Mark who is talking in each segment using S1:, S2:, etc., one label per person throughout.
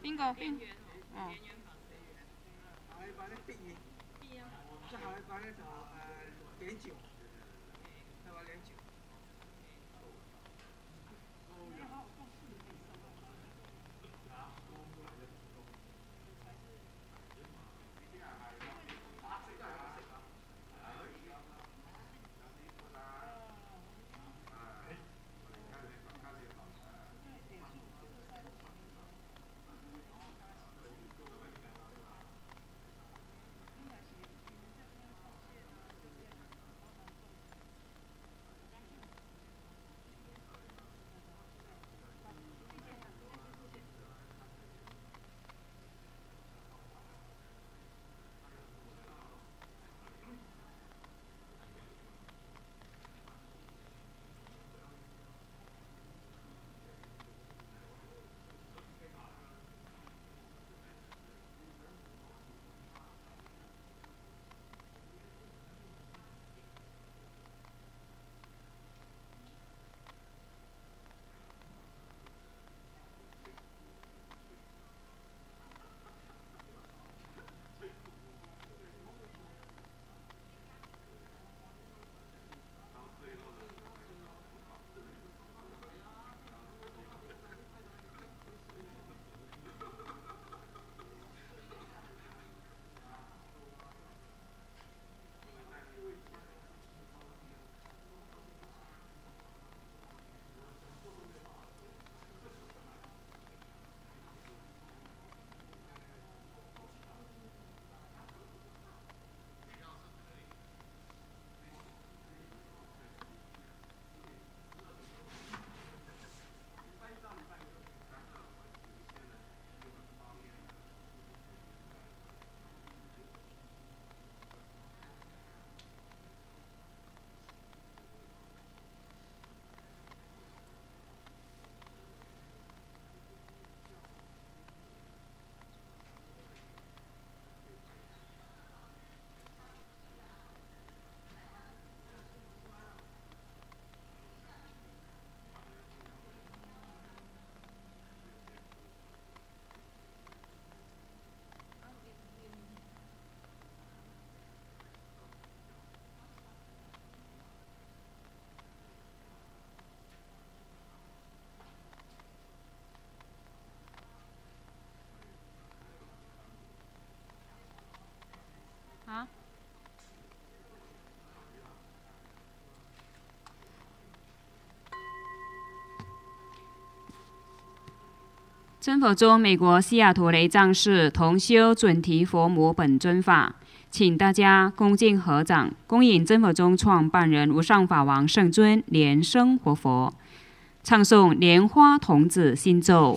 S1: bingo bingo，哦，
S2: 把那闭，最好把那找连酒，要把连酒。
S1: 啊。真佛宗美国西雅图雷藏寺同修准提佛母本尊法，请大家恭敬合掌，恭迎真佛宗创办人无上法王圣尊莲生活佛，唱诵莲花童子心咒。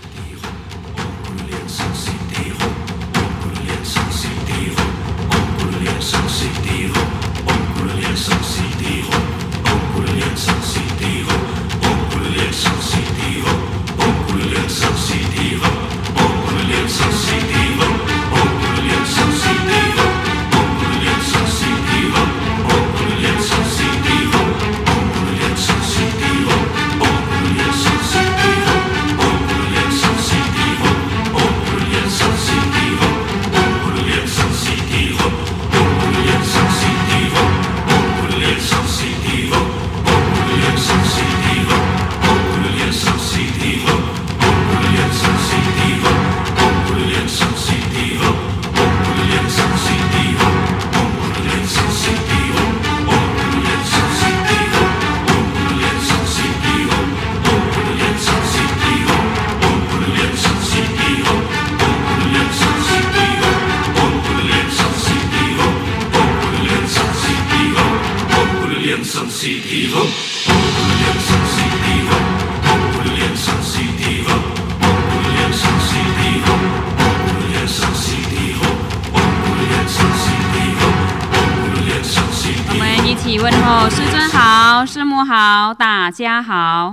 S1: 我们一起问候师尊好，师母好，大家好。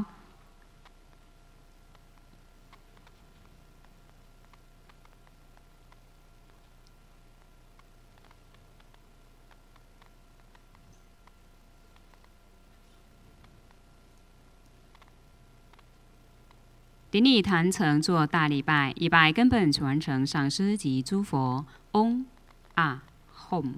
S1: 顶礼坛城做大礼拜，以拜根本传承上师及诸佛。嗡啊吽。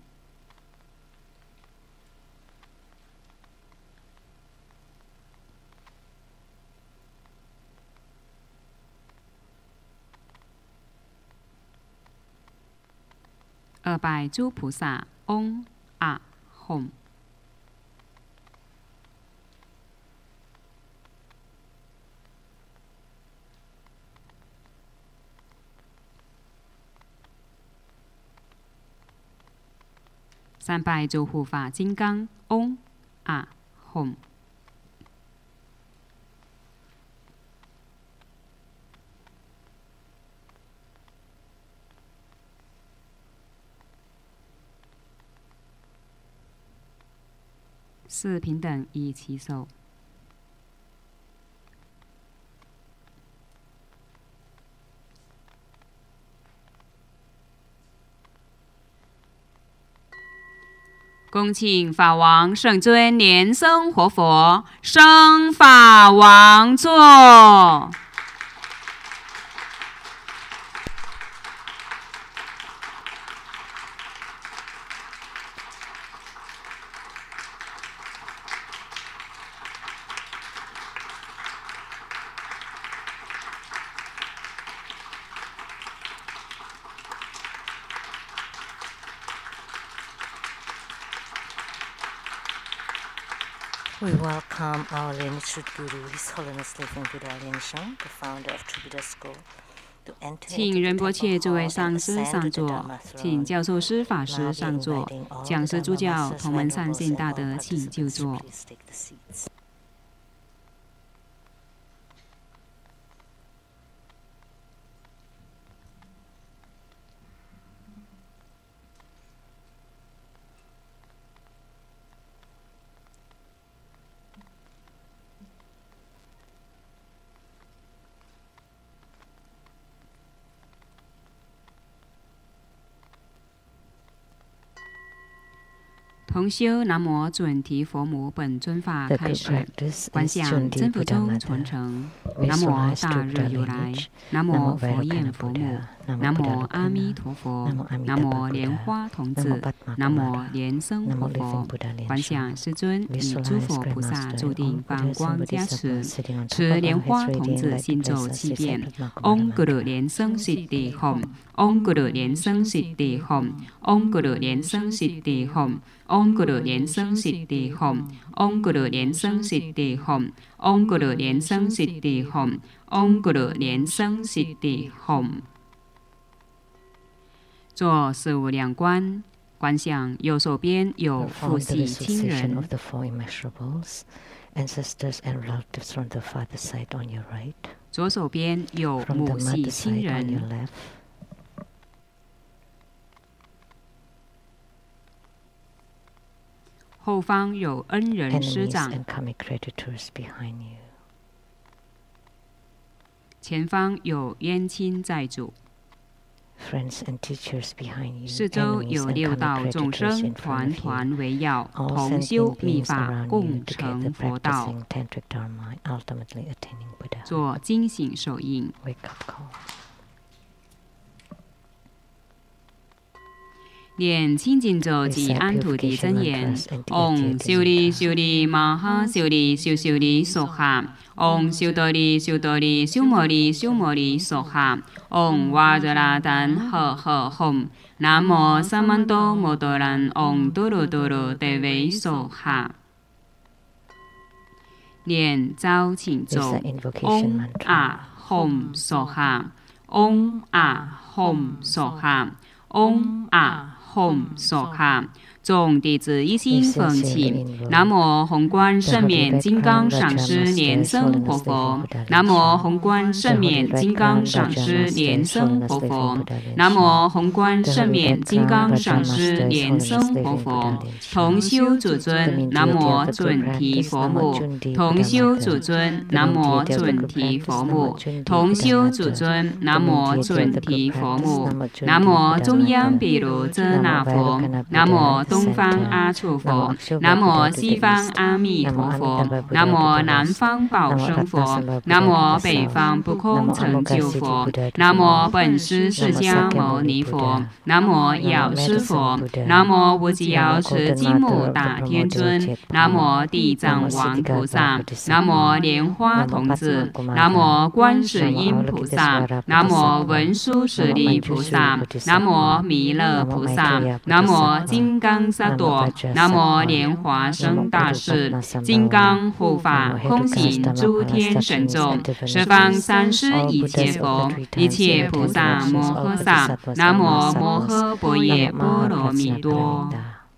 S1: 二拜诸菩萨。嗡啊吽。三拜诸护法金刚。嗡啊吽。四平等一起手。恭请法王圣尊莲生活佛升法王座。
S3: We welcome our lineage Guru, His Holiness Living Buddha Linsheng, the founder of True Buddha School, to enter
S1: 请仁波切诸位上师上座，请教授师法师上座，讲师主教同门善信大德请就座。同修南无准提佛母本尊法开始，观想真佛宗传承。南无大日如来，南无佛焰佛母，南无阿弥陀佛，南无莲花童子，南无莲生活佛。观想世尊以诸佛菩萨注定放光加持，持莲花童子心咒7遍。唵咕噜莲生悉地吽，唵咕噜莲生悉地吽，唵咕噜莲生悉地吽。唵咕噜莲生悉地吽，唵咕噜莲生悉地吽，唵咕噜莲生悉地吽，唵咕噜莲生悉地吽。做事无量观，观想右手边有父系亲人。左手边有母系亲人。后方有恩人师长，前方有冤亲债主，四周有6道众生团团围绕，同修密法，共成佛道。做惊醒手印。念清净咒及安土地真言。唵修利修利玛哈修利修修利娑哈。唵修多利修多利修摩利修摩利娑哈。唵瓦热拉丹呵呵吽。南无萨曼多摩多兰。唵多罗多罗德维娑哈。念招请咒。唵啊吽娑哈。唵啊吽娑哈。唵啊吽娑哈。众弟子一心奉起。南无宏观圣冕金刚上师莲生活佛。南无宏观圣冕金刚上师莲生活佛。南无宏观圣冕金刚上师莲生活佛。同修主尊，南无准提佛母。同修主尊，南无准提佛母。同修主尊，南无准提佛母。南无中央毗卢遮那佛。南无东东方阿处佛，南无西方阿弥陀佛，南无南方宝生佛，南无北方不空成就佛，南无本师释迦牟尼佛，南无药师佛，南无无极瑶池金木大天尊，南无地藏王菩萨，南无莲花童子，南无观世音菩萨，南无文殊师利菩萨，南无弥勒菩萨，南无金刚萨埵，南无莲华生大士，金刚护法空行诸天神众，十方三世一切佛，一切菩萨摩诃萨，南无摩诃般若波罗蜜多。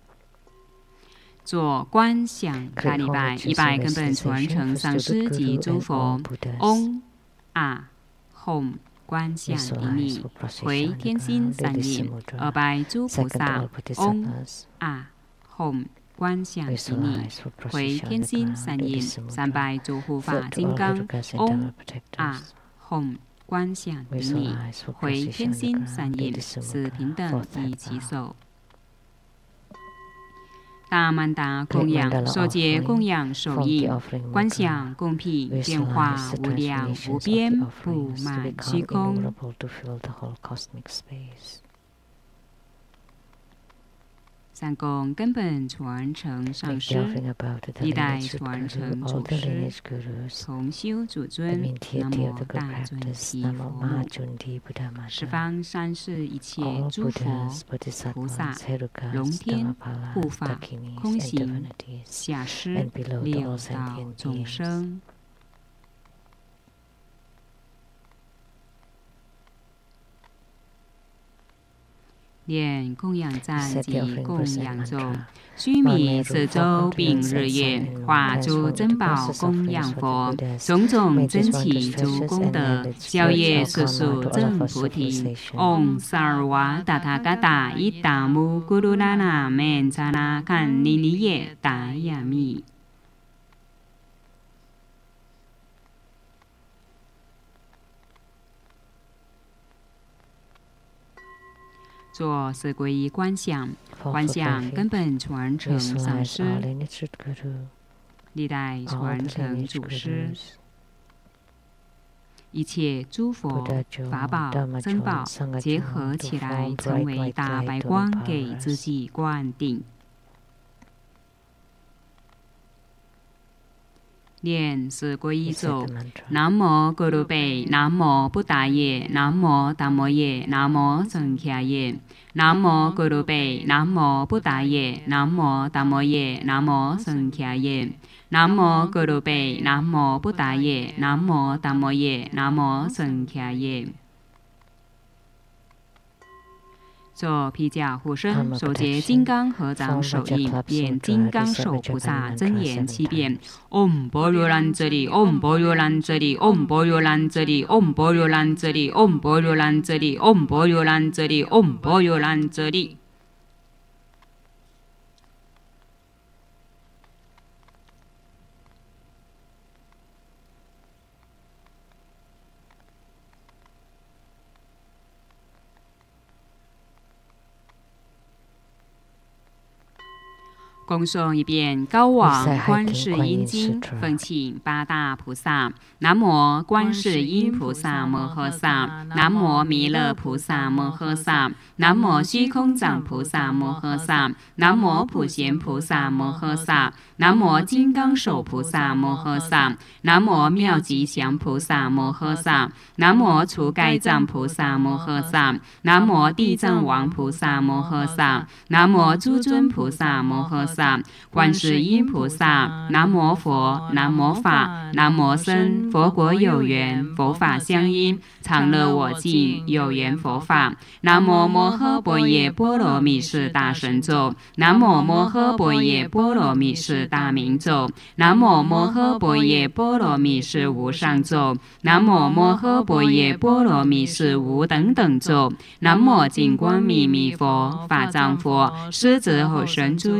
S1: 做观想大礼拜，100根本传承上师及诸佛。嗡啊吽观想顶礼，回天心三印，200诸菩萨。嗡啊吽观想顶礼，回天心三印，300诸护法金刚。嗡啊吽观想顶礼，回天心三印，是平等以其手。大曼达供养，受戒供养手印，观想供品变化无量无边，布满虚空。三供根本传承上师，历代传承祖师，同修祖尊，南无大尊提佛母，十方三世一切诸佛菩萨、龙天护法、空行下施六道众生。念供养赞及供养咒，须弥四周并日月，化诸珍宝供养佛，种种珍奇诸功德，消业世俗正菩提。唵萨尔瓦达他嘎达伊达姆咕噜拉那曼扎那堪尼尼耶达雅密。做四皈依观想，观想根本传承上师，历代传承祖师，一切诸佛法宝珍宝结合起来，成为大白光，给自己灌顶。念四皈依咒：南无咕噜贝，南无布达耶，南无达摩耶，南无僧伽耶。南无咕噜贝，南无布达耶，南无达摩耶，南无僧伽耶。南无咕噜贝，南无布达耶，南无达摩耶，南无僧伽耶。做披甲护身，手结金刚合掌手印，变金刚手菩萨真言7遍。唵般若兰遮利，唵般若兰遮利，唵般若兰遮利，唵般若兰遮利，唵般若兰遮利，唵般若兰遮利，唵般若兰遮利。恭诵一遍《高王观世音经》，奉请8大菩萨：南无观世音菩萨摩诃萨，南无弥勒菩萨摩诃萨，南无虚空藏菩萨摩诃萨，南无普贤菩萨摩诃萨，南无金刚手菩萨摩诃萨，南无妙吉祥菩萨摩诃萨，南无除盖藏菩萨摩诃萨，南无地藏王菩萨摩诃萨，南无诸尊菩萨摩诃萨。观世音菩萨，南无佛，南无法，南无僧。佛国有缘，佛法相应，常乐我净，有缘佛法。南无摩诃般若波罗蜜是大神咒，南无摩诃般若波罗蜜是大明咒，南无摩诃般若波罗蜜是无上咒，南无摩诃般若波罗蜜是无等等咒。南无净光密密佛，法藏佛，狮子吼神诸幽王。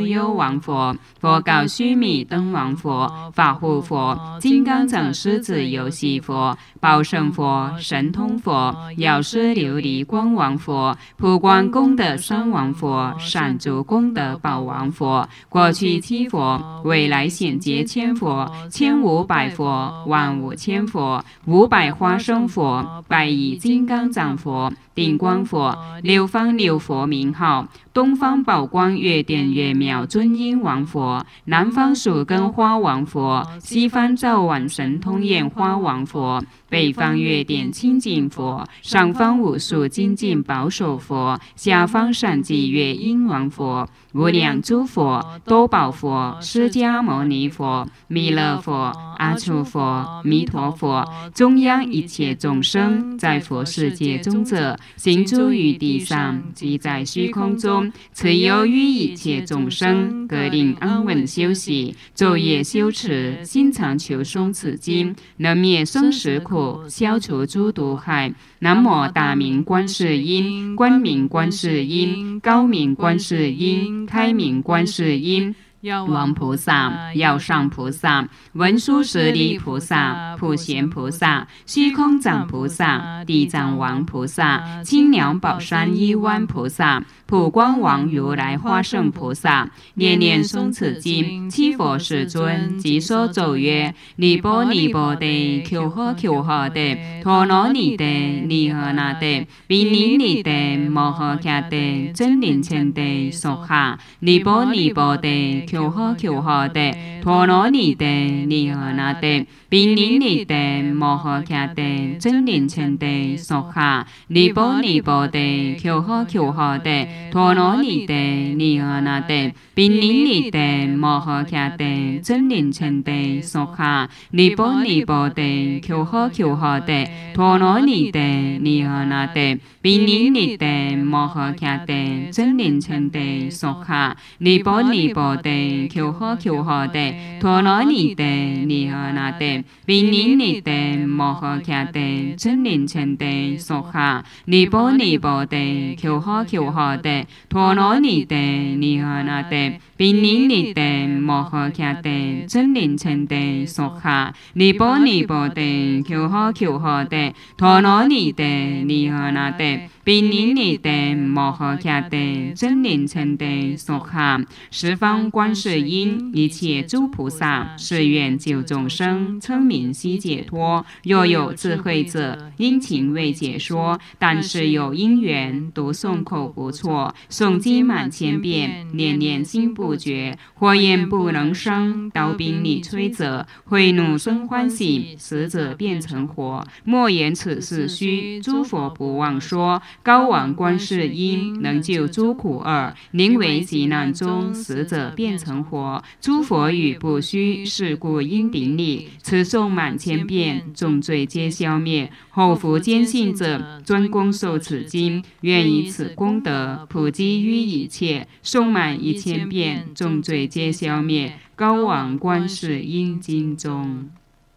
S1: 王佛、佛告须弥灯王佛、法护佛、金刚掌狮子游戏佛、宝胜佛、神通佛、药师琉璃光王佛、普光功德三王佛、善足功德宝王佛、过去七佛、未来显劫千佛、1500佛、15000佛、500花生佛、百亿金刚掌佛、定光佛、六方六佛名号、东方宝光越电越妙尊音王佛、南方树根花王佛、西方照晚神通焰花王佛、北方月电清净佛、上方五树精进保守佛、下方善济月音王佛、无量诸佛、多宝佛、释迦牟尼佛、弥勒佛、阿处佛、弥陀佛，中央一切众生，在佛世界中者，行诸于地上，即在虚空中，此由于一切众生，各令安稳休息，昼夜修持，心常求诵此经，能灭生死苦，消除诸毒害。南无大明观世音，光明观世音，高明观世音，开明观世音。王菩萨、药上菩萨、文殊师利菩萨、普贤菩萨、虚空藏菩萨、地藏王菩萨、清凉宝山一湾菩萨、普光王如来花胜菩萨，念念诵此经，七佛世尊即说咒曰：尼波尼波地，求呵求呵地，陀罗尼地，尼诃那地，毗尼尼地，摩诃迦地，真灵前地，娑哈。尼波尼波地，求呵求呵地，陀罗尼地，尼诃那地，毗尼尼地，摩诃迦地，真灵前地，娑哈。尼波尼波地，求呵求呵地，陀罗尼地，尼诃那地，毗尼尼地，摩诃迦地，真灵前地，娑哈。尼波尼波地，求呵求呵地，陀罗尼地，尼诃那地，毗尼尼地，摩诃迦地，真灵前地，娑哈。尼波尼波地，求呵求呵地，陀罗尼地，尼诃那地，毗尼尼地，摩诃迦地，真灵前地，娑哈。尼波尼波地，求呵求呵地，陀罗尼地，尼诃那地，毗尼尼地，摩诃迦地，真灵前地，娑哈。尼波尼波地，求呵求呵地，陀罗尼地，尼诃那地，毗尼尼地，摩诃迦地，真灵前地，娑哈。十方观世音，一切诸菩萨，誓愿救众生，称名悉解脱。若有智慧者，因情未解说，但是有因缘，读诵口不错，诵经满千遍，念念心不绝。火焰不能生，刀兵力摧者，慧怒生欢喜，死者变成活。莫言此事虚，诸佛不忘说。高王观世音，能救诸苦厄，宁为急难中，死者变成活。诸佛语不虚，是故应顶礼。此诵满千遍，众罪皆消灭。后福坚信者，专攻受此经，愿以此功德普及于一切。诵满1000遍，众罪皆消灭。高王观世音经中，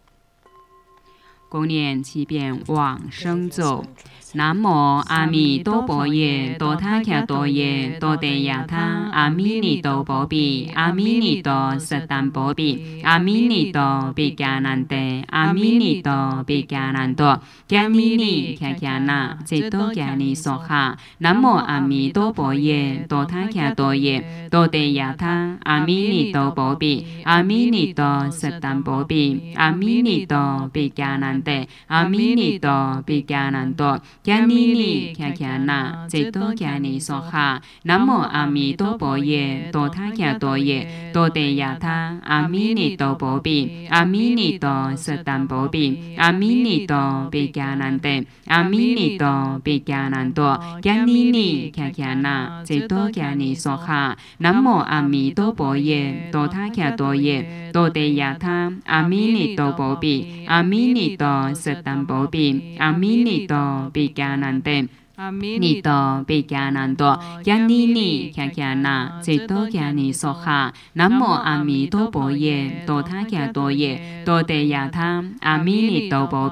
S1: 共念7遍往生咒。南无阿弥陀佛耶，多他伽多耶，多地亚他，阿弥尼多波比，阿弥尼多萨旦波比，阿弥尼多比迦南地，阿弥尼多比迦南多，迦尼尼迦迦那，智多迦尼娑哈。南无阿弥陀佛耶，多他伽多耶，多地亚他，阿弥尼多波比，阿弥尼多萨旦波比，阿弥尼多比迦南地，阿弥尼多比迦南多。迦尼尼迦迦那，智多迦尼娑哈。南无阿弥陀佛耶，多他伽多耶，多地亚他，阿弥尼多波比，阿弥尼多萨旦波比，阿弥尼多比迦南地，阿弥尼多比迦南多。迦尼尼迦迦那，智多迦尼娑哈。南无阿弥陀佛耶，多他伽多耶，多地亚他，阿弥尼多波比，阿弥尼多萨旦波比，阿弥尼多比迦南地，阿弥尼多比迦南多。迦尼尼迦迦那，智多迦尼娑哈。南无阿弥陀佛耶，多他伽多耶，多地亚他，阿弥尼多波比，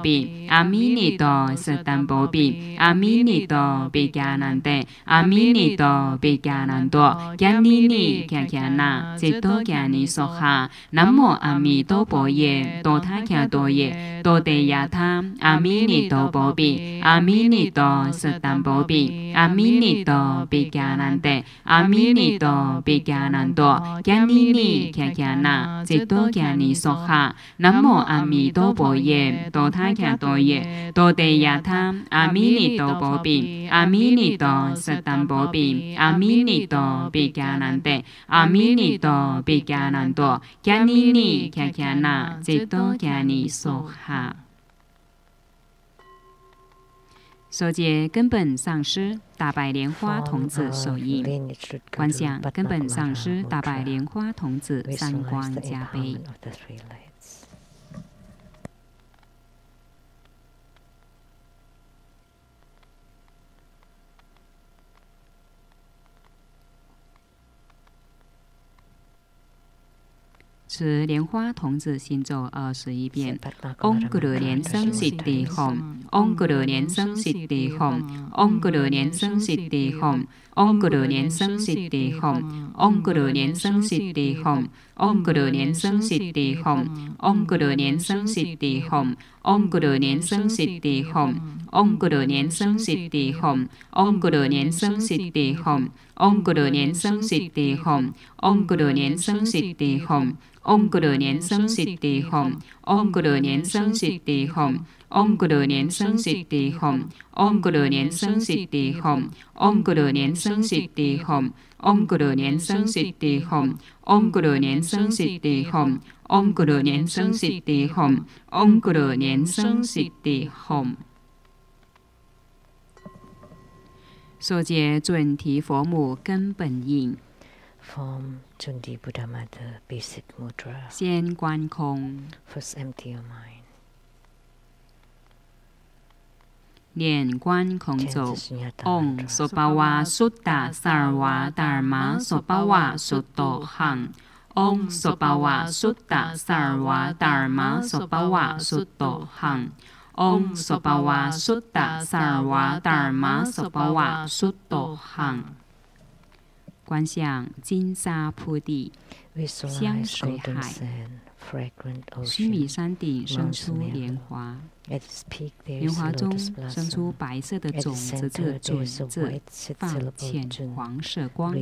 S1: 阿弥尼多舍旦波比，阿弥尼多比迦南得，阿弥尼多比迦南多，迦尼尼迦迦那，จิตโต迦尼娑哈，南无阿弥陀佛耶，多他迦多耶，多得亚他，阿弥尼多波比，阿弥尼多舍旦波比，阿弥尼多比迦南得，阿弥尼多比迦南多，迦尼尼迦迦那，จิตโต迦尼娑哈，南无阿弥陀佛耶，多他迦多耶，多得亚他，阿弥尼多波比，阿弥尼多舍旦波比，阿弥尼多比迦南得，阿弥尼多比迦南多，迦尼尼迦迦那，จิตโต迦尼娑哈。首节根本上师大白莲花童子手印，观想根本上师大白莲花童子三光加倍。持莲花童子心咒21遍。唵咕噜莲生悉地吽，唵咕噜莲生悉地吽，唵咕噜莲生悉地吽，唵咕噜莲生悉地吽，唵咕噜莲生悉地吽，唵咕噜莲生悉地吽，唵咕噜莲生悉地吽，唵咕噜莲生悉地吽，唵咕噜莲生悉地吽，唵咕噜莲生悉地吽，唵咕噜莲生悉地吽，唵咕噜莲生悉地吽。唵咕噜莲生悉地吽，唵咕噜莲生悉地吽，唵咕噜莲生悉地吽，唵咕噜莲生悉地吽，唵咕噜莲生悉地吽，唵咕噜莲生悉地吽，唵咕噜莲生悉地吽，唵咕噜莲生悉地吽，唵咕噜莲生悉地吽。所解准提佛母根本印。
S3: Form Cundi Buddha Mother Basic Mudra.
S1: 先观空。
S3: First empty your mind.
S1: 念观空咒。唵娑巴哇苏达萨尔哇达尔玛娑巴哇苏多汉。唵娑巴哇苏达萨尔哇达尔玛娑巴哇苏多汉。唵娑巴哇苏达萨尔哇达尔玛娑巴哇苏多汉。观想金沙铺地，香水海，须弥山顶生出莲花，莲花中生出白色的种子的种子，放浅黄色光。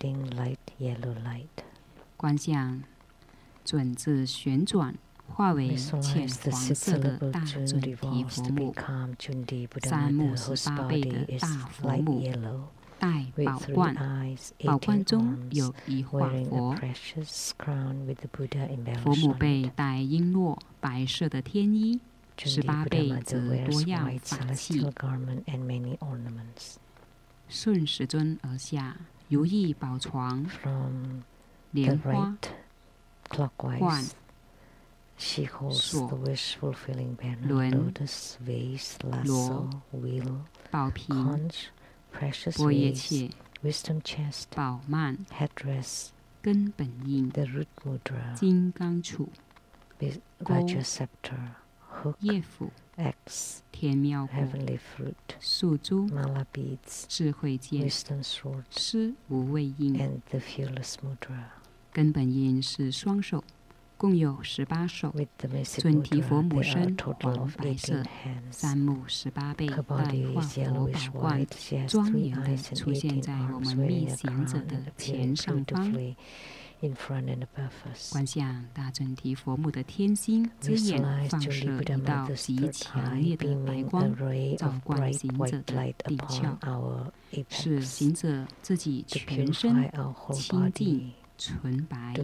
S1: 观想种子旋转，化为浅黄色的大准提佛母，3目18倍的大佛母。戴宝冠，宝冠中有一化佛，佛母被戴璎珞白色的天衣，18倍则多样法器，顺时针而下，如意宝床，莲花冠。锁、轮、螺、宝瓶、波叶切、宝曼、根本印、金刚杵、钩、叶斧、天妙果、树珠、智慧剑、施无畏印。根本印是双手，共有18手，准提佛母身黄白色，3目18倍，戴化佛宝冠，庄严地出现在我们密行者的前上方。观想大准提佛母的天心之眼放射一道极强烈的白光，照观行者的顶窍，使行者自己全身清净纯白。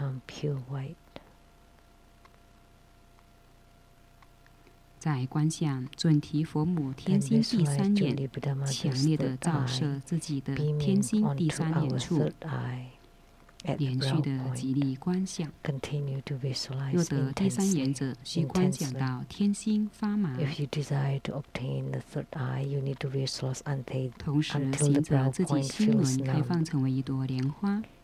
S1: 在观想准提佛母天心第3眼强烈的照射自己的天心第3眼处，连续的极力观想。若得第3眼者，需观想到天心发麻。同时，行者自己心轮开放成为一朵莲花，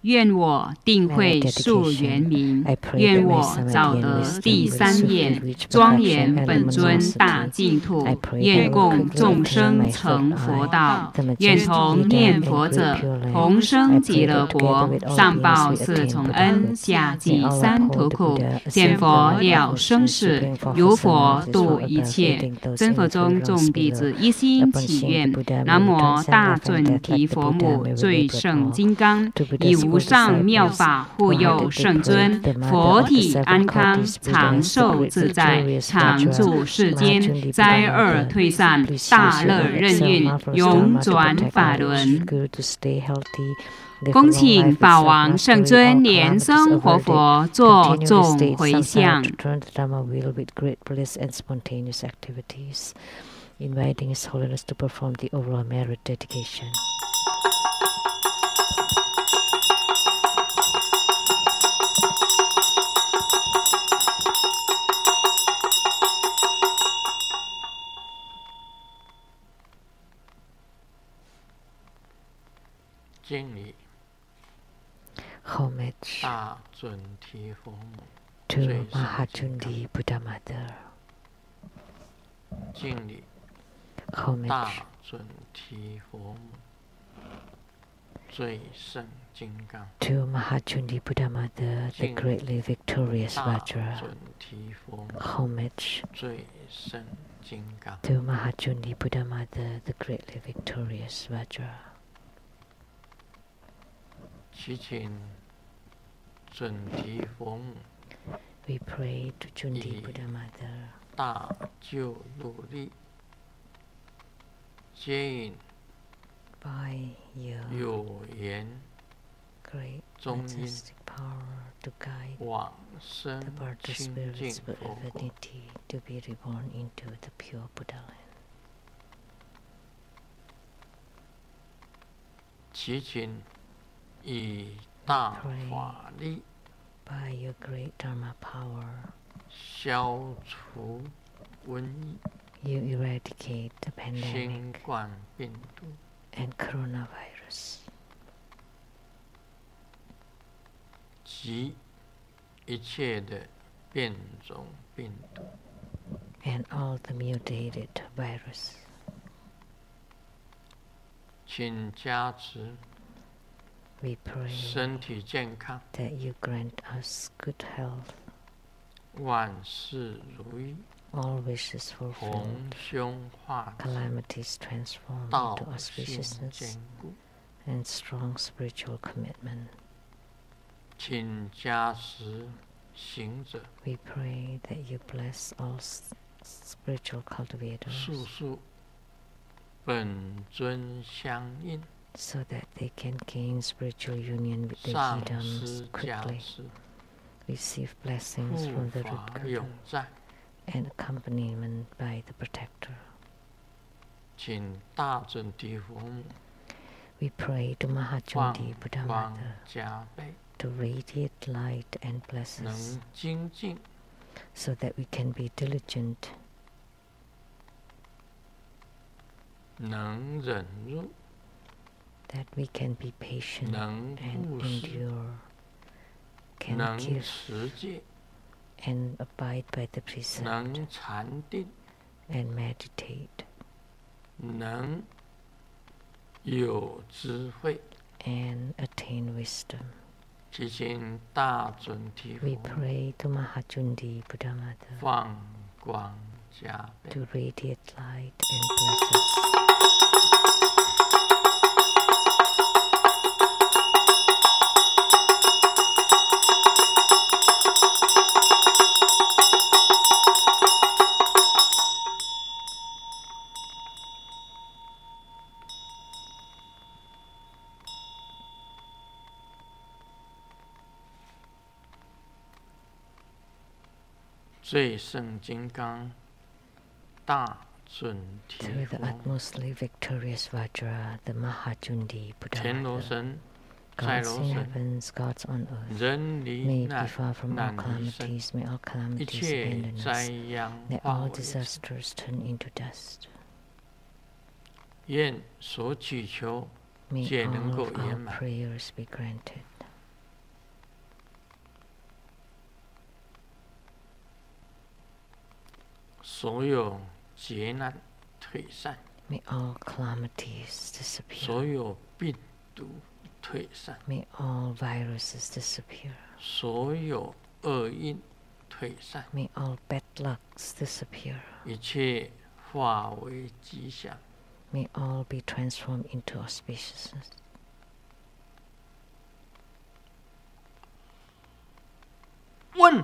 S1: 愿我定会树圆明，愿我早得第三眼，庄严本尊大净土。愿供众生成佛道，愿同念佛者同生极乐国，上报四重恩，下济三途苦。见佛了生死，如佛度一切。真佛中众弟子一心祈愿，南无大准提佛母最胜金刚，以无上妙法护佑圣尊，佛体安康，长寿自在，常住世间，灾厄退散，大乐任运，永转法轮。恭请法王圣尊莲生活佛作众回向。
S3: Inviting His Holiness to perform the overall merit dedication. Homage to Mahachundi Buddha Mother. Homage to Mahachundi Buddha Mother, the greatly victorious Vajra. Homage to Mahachundi Buddha Mother, the greatly victorious Vajra. We pray to Cundi Buddha Mother. By your great majestic power to guide the birth spirits of divinity to be reborn into the pure Buddha land. Pray by your great Dharma power, you eradicate the pandemic and coronavirus. And all the mutated virus. We pray that you grant us good health, all wishes fulfilled, calamities transformed into auspiciousness, and strong spiritual commitment. We pray that you bless all spiritual cultivators so that they can gain spiritual union with the Buddhas quickly, receive blessings from the root Guru, and accompaniment by the protector. We pray to Mahachundi Buddha Mother to radiate light and bless us so that we can be diligent, that we can be patient and endure, can give and abide by the precept, and meditate, and attain wisdom. We pray to Mahachundi Buddha Mother to radiate light and bless us. Through the utmostly victorious Vajra, the Mahachundi Buddha Mother, gods in heavens, gods on earth, may be far from all calamities, may all calamities abandon us, may all disasters turn into dust. May all of our prayers be granted.
S4: 所有劫难退散。
S3: May all calamities disappear.
S4: 所有病毒退散。
S3: May all viruses disappear.
S4: 所有恶因退散。
S3: May all bad lucks disappear.
S4: 一切化为吉祥。
S3: May all be transformed into auspiciousness.
S4: 问。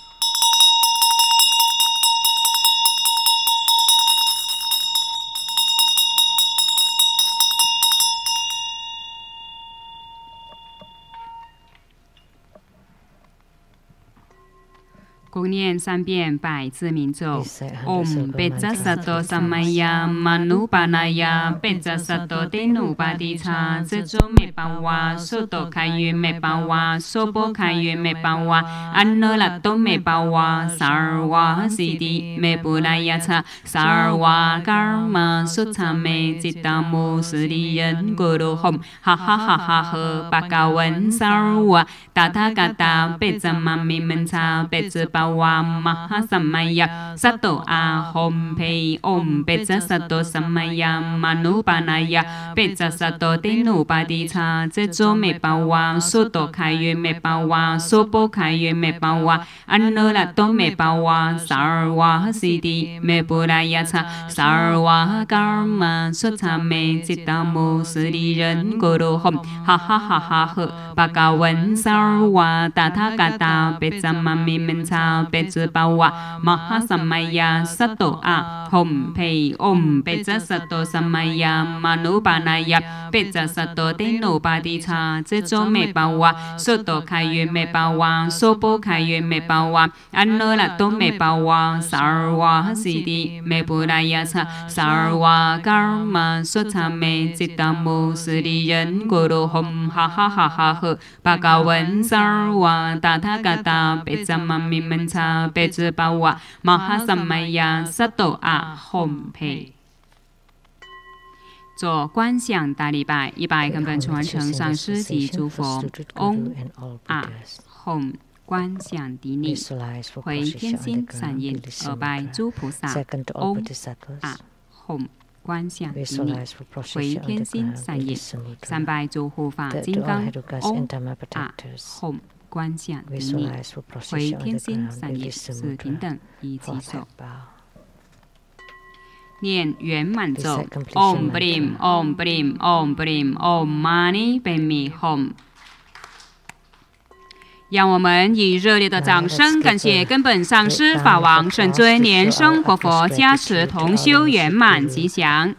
S1: 共念3遍百字明咒。Om Pecca Sato Samaya Manupanaya Pecca Sato Tenupatitha Sejo Mepawa Soto Kayu Mepawa Sopo Kayu Mepawa Annolato Mepawa Sarwa Siddhi Mepurayatha Sarwa Karma Sutame Cittamu Sriyan Guru Hom Ha Ha Ha Ha Ha Bhagavan Sarwa Tathagata Pecca Mami Mensa Pecca Bawa Mahasamaya Sato Ahom Pei Om Pecca Sato Samaya Manupanaya Pecca Sato Tenupatitha Sejo Mepawa Soto Kayu Mepawa Sopo Kayu Mepawa Annolato Mepawa Sarwa Siddhi Mepurayatha Sarwa Karma Sutame Cittamu Sriyan Guru Hom Ha Ha Ha Ha Ha Bhagavan Sarwa Tathagata Pecca Mami Mensa Pecca Bawa Mahasamaya Sato Ahom Pei Om Pecca Sato Samaya Manupanaya Pecca Sato Tenupatitha Sejo Mepawa Soto Kayu Mepawa Sopo Kayu Mepawa Annolato Mepawa Sarwa Siddhi Mepurayatha Sarwa Karma Sutame Cittamu Sriyan Guru Hom Ha Ha Ha Ha Ha Bhagavan Sarwa Tathagata Pecca Mami Mensa Pecca Bawa Mahasamaya Sato Ahom Pei。 做观想大礼拜，100根本传承上师及诸佛。Om Ahom 观想敌逆，回天心散印，2拜诸菩萨。Om Ahom 观想敌逆，回天心散印，3拜诸护法金刚。Om Ahom 观想敌逆，回天心散印，4平等以及手。 念圆满咒 ，Om Brim Om Brim Om Brim Om Mani Padme Hum。让我们以热烈的掌声感谢根本上师法王圣尊莲生活佛加持同修圆满吉祥。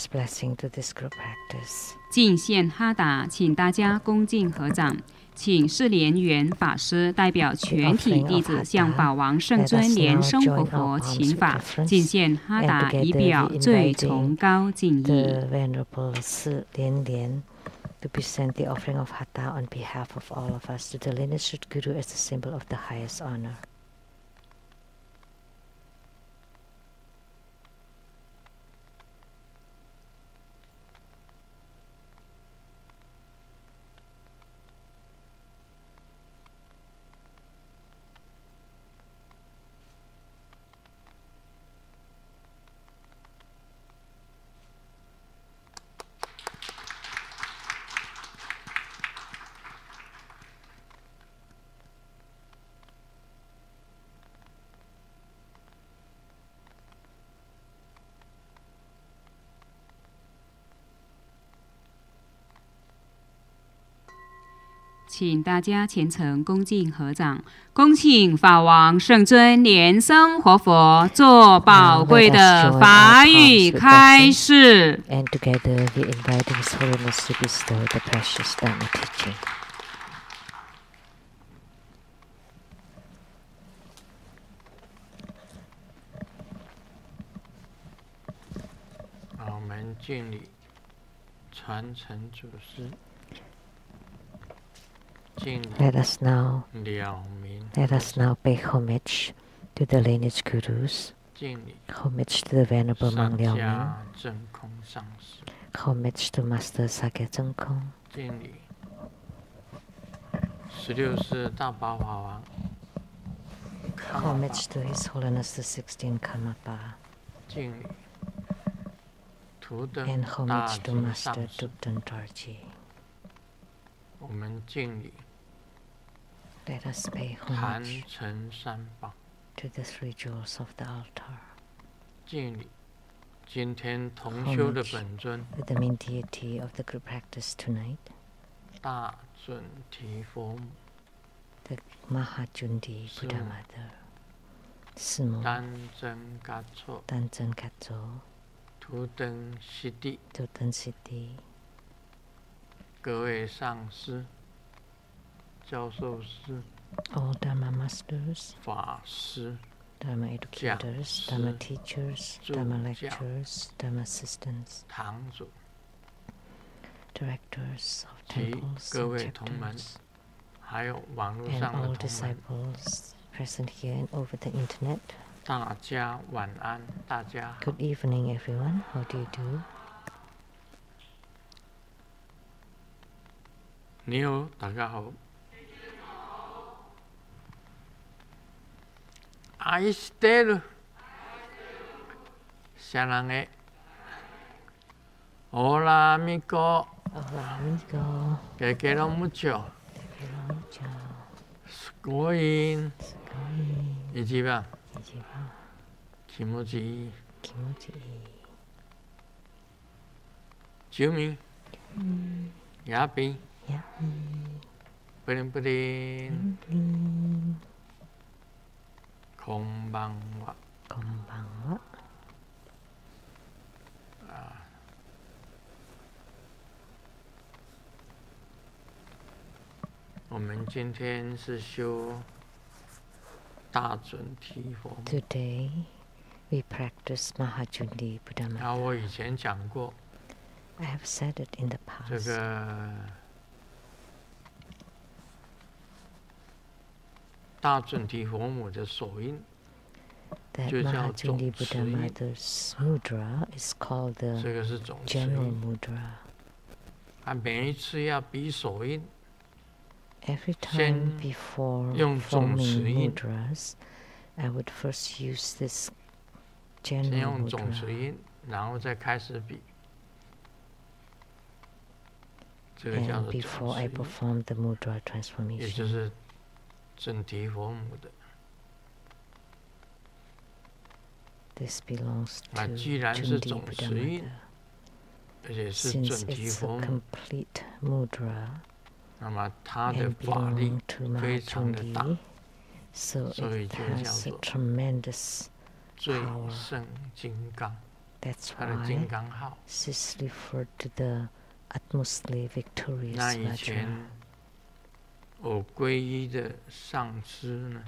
S1: 敬献哈达，请大家恭敬合掌。 请释莲元法师代表全体弟子向法王圣尊莲生活佛请法，敬献哈达以表最崇高敬意。To present the offering of Hatha on behalf of all of us to the lineage Guru as a symbol of the highest honor.请大家虔诚恭敬合掌，恭请法王圣尊莲生活佛做宝贵的法语开示。And together we invite His Holiness to bestow the precious Dharma teaching.
S4: 我们敬礼，传承祖师。
S3: Let us now pay homage to the lineage gurus, homage to the Venerable Mang Liao Ming, homage to Master Sakya Zhengkong,
S4: 16世大宝法王，
S3: Homage to His Holiness the 16th Karmapa.
S4: 敬礼。图登
S3: And
S4: 大
S3: homage to
S4: 吉
S3: Master
S4: 上师，
S3: Dukden Dorji.
S4: 我们敬礼
S3: Let us pay
S4: 坛
S3: homage
S4: 城三宝，
S3: to the three jewels of the altar.
S4: 敬礼今天同修的
S3: Homage
S4: 本尊
S3: to the main deity of the group practice tonight,
S4: 大准提佛母，
S3: the Mahajundi
S4: Sư
S3: Buddha
S4: Mẫu.
S3: Mother, Sư
S4: 丹真嘎措，
S3: Danzan Katso,
S4: 图登悉地，
S3: Dutton Siddhi,
S4: 各位上师、教授师、
S3: all Dharma masters,
S4: 法师、
S3: Dharma educators, Dharma
S4: Sư,
S3: teachers,
S4: Trụ
S3: Dharma
S4: Giáo.
S3: lecturers, Dharma assistants,
S4: 堂主
S3: directors of
S4: 及
S3: temples
S4: 各
S3: and
S4: 位同门，
S3: chapters,
S4: 还有网络
S3: and
S4: 上的
S3: all
S4: 同门，
S3: disciples present here and over the internet.
S4: 大家晚安，大家好。
S3: Good evening, everyone. How do you do?
S4: 你好，大家好。愛してる。사랑해。Hola, amigo.
S3: Hola, amigo.
S4: Te quiero mucho.
S3: Te quiero mucho.
S4: Sugoi.
S3: Sugoi.
S4: 이지방.
S3: Ichiban.
S4: 김우지.
S3: Kimochi.
S4: 주미. 야비.
S3: Yummy.
S4: 뿌린뿌린. 건방와.
S3: Konbanwa.
S4: 我们今天是修大准提佛母。
S3: Today, we practice Mahajundi Buddha
S4: 然后
S3: Mata.
S4: 我以前讲过，
S3: I have said it in the
S4: 这
S3: past.
S4: 个大准提佛母的手印
S3: That
S4: 就叫
S3: Mahajundi
S4: 总持
S3: Buddha
S4: 印，
S3: Mata's mudra is called
S4: 这
S3: the
S4: 个是总持
S3: general
S4: 印。
S3: mudra.
S4: 啊，每一次要比手印，
S3: Every time
S4: 先
S3: before
S4: 用总持
S3: forming
S4: 印，
S3: mudras, I would first use this
S4: 先
S3: general
S4: 用总持
S3: mudra.
S4: 印，然后再开始比。这个叫
S3: And
S4: 做
S3: before
S4: 总持
S3: I
S4: 印，
S3: perform the mudra
S4: 也就
S3: transformation,
S4: 是准提佛母的。
S3: this belongs
S4: 啊，
S3: to
S4: 既然是
S3: Cundi
S4: 总
S3: Buddha
S4: 持印，
S3: Mata.
S4: 而且是
S3: Since
S4: 准提
S3: it's
S4: 佛
S3: a
S4: 母，
S3: complete mudra
S4: 那么它的
S3: and
S4: 法力
S3: belong to
S4: 非常的大，
S3: Mahajundi, so
S4: 所以
S3: it
S4: 就叫
S3: has a
S4: 做
S3: tremendous
S4: 最
S3: power.
S4: 胜金刚。
S3: That's
S4: 它的金
S3: why
S4: 刚号。
S3: this is referred to the utmostly victorious
S4: 那以
S3: Vajra.
S4: 前我皈依的上师呢，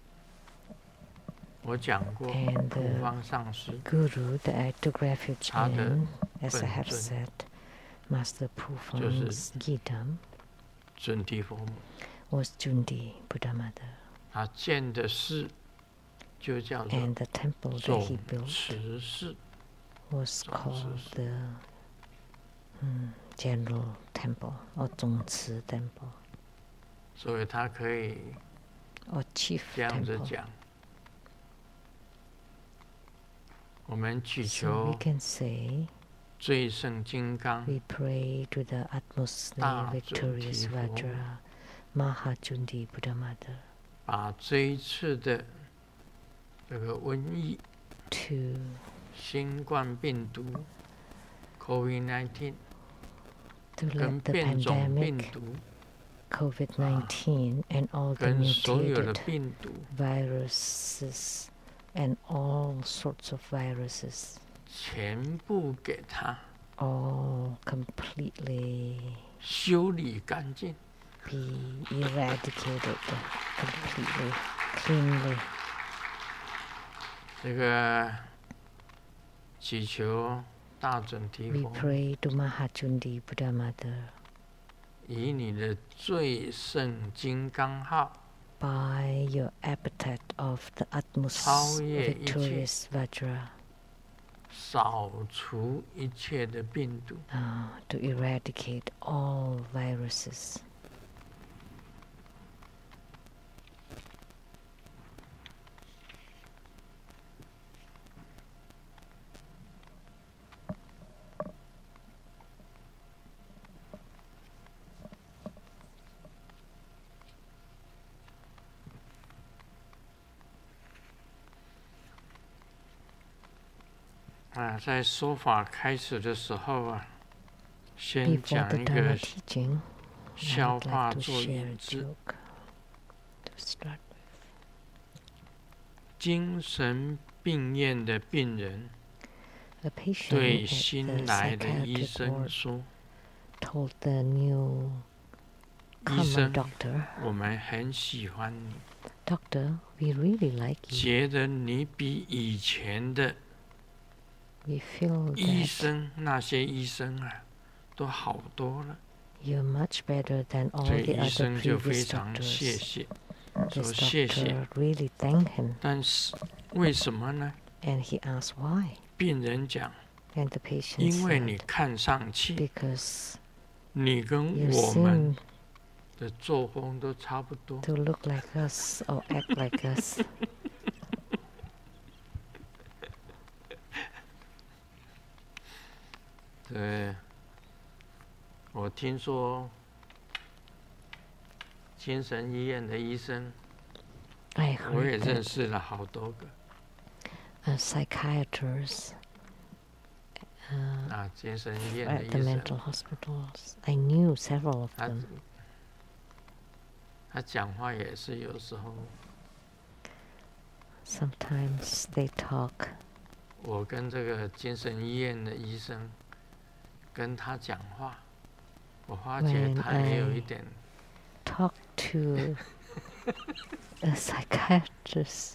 S4: 我讲过，
S3: And
S4: 普方上师
S3: Guru that I took refuge
S4: 他的
S3: in, as I
S4: 本
S3: have
S4: 尊
S3: said, Master
S4: 就是
S3: Pufang's Gidam
S4: 准提佛母，
S3: was Jundi Buddha Mata.
S4: 他建的寺就叫做
S3: And the temple that
S4: 总
S3: he built
S4: 持寺。
S3: was
S4: 总持
S3: called
S4: 寺
S3: the General Temple or Zongci Temple
S4: 所以他可以
S3: or Chief
S4: 这样子
S3: Temple.
S4: 讲。我们祈
S3: So we
S4: 求
S3: can say
S4: 最胜金刚
S3: we pray to the utmostly
S4: 大准
S3: victorious
S4: 提佛母，
S3: Vajra Mahajundi Buddha Mata
S4: 把这一次的这个瘟疫
S3: to
S4: 新冠病毒 COVID-19
S3: to
S4: 跟
S3: let the
S4: 变种病
S3: pandemic
S4: 毒
S3: COVID-19 and all the
S4: 跟所有的
S3: mutated
S4: 病毒
S3: viruses and all sorts of viruses
S4: 全部给它
S3: all completely
S4: 修理干净。
S3: be eradicated completely, cleanly.
S4: 这个祈求大准提
S3: We
S4: 佛母
S3: pray to Mahajundi Buddha Mata
S4: 以你的最胜金刚号
S3: by your appetite of the utmost
S4: 超越一切
S3: victorious Vajra
S4: 扫除一切的病毒，
S3: to eradicate all viruses.
S4: 在说法开始的时候啊，先讲一个笑话做引子。精神病院的病人对新来的医生说：“医生，我们很喜欢你，
S3: Doctor, we really like you.
S4: 觉得你比以前的
S3: We feel
S4: 医
S3: that
S4: 生那些医生啊，都好多了。
S3: you're much better than all
S4: 所以
S3: the
S4: 医
S3: other
S4: 生就非
S3: previous
S4: 常谢
S3: doctors.
S4: 谢，
S3: This
S4: 说谢谢。
S3: doctor really thanked him,
S4: 但是为什么呢？
S3: and he asked why.
S4: 病人讲，
S3: And the patient
S4: 因为你
S3: said,
S4: 看上去，
S3: because
S4: 你跟
S3: you
S4: 我们
S3: seem
S4: 的作风都差不多。
S3: to look like us or act like us.
S4: 对，我听说精神医院的医生，
S3: I
S4: 我也
S3: heard
S4: 认
S3: that
S4: 识了好多个。
S3: psychiatrists
S4: 精神医院的
S3: at
S4: 医
S3: the
S4: 生，
S3: mental hospitals, I knew several of
S4: 他
S3: them.
S4: 他讲话也是有时候，
S3: Sometimes they talk.
S4: 我跟这个精神医院的医生跟他讲话，我发觉
S3: When
S4: 他也有一点
S3: talk to a psychiatrist,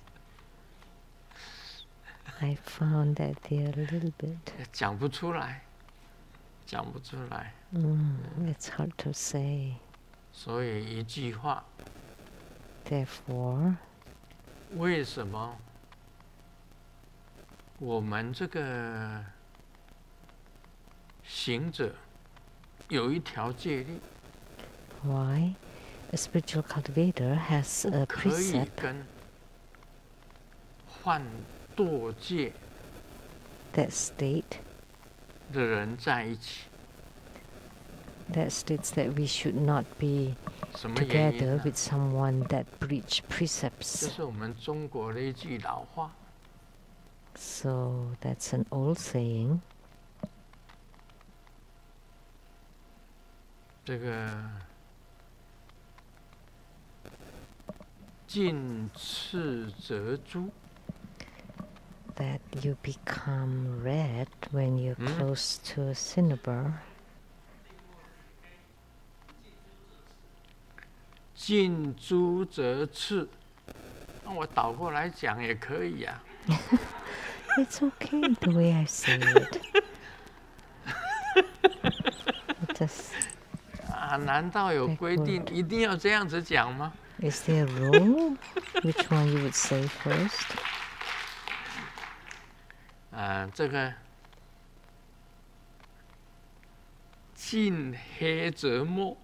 S3: I found that they're a little bit
S4: 讲不出来，讲不出来。
S3: it's hard to say.
S4: 所以一句话，
S3: Therefore,
S4: 为什么我们这个行者有一条戒律，
S3: why a spiritual cultivator has
S4: 不
S3: a
S4: 可以
S3: precept
S4: 跟犯堕戒
S3: that state
S4: 的人在一起？
S3: that states that we should not be
S4: 什么原因
S3: together
S4: 呢？
S3: with someone that breach
S4: 这
S3: precepts.
S4: 是我们中国的一句老话。
S3: So that's an old saying.
S4: 这个近赤则诛，
S3: That you become red when you're close to a cinnabar.
S4: 近朱则赤。那我倒过来讲也可以啊。
S3: It's okay the way I say it. Just,
S4: 难道有规定一定要这样子讲吗？
S3: is there a rule? Which one you would say first?
S4: 这个近黑则墨。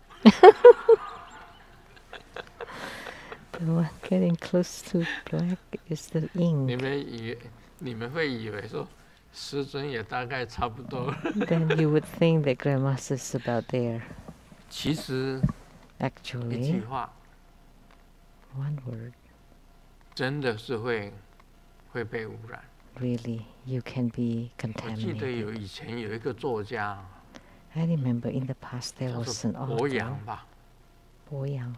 S3: The one getting close to black is the
S4: 你
S3: ink.
S4: 们会以为说师尊也大概差不多。
S3: Then you would think that Grandmaster is about there.
S4: 其实一
S3: Actually,
S4: 句话
S3: one word.
S4: 真的是会被污染。
S3: Really, you can be
S4: 我记得
S3: contaminated.
S4: 以前有一个作家
S3: I remember in the past there
S4: 叫
S3: was
S4: 做
S3: an
S4: 博
S3: author,
S4: 洋吧，
S3: Bo Yang.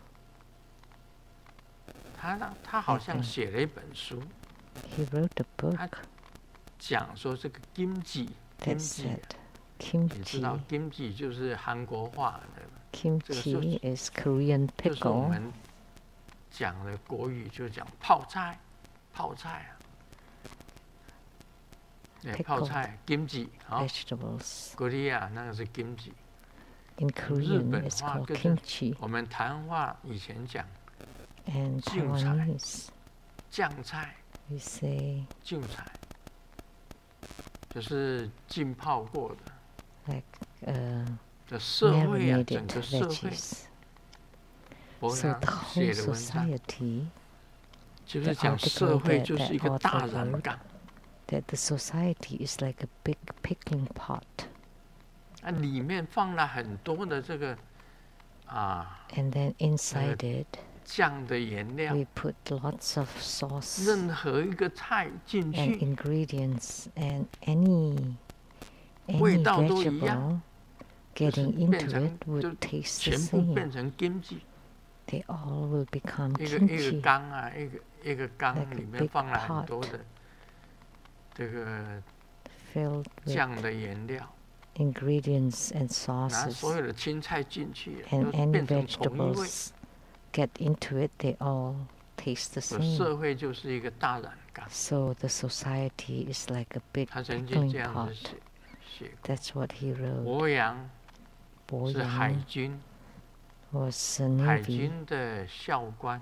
S4: 他好像写了一本书，
S3: He wrote a book
S4: 讲说这个金记，
S3: that
S4: 金
S3: said
S4: 你知道
S3: kimchi.
S4: 金记就是韩国话的，
S3: Kimchi is Korean
S4: 就是我
S3: pickle.
S4: 们讲的国语就讲泡菜，泡菜啊，泡菜金记啊，
S3: Vegetables.
S4: 国利亚那个是金记，
S3: In
S4: 日
S3: Korean,
S4: 本
S3: it's
S4: 话
S3: called
S4: 就是
S3: kimchi.
S4: 我们台湾话以前讲
S3: And
S4: 酱菜。
S3: Taiwanese,
S4: 酱菜。
S3: we say
S4: 净菜，就是浸泡过的。
S3: like
S4: 的社会啊，
S3: marinated
S4: 整个社会，
S3: veggies.
S4: 博
S3: So
S4: 洋
S3: the whole
S4: 写的文章
S3: society,
S4: 就是讲社会就是一个大染缸，
S3: that the society is like a big pickling pot.
S4: 里面放了很多的这个
S3: And then inside it,
S4: 酱的原料，
S3: We put lots of sauce
S4: 任何一个菜进
S3: and
S4: 去，
S3: ingredients and any
S4: 味道都一样，
S3: vegetable
S4: 就是
S3: getting
S4: 变
S3: into
S4: 成
S3: it would
S4: 就
S3: taste the
S4: 全部
S3: same.
S4: 变成 kimchi，
S3: They all will become
S4: 一个
S3: kimchi,
S4: 缸啊，一个缸
S3: like a
S4: 里面
S3: big
S4: 放了很
S3: pot
S4: 多的这个
S3: filled with
S4: 酱的原料，
S3: ingredients and
S4: 拿
S3: sauces,
S4: 所有的青菜进去，
S3: and
S4: 都
S3: any
S4: 变成同一味。
S3: vegetables get into it, they all taste the
S4: 社
S3: same.
S4: 会就是一个大染缸，
S3: So the society is like a big
S4: 他曾经
S3: pickling
S4: 这样
S3: pot.
S4: 子写过。
S3: That's what he wrote.
S4: 博洋是海
S3: Boyang
S4: 军，
S3: was a
S4: 海
S3: navy.
S4: 军的校官，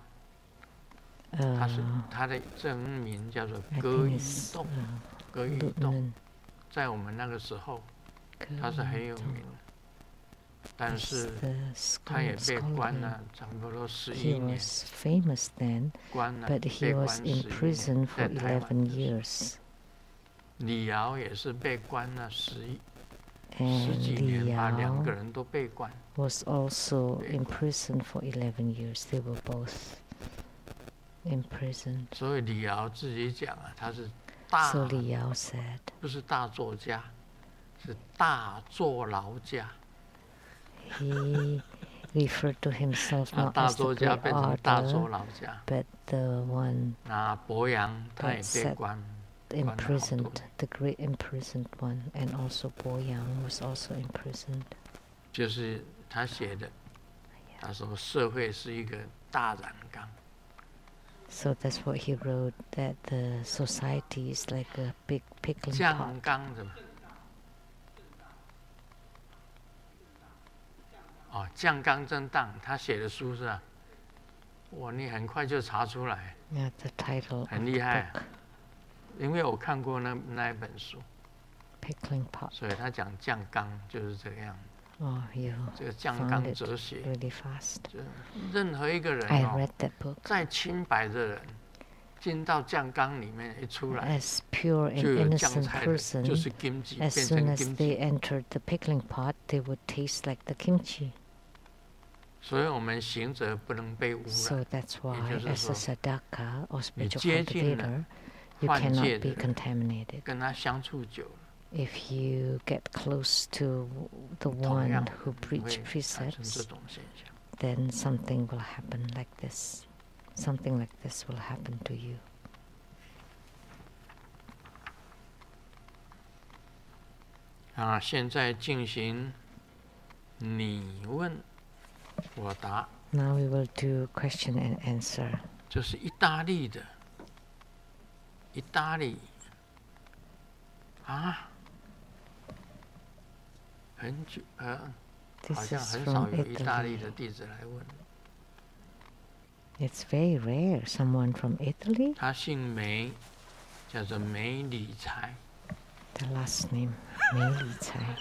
S4: 他的真名叫做
S3: I
S4: 戈
S3: think
S4: 一
S3: it's
S4: 栋，戈一栋，
S3: lieutenant.
S4: 在我们那个时候他是很有名的，但
S3: He's
S4: 是
S3: the
S4: 他也
S3: scholar
S4: 被关
S3: scholar.
S4: 了差不多
S3: He
S4: 11年，
S3: was famous then,
S4: 关了
S3: but
S4: 被
S3: he
S4: 关
S3: was in
S4: 11
S3: prison
S4: 年，
S3: for
S4: 在台湾
S3: 11
S4: 的时候。
S3: years.
S4: 李敖也是被关了十
S3: And
S4: 几
S3: Li
S4: 年，把2个
S3: Yao
S4: 人都被关。
S3: was also in prison for 11 years. They were both imprisoned.
S4: 所以李敖自己讲啊，他是大，
S3: So Li Yao said
S4: 不是大作家，是大坐牢家。
S3: he referred to himself
S4: 那
S3: not
S4: 大
S3: as the
S4: 作家
S3: great
S4: 变成大坐
S3: author,
S4: 牢家。
S3: but the one
S4: 那博洋他也
S3: that
S4: 被
S3: said
S4: 关，
S3: imprisoned, the great imprisoned one, and also Boyang was also imprisoned.
S4: 就是他写的。他说社会是一个大染缸，
S3: So that's what he wrote, that the society is like a big pickling
S4: 酱
S3: pot.
S4: 缸什么？哦，酱缸震荡，他写的书是吧？哇，你很快就查出来，
S3: Yeah, the title of
S4: 很
S3: the
S4: 厉害
S3: book,
S4: 啊！因为我看过那一本书，
S3: Pickling Pot.
S4: 所以他讲酱缸就是这个样子。
S3: Oh, you
S4: 这个酱
S3: found
S4: 缸
S3: it
S4: 哲学，
S3: really fast.
S4: 就任何一个人
S3: I
S4: 哦，
S3: read that book.
S4: 再清白的人，进到酱缸里面一出来，
S3: As pure and
S4: 就有酱
S3: innocent
S4: 菜的，就
S3: person,
S4: 是 kimchi，
S3: as
S4: 变
S3: soon
S4: 成
S3: as they
S4: kimchi。
S3: entered the pickling pot, they would taste like the kimchi.
S4: 所以我们行者不能被污
S3: So
S4: 染。
S3: that's why,
S4: 也就是
S3: as a
S4: 说，
S3: sadhaka or spiritual
S4: 你接近了
S3: cultivator, you
S4: 犯戒
S3: cannot
S4: 的
S3: be
S4: 人，
S3: contaminated.
S4: 跟他相处久了，
S3: If you get close to the
S4: 同样
S3: one who
S4: 会
S3: preach
S4: 产生这
S3: precepts,
S4: 种现象。
S3: then something will happen like this. Something like this will happen to you.
S4: 啊，现在进行你问我答，
S3: Now we will do question and answer.
S4: 这是意大利的，意大利啊，很久好
S3: This
S4: 像
S3: is
S4: 很少
S3: from
S4: 有意大利
S3: Italy.
S4: 的弟子来问。
S3: It's very rare. Someone from Italy?
S4: 他姓梅，叫做梅理财。
S3: The last name, Mei Li Cai.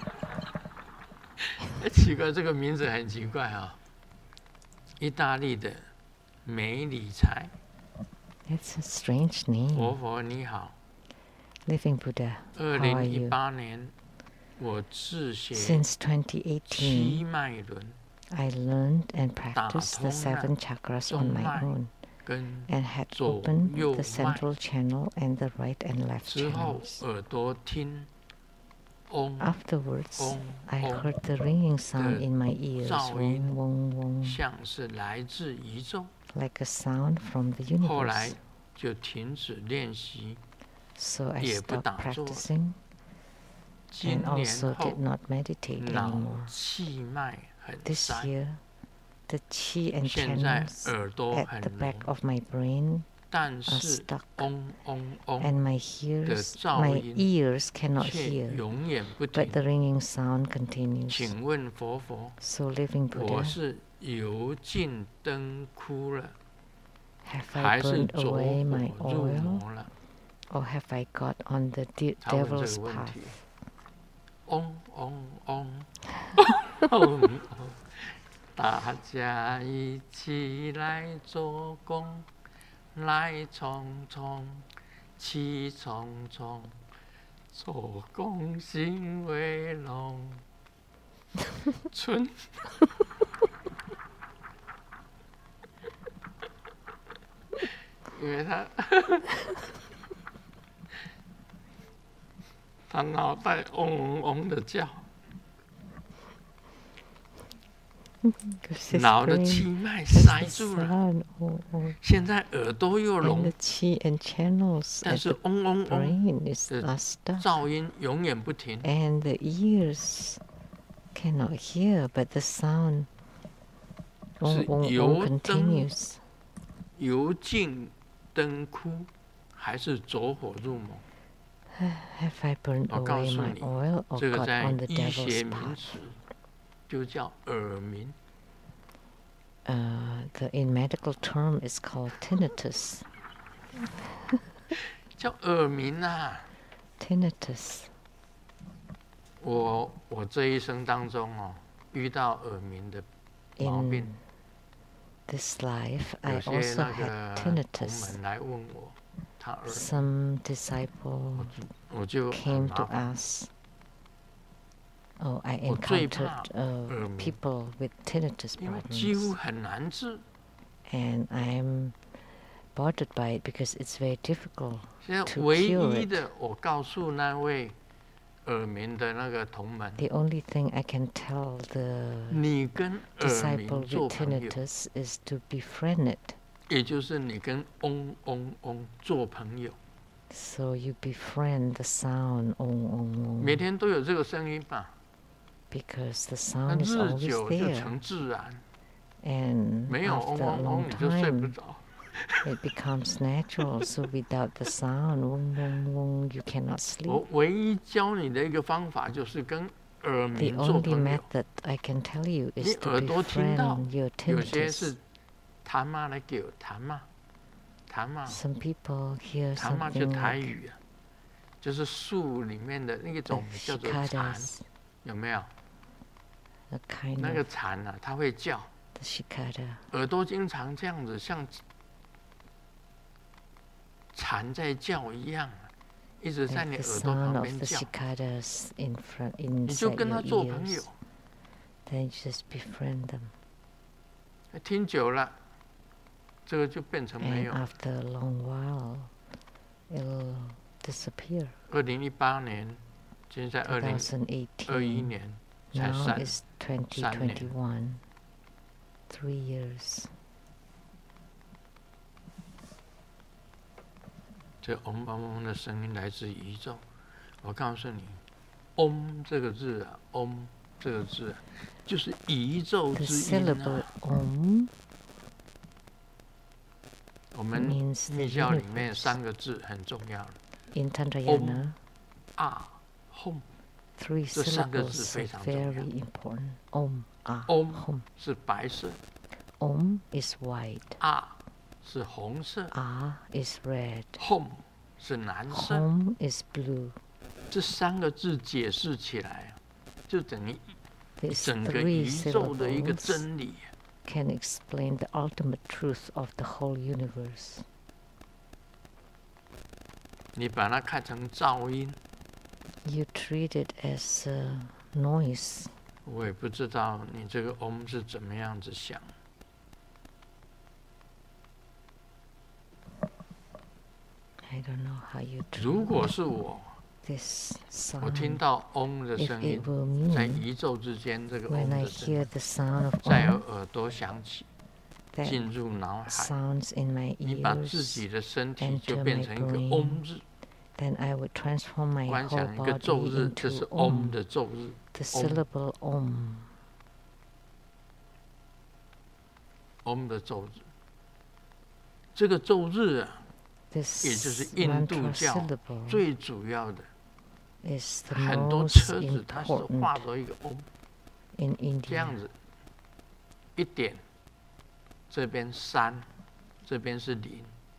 S4: 奇怪，这个名字很奇怪啊、意大利的梅理财，
S3: It's a strange name.
S4: 佛佛你好。
S3: Living Buddha, how are you?
S4: 2018年，我自学
S3: Since
S4: 七
S3: 2018,
S4: 脉轮
S3: I learned and practiced the
S4: 打通了
S3: 7 chakras on my
S4: 中脉
S3: own
S4: 跟
S3: and had
S4: 左
S3: opened
S4: 右
S3: the
S4: 脉
S3: central channel and the right and left
S4: 之后，
S3: channels.
S4: 耳朵听嗡
S3: Afterwards,
S4: 嗡
S3: I
S4: 嗡，
S3: heard the ringing sound in my ears,
S4: 噪音
S3: wong, wong, wong,
S4: 像是来自宇宙。
S3: like a sound from the
S4: 后来
S3: universe.
S4: 就停止练习，
S3: So I
S4: 也不
S3: stopped
S4: 打坐。
S3: practicing
S4: 今
S3: and
S4: 年
S3: also
S4: 后
S3: did not meditate
S4: 脑
S3: anymore.
S4: 气脉很
S3: This
S4: 塞，
S3: year, the qi and
S4: 现在
S3: channels
S4: 耳朵
S3: at
S4: 很
S3: the
S4: 聋
S3: back，of my brain
S4: 但
S3: are
S4: 是
S3: stuck,
S4: 嗡嗡嗡
S3: and my
S4: 的噪
S3: my
S4: 音
S3: ears cannot
S4: 却
S3: hear,
S4: 永远不
S3: but
S4: 停。
S3: the ringing sound continues.
S4: 请问佛佛，
S3: So, living
S4: 我
S3: Buddha,
S4: 是油尽灯枯了，
S3: have I
S4: 还是
S3: burned
S4: 着
S3: away my
S4: 火入
S3: oil,
S4: 魔了？
S3: or have I got on the
S4: 他问这
S3: devil's
S4: 个问
S3: path?
S4: 题。嗡嗡嗡，嗡大家一起来做工，来匆匆，去匆匆，做工心为龙。春因为他他脑袋嗡嗡嗡的叫，脑的气脉塞住了，现在耳朵又聋，但是嗡嗡嗡的噪音永远不停。
S3: And the ears cannot hear, but the sound
S4: 是
S3: continues.
S4: 油尽灯枯，还是走火入魔？
S3: Have I burned away my oil or
S4: 这个
S3: got
S4: 在
S3: on the
S4: 医学
S3: devil's
S4: 名
S3: path?
S4: 词就叫耳鸣。
S3: In medical term is called tinnitus.
S4: 叫耳鸣啊！
S3: Tinnitus.
S4: 我这一生当中遇到耳鸣的毛病。
S3: This life, I
S4: 有些
S3: also
S4: 那
S3: had
S4: 个同
S3: tinnitus.
S4: 门来问我，他耳鸣，
S3: Some disciple
S4: 我就很
S3: came
S4: 麻
S3: to
S4: 烦。
S3: us. Oh, I
S4: 我最
S3: encountered
S4: 怕耳鸣，
S3: people with tinnitus
S4: 因为几乎
S3: problems,
S4: 很难治。
S3: and I'm bothered by it because it's very difficult
S4: 现在
S3: to
S4: 唯
S3: cure
S4: 一
S3: it.
S4: 的，我告诉那位耳鸣的那个同门，
S3: The only thing I can tell the
S4: 你跟耳
S3: disciple
S4: 鸣做
S3: with
S4: 朋友，
S3: tinnitus is to befriend it.
S4: 也就是你跟嗡嗡嗡做朋友，
S3: So you befriend the sound,
S4: 每天都有这个声音吧，
S3: because the
S4: 那
S3: sound is
S4: 日
S3: always
S4: 久就
S3: there.
S4: 成自然，
S3: And
S4: 没有嗡
S3: after a
S4: 嗡嗡
S3: long
S4: 你就睡不
S3: time,
S4: 着。
S3: it becomes natural. So without the sound, you cannot
S4: 我
S3: sleep.
S4: 唯一教你的一个方法就是跟耳
S3: The
S4: 鸣做
S3: only
S4: 朋友。
S3: method I can tell you
S4: 你
S3: is to
S4: 耳朵听到
S3: befriend your
S4: 有些
S3: tinnitus.
S4: 是痰嘛来叫痰嘛，痰嘛，
S3: Some people hear
S4: 痰嘛就
S3: something
S4: 台
S3: like
S4: 语啊，就是树里面的那一
S3: the
S4: 种叫做蝉，
S3: cicadas,
S4: 有没有？
S3: a kind
S4: 那个
S3: of
S4: 蝉啊，它会叫，
S3: the cicada.
S4: 耳朵经常这样子，像蝉在叫一样，一直在
S3: Like
S4: 你
S3: the
S4: 耳朵
S3: sound
S4: 旁
S3: of
S4: 边
S3: the
S4: 叫，
S3: cicadas
S4: 你就
S3: inside
S4: 跟
S3: your
S4: 它做朋友
S3: ears.。Then you just befriend them.
S4: 听久了，这个就变成没
S3: And
S4: 有。
S3: after a long while, it'll disappear.
S4: 2018年，现在2021
S3: 2018.
S4: 年才
S3: Now
S4: 3
S3: is 2021. 3 years.
S4: 这嗡嗡嗡的声音来自宇宙。我告诉你，嗡这个字啊，嗡这个字啊，就是宇宙
S3: The
S4: 之音
S3: syllable
S4: 啊。
S3: Om
S4: 我们
S3: means the
S4: 密教里面
S3: universe.
S4: 3个字很重要的
S3: In Tantrayana,
S4: 啊、吽。
S3: 3
S4: 这3个字
S3: syllables
S4: 非
S3: are
S4: 常重要。
S3: very important. Om, Ah,
S4: 嗡
S3: Hum.
S4: 是白色，
S3: Om is white.
S4: 啊是红色，
S3: Ah is red.
S4: 吽是蓝色。
S3: Hum is blue.
S4: 这3个字解释起来，就等于
S3: These
S4: 整个
S3: 3
S4: 宇宙的一个
S3: syllables
S4: 真理。
S3: can explain the ultimate truth of the whole universe.
S4: 你把它看成噪音，
S3: You treat it as a noise.
S4: 我也不知道你这个嗡是怎么样子想。
S3: I don't know how you
S4: 如
S3: treat
S4: 果是我，
S3: this
S4: 我听
S3: sound.
S4: 到嗡的
S3: If
S4: 声
S3: it
S4: 音，
S3: will
S4: 在
S3: mean
S4: 宇宙之间这个嗡
S3: when I
S4: 的声音
S3: hear the sound of
S4: 在
S3: Om
S4: 耳朵响起，
S3: that
S4: 进入脑海，
S3: sounds in my
S4: 你把自己
S3: ears,
S4: 的身体
S3: enter
S4: 就变
S3: my
S4: 成一个
S3: brain.
S4: 嗡字。
S3: then I would transform my
S4: 观
S3: whole
S4: 想一个咒
S3: body
S4: 日，这是
S3: into
S4: 嗡
S3: Om.
S4: 的咒日。
S3: The syllable Om.
S4: 嗡的咒日，这个咒日啊，
S3: This
S4: 也就是印度
S3: mantra
S4: 教
S3: syllable
S4: 最主要的。
S3: is the
S4: 很多
S3: most
S4: 车子它是画
S3: important
S4: 着一个嗡，
S3: in
S4: 这样
S3: India.
S4: 子，一点，这边3，这边是0，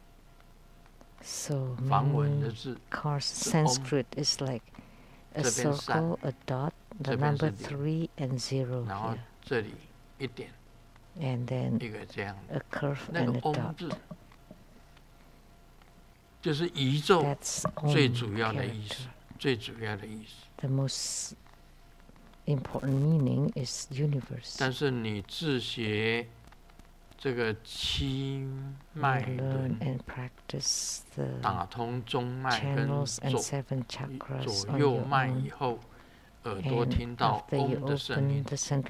S3: So
S4: 梵文的
S3: many
S4: 字
S3: cars,
S4: 是
S3: Sanskrit is like a
S4: 这边
S3: circle, a dot, the
S4: 这边是
S3: number 3 and 0
S4: 然后
S3: here,
S4: 这里一点，
S3: and then
S4: 一个这样，
S3: a curve
S4: 那
S3: and
S4: 个
S3: a
S4: 嗡
S3: dot.
S4: 字，就是宇宙
S3: That's
S4: 最
S3: Om
S4: 主要的意思
S3: character.
S4: 最主要的意思。
S3: The most important meaning is universe.
S4: 但是你自学这个七脉轮，打通中脉跟左右脉以后，耳朵听到嗡的声音。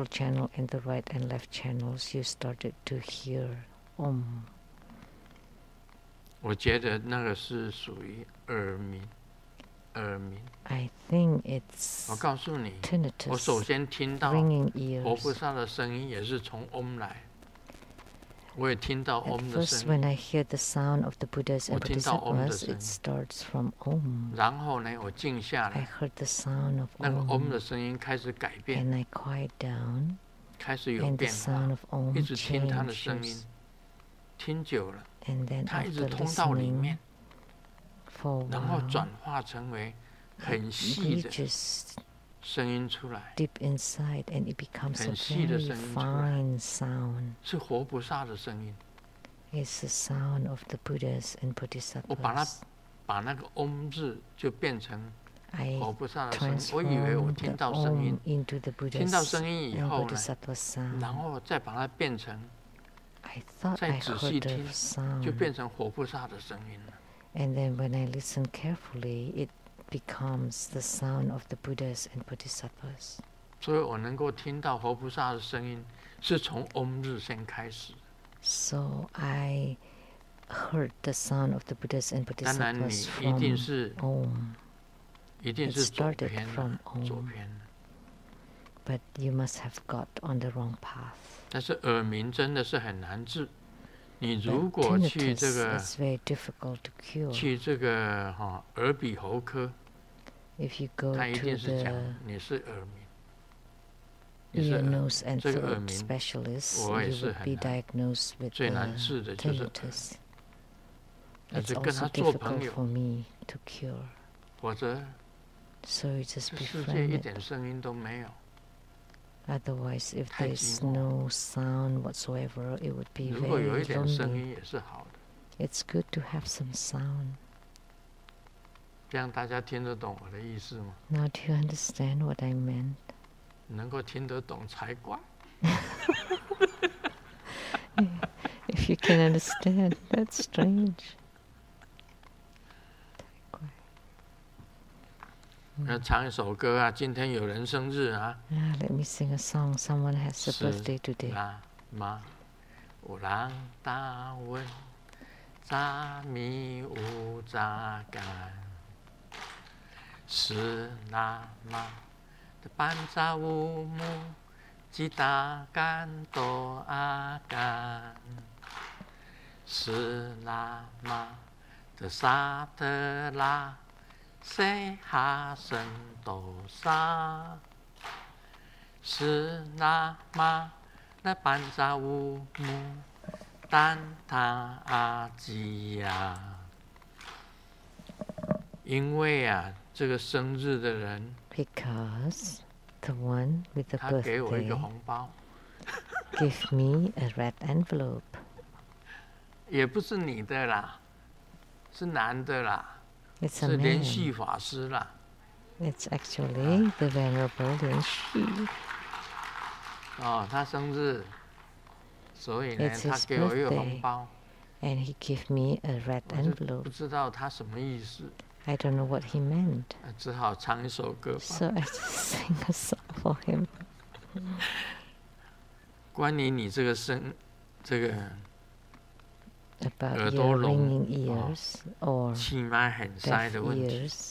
S4: 我觉得那个是属于耳鸣。我告诉你，我首先听到活菩萨的声音也是从嗡来。我也听到嗡的声音。我听到嗡的声音。然后呢，我静下来，那个嗡的声音开始改变，开始有变化，一直听它的声音，听久了，它一直通到里面，然后转化成为很细的声音出来，很细的声音出来，是活菩萨的声音。我把那个嗡字就变成活菩萨的声音。我以为我听到声音，听到声音以后呢，然后再把它变成，再仔细听，就变成活菩萨的声音了。
S3: And then when I listen carefully, it becomes the sound of the Buddhas and Bodhisattvas.
S4: 所以我能够听到活菩萨的声音，是从嗡字先开始。
S3: So I heard the sound of the Buddhas and Bodhisattvas from Om.
S4: 一定是左偏的，左偏的。
S3: But you must have got on the wrong path.
S4: 但是耳鸣真的是很难治。你如果去这个耳鼻喉科，他一定是讲你是耳鸣，你是这个耳鸣，我也是很难，最难治的就是耳鸣。但是跟他做朋友，否则这世界一点声音都没有。
S3: Otherwise, if there is no sound whatsoever, it would be
S4: 如果有一
S3: very
S4: 点声
S3: lonely.
S4: 音也是好的，
S3: It's good to have some sound.
S4: 这样大家听得懂我的意思吗？
S3: Now, do you understand what I meant?
S4: 能够听得懂才怪。
S3: If you can understand, that's strange.
S4: 要唱一首歌啊！今天有人生日啊！
S3: Let me sing a song. Someone has a birthday today.
S4: 是啦嘛，有人答问，扎米乌扎干，是啦嘛的班扎乌木，吉达干多阿干，是啦嘛的沙特拉。谁哈生多沙？是那嘛那班扎乌木丹塔阿吉呀？因为啊，这个生日的人
S3: Because the one with the
S4: 他给我一个
S3: birthday
S4: 红包，
S3: gave me a red envelope.
S4: 也不是你的啦，是男的啦。
S3: It's a
S4: 是连
S3: man.
S4: 续法师啦。
S3: It's actually the Venerable Lin Xu.
S4: 哦，他生日，所以呢，
S3: It's
S4: 他
S3: his
S4: 给我一个
S3: birthday.
S4: 红包。
S3: And he gave me a red
S4: 不
S3: envelope.
S4: 知道他什么意思，
S3: I don't know what he meant.
S4: 只好唱一首歌吧。
S3: So I just sang a song for him.
S4: 关于你这个这个
S3: About
S4: 耳朵
S3: your
S4: 聋
S3: ringing ears or
S4: 气脉很塞
S3: deaf
S4: 的问题，
S3: ears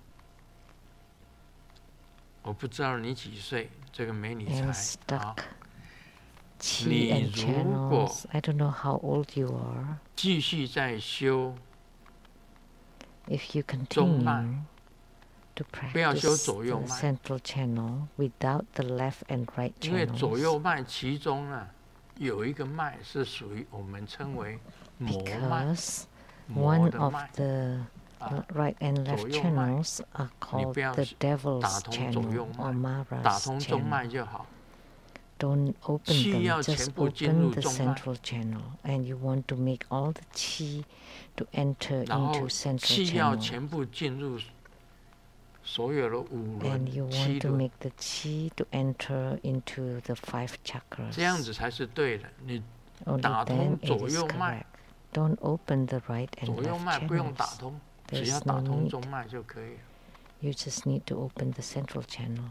S4: 我不知道你几岁，这个没你
S3: and
S4: 才好。
S3: stuck qi
S4: 你
S3: and
S4: 如果
S3: channels. I don't know how old you are.
S4: 继续在修
S3: If you
S4: 中脉，
S3: continue to
S4: 不要修
S3: practice
S4: 左右
S3: the
S4: 脉，
S3: central channel without the left and right
S4: 因为左
S3: channels,
S4: 右脉其中呢，有一个脉是属于我们称为魔脉，
S3: because
S4: 魔
S3: one
S4: 的
S3: of
S4: 脉。
S3: the right and left
S4: 左右脉，
S3: channels are
S4: 你
S3: called
S4: 不要
S3: the
S4: 打
S3: devil's
S4: 通左右
S3: channel or
S4: 脉，打
S3: Mara's
S4: 通中脉
S3: channel.
S4: 就好。
S3: Don't open
S4: 气
S3: them,
S4: 要
S3: just
S4: 全部进入
S3: open the
S4: 中脉，
S3: central channel. And you want to make all the qi to enter
S4: 然后
S3: into central
S4: 气要
S3: channel.
S4: 全部进入所有的五
S3: And you
S4: 轮、七
S3: want to
S4: 轮，
S3: make the qi to enter into the 5 chakras.
S4: 这样子才是对的。你
S3: only then it is correct. Don't open the right and
S4: 左右
S3: left
S4: 脉不用打
S3: channels.
S4: 通，只
S3: There's
S4: 要打
S3: no
S4: 通
S3: need.
S4: 中脉就可以了。
S3: You just need to open the central channel.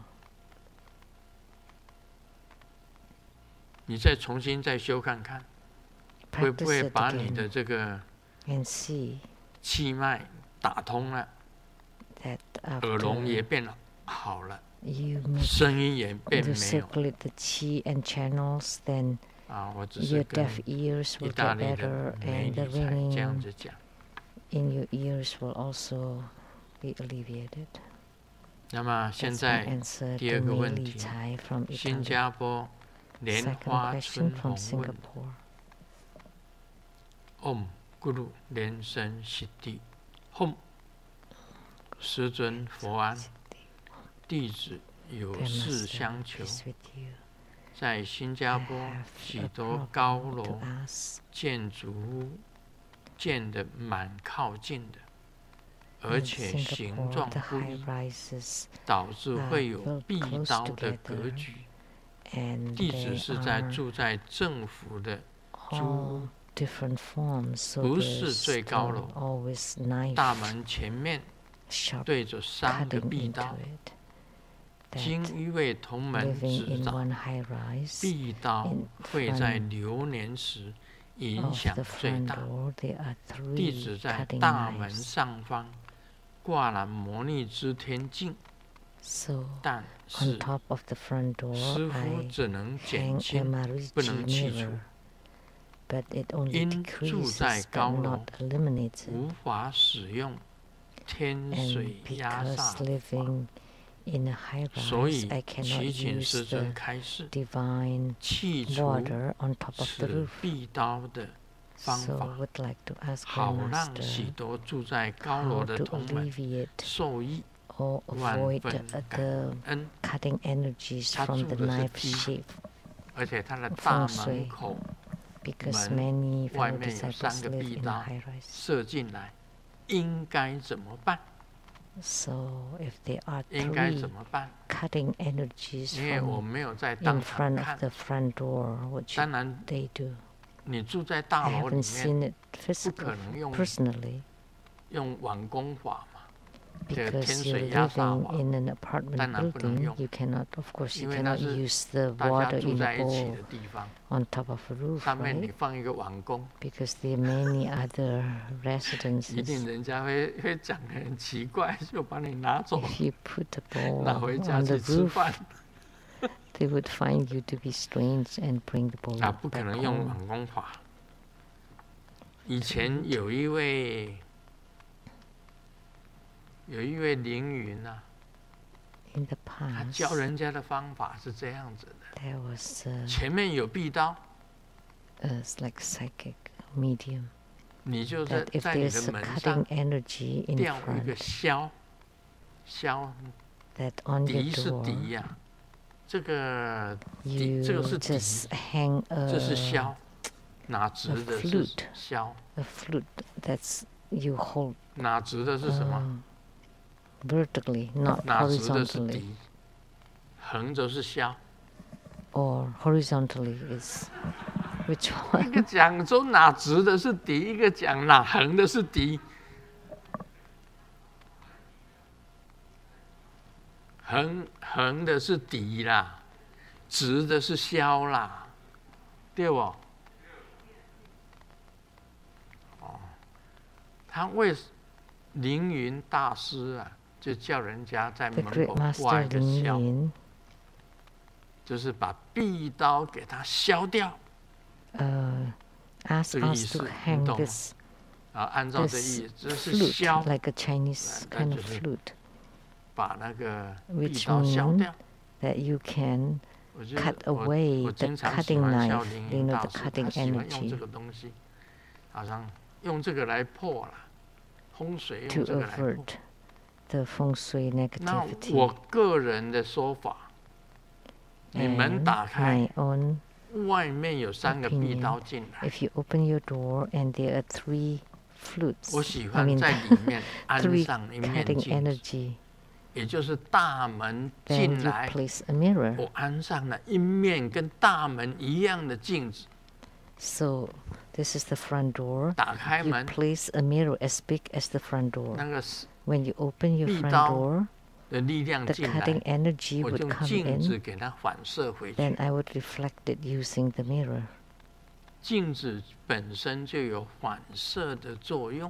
S4: 你再重新再修看看，会不会把你的这个气脉打通了，耳聋也变好了，声音也变没有。
S3: circulate the qi and channels, then your deaf ears will get better, and the ringing in your ears will also be alleviated.
S4: 那么现在第二个问题，新加坡莲花春红问 Om Guru 莲生悉地 Om 师尊佛安，弟子有事相求，在新加坡许多高楼建筑物建得蛮靠近的，而且形状不一，导致会有壁刀的格局。弟子是住在政府的租屋，不是最高楼。大门前面对着3个壁刀，经一位同门指导，壁刀会在流年时影响最大。弟子在大门上方挂了摩尼支天镜，但是师父只能减轻，不能去除。因住在高楼，无法使用天水压煞法，所以祈请师尊开示弃除此壁刀的方法，好让许多住在高楼的同门受益。 万分感恩。他住的是低，而且他的大门口门外面有3个壁刀射进来，应该怎么办？应该怎么办？因为我没有在当场看，当然，你住在大楼里面，不可能用晚功法。
S3: Because you're living in an apartment building, you cannot, of course, you cannot use the water in a bowl on top of a roof, right? Because there are many other residences. If you put the bowl on the roof, they would find you to be strange and bring the bowl back home.
S4: 以前有一位凌云啊，他教人家的方法是这样子的：前面有壁刀，你就在你的门上吊一个箫，笛是笛呀，这个是笛，这是箫，哪直的是箫，哪直的是什么？
S3: Vertically, not horizontally.
S4: 横着是箫。
S3: Or horizontally is which one?
S4: 一个讲说哪直的是笛，一个讲哪横的是笛。横的是笛啦，直的是箫啦，对不？哦，他为凌云大师啊。 就叫人家在门口挂一个箫，就是把壁刀给它削掉。这个意思你懂吗？啊，按照这意思，这是箫，那就是把那个壁刀削掉。我经常喜欢笑凌云大师，他喜欢用这个东西，好像用这个来破了风水，用这个来破。 那我个人的说法，你门打开，外面有3个壁刀进来。我喜欢在里面安上一面镜子，也就是大门进来，我安上了一面跟大门一样的镜子。
S3: So this is the front door.
S4: 打开
S3: You
S4: 门，
S3: place a mirror as big as the front door.
S4: 那个
S3: When you open your
S4: 利
S3: front
S4: 刀
S3: door,
S4: 的力量
S3: the
S4: 进
S3: cutting
S4: 来，
S3: energy
S4: 我
S3: would
S4: 用
S3: come
S4: 镜子
S3: in.
S4: 给它反射回
S3: Then
S4: 去。
S3: I would reflect it using the mirror.
S4: 镜子本身就有反射的作用。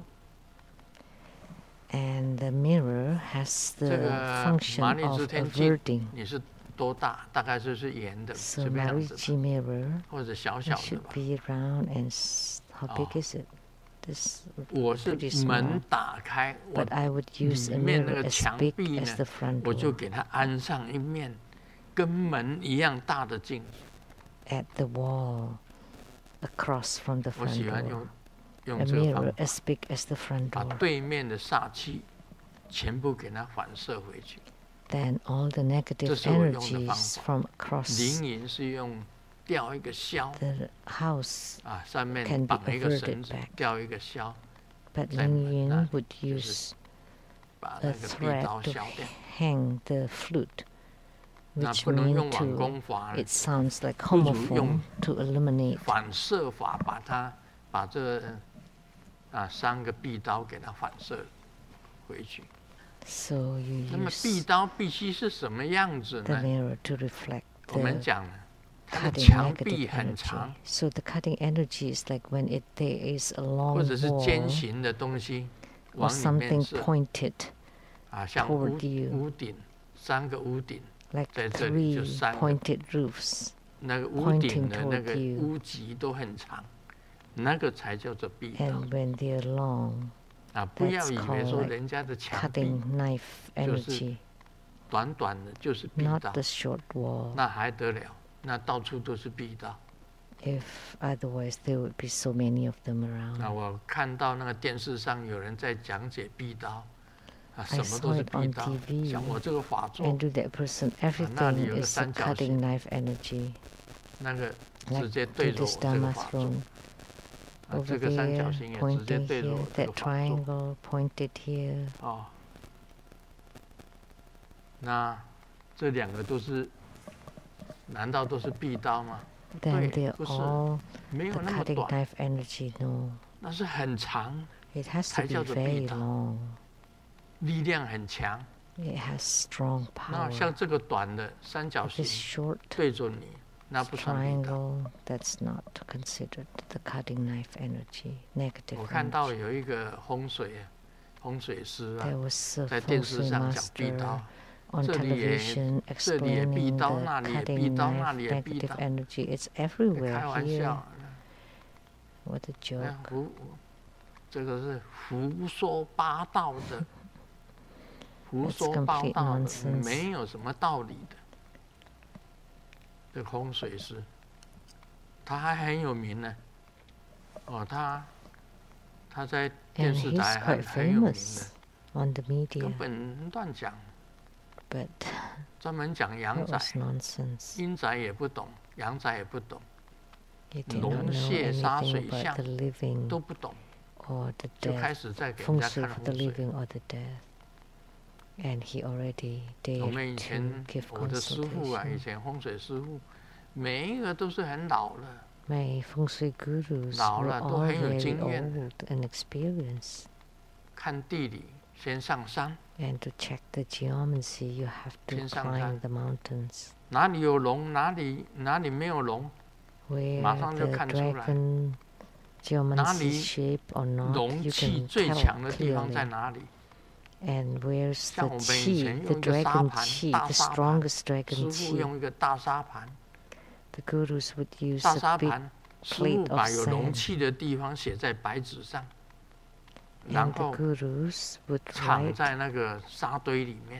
S3: And the mirror has
S4: 这
S3: the
S4: 个
S3: function
S4: 麻利
S3: of
S4: 之天镜
S3: averting.
S4: 你是多大？大概就是圆的，
S3: So
S4: 这个样子
S3: Marici mirror,
S4: 或者小
S3: it
S4: 小的
S3: should
S4: 吧。
S3: be round and how big is it? This
S4: 我是
S3: pretty
S4: 门
S3: small.
S4: 打开，我
S3: But I would use a
S4: 里面那
S3: mirror
S4: 个
S3: as
S4: 墙
S3: big
S4: 壁
S3: as
S4: 呢，
S3: the front
S4: 我就
S3: door
S4: 给它安上一面跟门一样大的镜子。
S3: at the wall across from the
S4: 我
S3: front
S4: 喜欢
S3: door.
S4: 用
S3: A
S4: 这个
S3: mirror
S4: 方法，
S3: as big as the front
S4: 把
S3: door.
S4: 对面的煞气全部给它反射回去。
S3: Then all the negative
S4: 这是我用的方
S3: energies
S4: 法。
S3: from across
S4: 凌云是用吊一个箫
S3: the house,
S4: 啊，上
S3: can
S4: 面
S3: be
S4: 绑一个
S3: averted
S4: 绳子
S3: back.，
S4: 吊一个箫，
S3: but
S4: 在门
S3: Ling
S4: 那
S3: Yun would
S4: 就是
S3: use
S4: 把
S3: a
S4: 那个壁
S3: thread
S4: 刀
S3: to
S4: 削掉。
S3: hang the flute,
S4: 那
S3: which
S4: 不能
S3: mean
S4: 用网
S3: to
S4: 工法，
S3: it sounds like
S4: 不如用
S3: homophone to illuminate.
S4: 反射法把这个3个壁刀给它反射回去。
S3: So you
S4: 那么壁
S3: use
S4: 刀必须是什么样子
S3: the
S4: 呢？
S3: mirror to reflect
S4: 我们
S3: the
S4: 讲了，它的
S3: cutting
S4: 墙
S3: negative
S4: 壁很
S3: energy.
S4: 长，
S3: So the cutting energy is like when there is a
S4: 或
S3: long
S4: 者是尖
S3: wall
S4: 形的东西
S3: or
S4: 往里面
S3: something
S4: 射
S3: pointed,
S4: 像
S3: toward you
S4: 屋顶，3个屋顶，
S3: like
S4: 在这里就
S3: 3
S4: 3个，
S3: pointed roofs.
S4: 那个屋顶
S3: pointing
S4: 的那个
S3: toward you.
S4: 屋脊都很长，那个才叫做壁刀
S3: And when they're long,
S4: 不要
S3: that's
S4: 以为
S3: called
S4: 说
S3: like
S4: 人家的墙壁
S3: cutting knife
S4: 就是
S3: energy,
S4: 短短的就是壁
S3: not
S4: 刀，
S3: the short wall.
S4: 那还得了？那到处都是壁刀。
S3: If otherwise, there would be so many of them
S4: 那
S3: around.
S4: 我看到那个电视上有人在讲解壁刀，
S3: I
S4: 什么都
S3: saw
S4: 是
S3: it
S4: 壁
S3: on
S4: 刀。
S3: TV.
S4: 像我这个法座
S3: And，to that person, everything
S4: 有个
S3: is a
S4: 三角
S3: cutting
S4: 形。
S3: knife energy.
S4: 那个
S3: Like
S4: 直接
S3: to
S4: 对着
S3: this
S4: 我这个
S3: Dharma
S4: 法座，
S3: throne.
S4: 这
S3: Over
S4: 个三角
S3: there,
S4: 形也直接
S3: pointing
S4: 对着
S3: here,
S4: 我这
S3: that
S4: 个法座。
S3: triangle pointed here.
S4: 哦，那这2个都是，难道都是壁刀吗？
S3: Then
S4: 对，
S3: they're
S4: 不是，
S3: all
S4: 没有
S3: the
S4: 那么
S3: cutting
S4: 短，
S3: knife energy. No,
S4: 那是很长，
S3: it has to
S4: 才
S3: be
S4: 叫做壁
S3: very
S4: 刀。
S3: long.
S4: 力量很强。
S3: It has strong
S4: 那
S3: power.
S4: 像这个短的三角
S3: If it's
S4: 形
S3: short
S4: 对着你，那不算壁刀。
S3: triangle, that's not considered the cutting knife energy, negative
S4: 我看到
S3: energy.
S4: 有一个风水师
S3: There was a
S4: 在
S3: feng
S4: 电视
S3: shui
S4: 上讲壁
S3: master
S4: 刀，
S3: on
S4: 这里也
S3: television
S4: 这里也壁
S3: explaining
S4: 刀，
S3: the
S4: 那里也壁
S3: cutting
S4: 刀，那
S3: knife
S4: 里也壁
S3: negative
S4: 刀。
S3: energy. It's
S4: 开
S3: everywhere
S4: 玩
S3: here.
S4: 笑，
S3: What a joke.
S4: 这个是胡说八道的，胡
S3: It's
S4: 说八
S3: complete
S4: 道的，
S3: nonsense.
S4: 没有什么道理的。这个风水师，他还很有名呢。哦，他在电
S3: And
S4: 视
S3: he's
S4: 台
S3: quite
S4: 很有名的，
S3: famous on the media,
S4: 根本乱讲，
S3: but
S4: 专门讲阳
S3: that
S4: 宅，
S3: was nonsense.
S4: 阴宅也不懂，阳宅也不懂，
S3: He did not
S4: 龙
S3: know
S4: 蟹杀
S3: anything
S4: 水
S3: about
S4: 象
S3: the living
S4: 都不懂，
S3: or the
S4: 就开
S3: death,
S4: 始在给人
S3: feng
S4: 家
S3: shui
S4: 看
S3: for the
S4: 风水。
S3: living or the death. And he already
S4: 我们
S3: dared
S4: 以
S3: to
S4: 前
S3: give
S4: 我的师傅啊，以
S3: consultation.
S4: 前风水师傅，每一个都是很老了，
S3: My feng shui gurus
S4: 老
S3: were
S4: 了都
S3: all
S4: 很有
S3: very
S4: 经验。
S3: old and experienced.
S4: 看地理先上山，
S3: And to check the geometry, you have to
S4: 先上
S3: climb
S4: 山。
S3: the mountains.
S4: 哪里有龙，哪里没有龙，
S3: Where
S4: 马上就
S3: the
S4: 看出来。
S3: dragon geometry
S4: 哪里
S3: shape or not,
S4: 龙
S3: you
S4: 气
S3: can
S4: 最
S3: tell
S4: 强的地方在
S3: clearly.
S4: 哪里？
S3: And where's
S4: 像
S3: the
S4: 我们以前
S3: chi,
S4: 用
S3: the
S4: 一个沙
S3: dragon
S4: 盘，
S3: chi,
S4: 大
S3: the
S4: 沙盘，
S3: strongest dragon
S4: 师傅
S3: chi?
S4: 用一个大沙盘，
S3: The gurus would use
S4: 大
S3: a
S4: 沙
S3: big
S4: 盘，师
S3: plate
S4: 傅
S3: of
S4: 把有龙
S3: sand.
S4: 气的地方写在白纸上，然
S3: And the
S4: 后
S3: gurus would
S4: 藏
S3: write
S4: 在那个沙堆里面。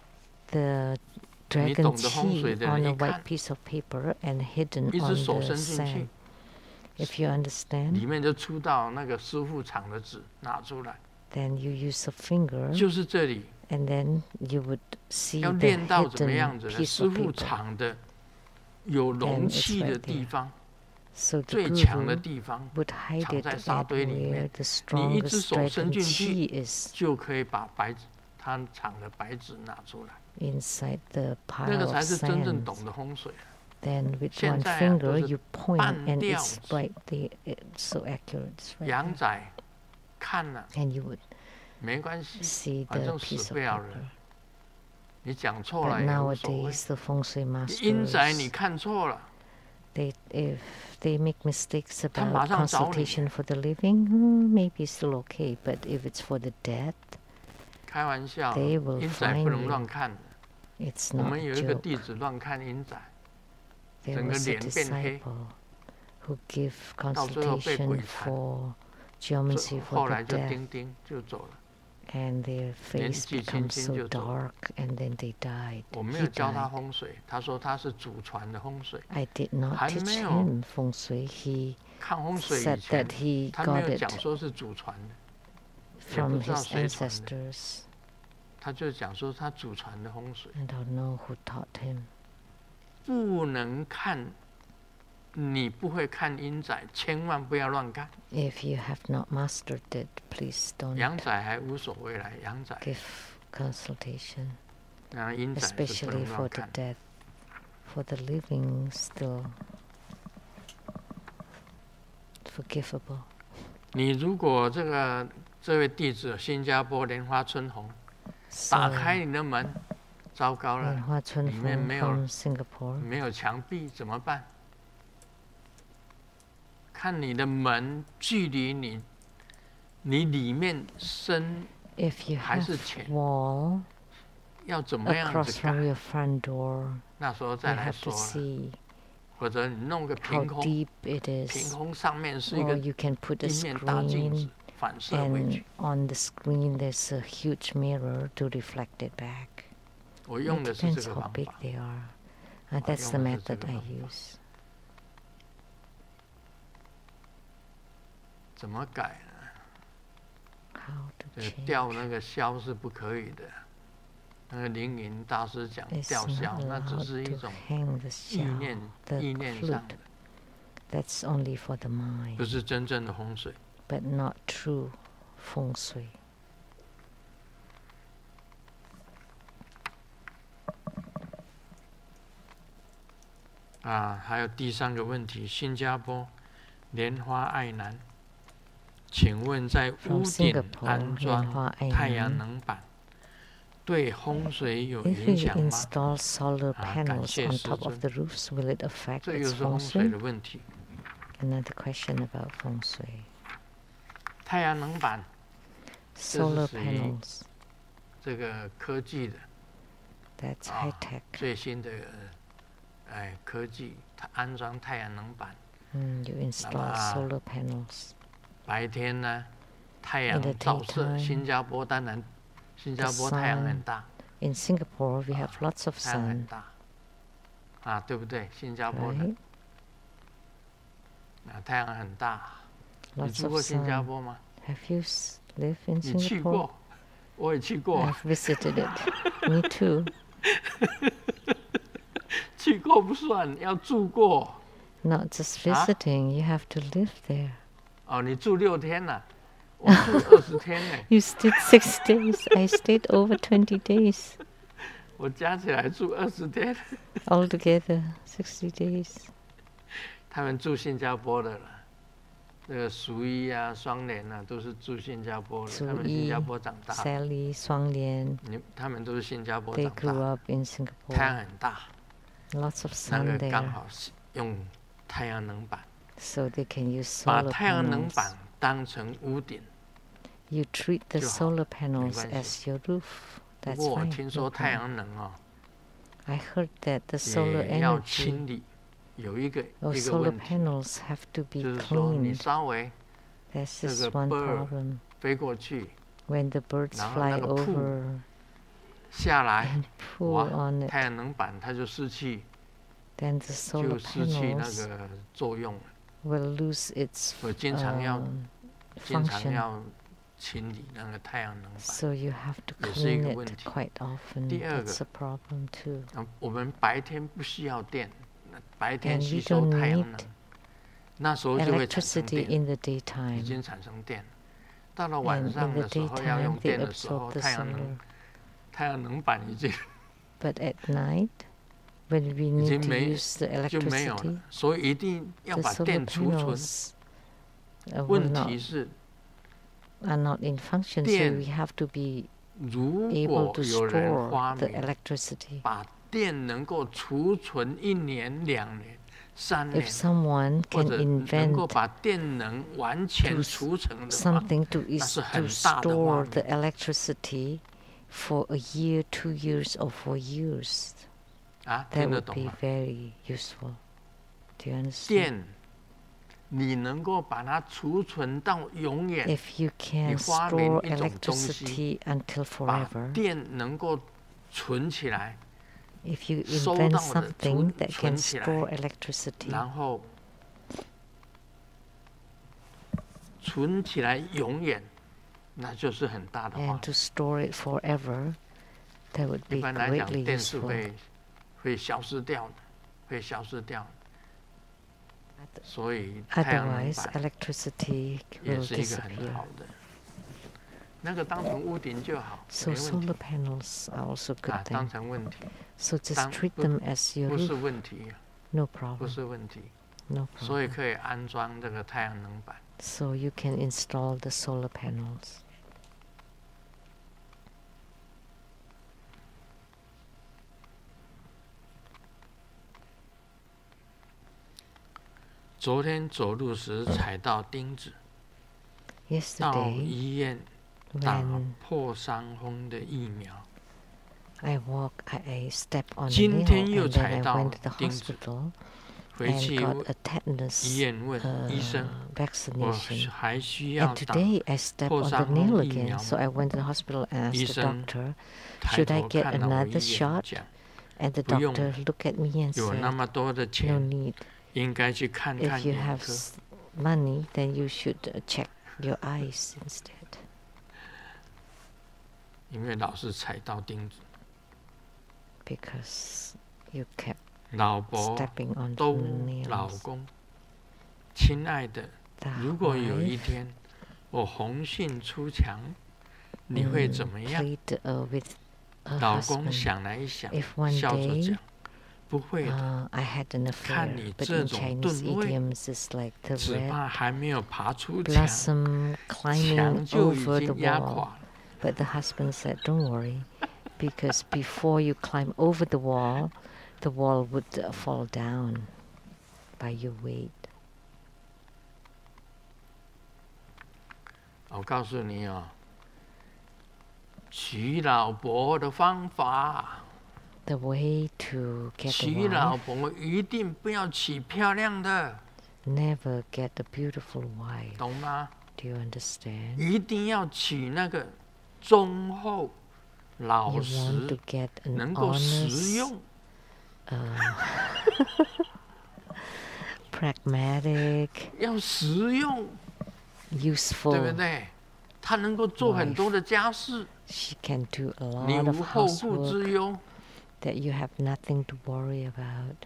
S3: the
S4: 你
S3: dragon
S4: 懂得风
S3: chi
S4: 水的
S3: on
S4: 人
S3: a
S4: 一看，
S3: white piece of paper and hidden
S4: 一只
S3: on
S4: 手
S3: the
S4: 伸进去
S3: sand.，If you
S4: 里
S3: understand,
S4: 面就出到那个师傅藏的纸，拿出来，
S3: then you use a finger
S4: 就是这里。
S3: and then you would see
S4: 要
S3: the
S4: 练到怎么
S3: hidden
S4: 样子呢？
S3: piece
S4: 师
S3: of
S4: 傅
S3: paper.
S4: 藏的有龙气的地方，
S3: So the
S4: 最强的
S3: guru
S4: 地方，
S3: would hide
S4: 藏
S3: it
S4: 在沙
S3: at
S4: 堆里
S3: where
S4: 面。
S3: the
S4: 你一只
S3: strongest
S4: 手伸
S3: dragon
S4: 进去，
S3: chi is
S4: 就可以把他藏的白纸拿出来。
S3: inside the
S4: 那个
S3: pile of
S4: 才是真正
S3: sand.
S4: 懂的风水。
S3: then with one finger you point and it's right there. It's so accurate. It's right
S4: 羊仔看了
S3: and you would
S4: 没关系，
S3: see
S4: 反
S3: the
S4: 正
S3: piece
S4: 死
S3: of
S4: 不了
S3: paper.
S4: 人。你讲错
S3: But
S4: 了也无所谓。
S3: nowadays, the feng shui
S4: 阴宅你
S3: masters,
S4: 看错了，
S3: if they make mistakes
S4: 他马
S3: about
S4: 上找你。
S3: consultation for the living, maybe it's still okay. But if it's for the dead,
S4: 开玩笑，
S3: they will
S4: 阴宅
S3: find
S4: 不能
S3: you.
S4: 乱看的。
S3: It's
S4: 我
S3: not
S4: 们
S3: a
S4: 有一个
S3: joke.
S4: 弟子乱看阴宅，
S3: There
S4: 整个
S3: was a
S4: 脸变黑，
S3: disciple who gave
S4: 到最后被鬼
S3: consultation
S4: 缠，
S3: for geomancy
S4: 后
S3: for
S4: 来
S3: the
S4: 就
S3: dead,
S4: 钉钉就走了。
S3: and their face
S4: 年纪轻
S3: becomes
S4: 轻
S3: so
S4: 就走了。
S3: dark, and then they died.
S4: 我没
S3: He
S4: 有教他
S3: died.
S4: 风水，他说他是祖传的风水。
S3: I did not
S4: 还
S3: teach
S4: 没有
S3: him feng shui. He
S4: 看风水以
S3: said
S4: 前
S3: that，he
S4: 他没
S3: got
S4: 有
S3: it
S4: 讲说是祖传的，也
S3: from
S4: 不知道
S3: his
S4: 谁传的，
S3: ancestors.
S4: 他就讲说他祖传的风水
S3: I don't know who taught him.
S4: 不能看，你不会看阴宅，千万不要乱看。
S3: If you have not mastered it, please don't
S4: 阳宅还无所谓啦，阳宅，
S3: give consultation,
S4: 然后阴宅是不
S3: especially
S4: 能
S3: for
S4: 乱
S3: the
S4: 看。
S3: dead. For the living, still forgivable.
S4: 你如果这位弟子新加坡莲花春红，
S3: So,
S4: 打开你的门，糟糕了，
S3: Hoa Chun
S4: 里面
S3: Fong
S4: 没有
S3: from Singapore.
S4: 没有墙壁怎么办？看你的门距离你里面深
S3: If you
S4: 还
S3: have
S4: 是浅，
S3: wall
S4: 要怎么样
S3: across
S4: 子
S3: from
S4: 改？
S3: your front door,
S4: 那时候
S3: you
S4: 再来
S3: have to
S4: 说了，
S3: see
S4: 或者你弄个
S3: how
S4: 凭空，
S3: deep it
S4: 凭
S3: is.
S4: 空上面是一
S3: Or
S4: 个
S3: you can put a
S4: 一面大镜子
S3: screen,
S4: 反射回
S3: and
S4: 去。
S3: on the screen there's a huge mirror to reflect it back.
S4: 我
S3: It
S4: 用的是
S3: depends
S4: 这个
S3: how
S4: 方
S3: big
S4: 法，
S3: they are. That's the
S4: 用的是这
S3: method
S4: 个
S3: I
S4: 方法。
S3: use.
S4: 怎么改呢？
S3: How to
S4: 这个
S3: change.
S4: 吊那个箫是不可以的。那个凌云大师讲
S3: It's
S4: 吊
S3: not
S4: 箫，那只
S3: allowed
S4: 是一
S3: to
S4: 种
S3: hang the
S4: 意
S3: shell,
S4: 念
S3: the
S4: 意念上
S3: flute.
S4: 的，
S3: That's only for the
S4: 不
S3: mind,
S4: 是真正的风水。
S3: but not true feng shui.
S4: 还有第三个问题，新加坡莲花爱男，请问在屋
S3: From
S4: 顶
S3: Singapore,
S4: 安装
S3: Renhua
S4: 太阳
S3: Ainan.
S4: 能板，对风水有
S3: If
S4: 影
S3: we
S4: 响吗？
S3: install solar
S4: 感
S3: panels
S4: 谢
S3: on
S4: 师
S3: top of
S4: 尊。
S3: the roofs, will it affect
S4: 这又
S3: its
S4: 是
S3: feng
S4: 风水
S3: shui?
S4: 的问题。
S3: Another question about feng shui.
S4: 太阳能板
S3: Solar
S4: 属于
S3: panels,
S4: 这个科技的
S3: that's high tech.
S4: 最新的科技，它安装太阳能板。
S3: You install solar panels.
S4: 白天呢，太阳
S3: In the
S4: 照射，
S3: daytime,
S4: 新加坡当然，新加坡太阳很大，
S3: In Singapore, we have lots of
S4: 太阳很
S3: sun,
S4: 大，对不对？新加坡的
S3: right?
S4: 太阳很大。你
S3: Lots
S4: 住
S3: of
S4: 过新加
S3: sun.
S4: 坡吗？
S3: Have you lived in
S4: 你去
S3: Singapore?
S4: 过，我也去过，
S3: I've visited it. Me too.
S4: 去过不算，要住过。
S3: Not just visiting, you have to live there.
S4: 哦，你住6天了，我住20天呢，
S3: You stayed 6 days. I stayed over 20 days.
S4: 我加起来住20天。
S3: Altogether, 60 days.
S4: 他们住新加坡的了，那个淑一啊、双莲啊，都是住新加坡的，他们新加坡长大的，
S3: Sally, Suang Lian,
S4: 他们都是新加坡
S3: they
S4: 长
S3: grew
S4: 大，
S3: up in
S4: 太阳
S3: Singapore.
S4: 很大，
S3: Lots of
S4: 那
S3: sun
S4: 个刚
S3: there.
S4: 好是用太阳能板，
S3: So they can use
S4: 把
S3: solar
S4: 太阳能
S3: panels.
S4: 板当成屋顶。
S3: You treat the
S4: 就好，
S3: solar panels
S4: 没关系。
S3: as your roof.
S4: 不
S3: That's
S4: 过我
S3: fine.
S4: 听
S3: no
S4: 说太
S3: problem.
S4: 阳能哦，
S3: I heard that the solar
S4: 也要
S3: energy
S4: 清理，有一个
S3: or
S4: 一个
S3: solar
S4: 问题，
S3: panels have to be
S4: 就是说你
S3: cleaned.
S4: 稍微
S3: There's
S4: 这
S3: just
S4: 个
S3: one
S4: bird
S3: problem.
S4: 飞过去
S3: When the birds
S4: 然后
S3: fly
S4: 那个瀑
S3: over
S4: 下来，
S3: and pull
S4: 哇，
S3: on
S4: 太
S3: it,
S4: 阳能板它就失去
S3: then the
S4: 就
S3: solar
S4: 失去那
S3: panels
S4: 个作用了。
S3: will lose its
S4: 我经常要
S3: function.
S4: 清理那个太阳能板。
S3: So you have to
S4: 也是一
S3: clean
S4: 个
S3: it
S4: 问题。
S3: quite often.
S4: 第二个，
S3: That's a problem too.
S4: 我们白天不需要电，白天
S3: And
S4: 吸
S3: we
S4: 收
S3: don't
S4: 太阳
S3: need
S4: 能，那时候就会产生
S3: electricity
S4: 电，
S3: in the
S4: 已
S3: daytime.
S4: 经产生电。到了晚
S3: And
S4: 上
S3: in the
S4: 的时候要用
S3: daytime, they
S4: 电的时候，
S3: absorb the
S4: 太阳
S3: solar.
S4: 能板已经
S3: But at night, when we
S4: 已
S3: need
S4: 经
S3: to
S4: 没
S3: use the
S4: 就没有
S3: electricity,
S4: 了，所以一定要
S3: the
S4: 把
S3: solar
S4: 电储存。
S3: panels will
S4: 问
S3: not
S4: 题是，
S3: are not in function, so
S4: 电
S3: we have to be
S4: 如
S3: able
S4: 果
S3: to
S4: 有人
S3: store
S4: 发
S3: the
S4: 明
S3: electricity.
S4: 把电能够储存1年、2年、3
S3: If
S4: 年，
S3: someone
S4: 或
S3: can
S4: 者能够
S3: invent
S4: 把电能完全
S3: to
S4: 储存的话，
S3: something to
S4: 那是
S3: to
S4: 很大的发
S3: store the
S4: 明。
S3: electricity for a year, 2 years, or 4 years,
S4: 啊，
S3: that
S4: 听得
S3: would
S4: 懂
S3: be
S4: 吗？
S3: very useful. Do you understand?
S4: 电，你能够把它储存到永远，
S3: If you
S4: 你
S3: can
S4: 发明
S3: store
S4: 一种东西，
S3: electricity until
S4: 把
S3: forever,
S4: 电能够存起来，
S3: if you
S4: 收
S3: invent
S4: 到的
S3: something that
S4: 存
S3: can
S4: 起来，
S3: store electricity,
S4: 然后存起来永远，那就是很大的发
S3: and
S4: 明。
S3: to store it forever, that would
S4: 一
S3: be
S4: 般来讲，
S3: greatly
S4: 电是
S3: useful.
S4: 会消失掉的，会消失掉的。所以太阳能
S3: Otherwise,
S4: 板
S3: electricity
S4: 也
S3: will
S4: 是一个很
S3: disappear.
S4: 好的，那个当成屋顶就好，
S3: So
S4: 没问题
S3: solar panels are also a
S4: 啊，
S3: good
S4: 当
S3: thing.
S4: 成问题，
S3: So just
S4: 当
S3: treat
S4: 不
S3: them as your
S4: 不是
S3: roof.
S4: 问题，
S3: No
S4: 不
S3: problem.
S4: 是问题，
S3: No
S4: 所以
S3: problem.
S4: 可以安装这个太阳能板。
S3: So you can install the solar panels.
S4: 昨天走路时踩到钉子，到
S3: Yesterday,
S4: 医院打
S3: when
S4: 破伤风的疫苗。
S3: I stepped on a
S4: 今天
S3: nail
S4: 又
S3: and
S4: 踩
S3: then I
S4: 到
S3: went to the
S4: 钉子，
S3: hospital
S4: 回
S3: and
S4: 去
S3: got a
S4: 医
S3: tetanus
S4: 院问医生，我
S3: vaccination.
S4: 还需要
S3: And
S4: 打
S3: today I stepped
S4: 破
S3: on the
S4: 伤
S3: nail
S4: 风疫
S3: again,
S4: 苗
S3: so
S4: 吗？
S3: I went to the hospital and
S4: 医
S3: asked the
S4: 生
S3: doctor,
S4: 抬
S3: should I
S4: 头
S3: get
S4: 看了我
S3: another
S4: 一眼，
S3: shot?
S4: 讲
S3: And the
S4: 不用
S3: doctor looked at me and
S4: 有那
S3: said,
S4: 么多的
S3: no
S4: 钱，
S3: need.
S4: 应该去看看
S3: If you
S4: 眼
S3: have
S4: 科。
S3: money, then you should check your eyes instead.
S4: 因为老是踩到钉子，
S3: Because you kept
S4: 老婆
S3: stepping on
S4: 都
S3: the
S4: 老
S3: nails.
S4: 公，亲爱的，
S3: The
S4: 如果有一
S3: wife
S4: 天我红杏出墙，你会怎么样？
S3: played with her
S4: 老公
S3: husband.
S4: 想来一想，
S3: If one
S4: 笑着
S3: day
S4: 讲，不会的，
S3: I had an
S4: 看
S3: affair,
S4: 你
S3: but
S4: 这
S3: in
S4: 种
S3: Chinese
S4: 吨位，
S3: idioms, it's like the
S4: 只
S3: red
S4: 怕还没有爬出墙，
S3: blossom
S4: 墙
S3: climbing
S4: 就已
S3: over the
S4: 经压
S3: wall.
S4: 垮了。
S3: But the husband said, don't worry, because before you climb over the wall would fall down by your weight.
S4: 我告诉你哦，娶老婆的方法，
S3: The way to get a
S4: 娶老
S3: wife,
S4: 婆一定不要娶漂亮的，
S3: never get a beautiful wife.
S4: 懂吗？
S3: Do you understand?
S4: 一定要娶那个忠厚、老
S3: You want to
S4: 实、
S3: get an
S4: 能够实
S3: honest,
S4: 用。
S3: pragmatic,
S4: 要实用，对不
S3: useful.
S4: 对？他能够做很多的家事，
S3: She can do a
S4: 你
S3: lot of
S4: 无后顾
S3: housework
S4: 之忧。
S3: that you have nothing to worry about.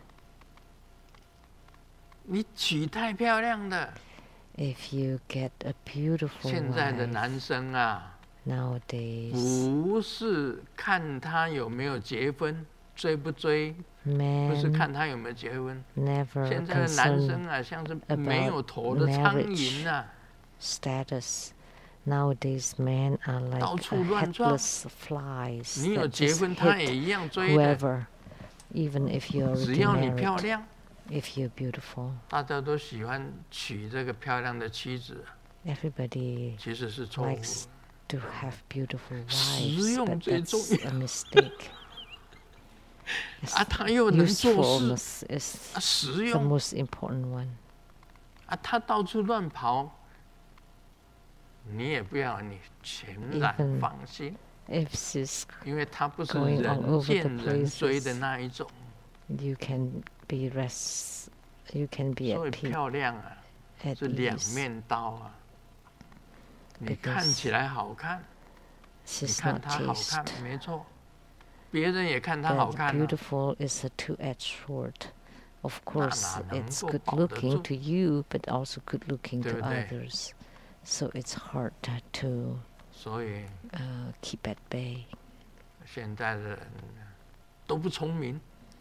S4: 你娶太漂亮的，
S3: If you get a beautiful
S4: 现在的
S3: wife
S4: 男生啊，
S3: nowadays,
S4: 不是看他有没有结婚，追不追，不是
S3: men
S4: 看他有没有结婚。
S3: never
S4: 现在的男
S3: concern
S4: 生啊，像是没有头的苍蝇啊，
S3: status. Nowadays, men are like
S4: 到处乱撞。
S3: headless flies
S4: 你有
S3: that
S4: 结
S3: just
S4: 婚，他
S3: hit
S4: 也一样追的。
S3: whoever, even if you're
S4: 只
S3: already
S4: 要你漂
S3: married,
S4: 亮，
S3: if you're beautiful.
S4: 大家都喜欢娶这个漂亮的妻子，
S3: Everybody
S4: 其实是错误
S3: likes
S4: 的。
S3: to have beautiful
S4: 实
S3: wives,
S4: 用
S3: but
S4: 最重
S3: that's
S4: 要
S3: a mistake.
S4: 啊，他又能做事，
S3: Usefulness is
S4: 啊，实
S3: the
S4: 用
S3: most important one.
S4: 啊，他到处乱跑，你也不要你全然
S3: Even
S4: 放心，
S3: If she's
S4: 因为他不是
S3: going all
S4: 人
S3: over
S4: 见
S3: the
S4: 人追的
S3: places,
S4: 那一种，
S3: you can be you can be
S4: 所以
S3: at peace,
S4: 漂亮啊，
S3: at
S4: 是两
S3: ease.
S4: 面刀啊。你
S3: Because
S4: 看起来好看，你
S3: She's
S4: 看
S3: not
S4: 她好看
S3: chaste.
S4: 没错，别人也看她好
S3: But
S4: 看啊。
S3: beautiful is a two-edged sword. Of course,
S4: 哪能
S3: it's
S4: 够
S3: good
S4: 保得
S3: looking
S4: 住？
S3: to you, but also good looking to
S4: 对不对？
S3: others. So it's hard to
S4: 所以
S3: keep at bay.
S4: 现在的人都不聪明，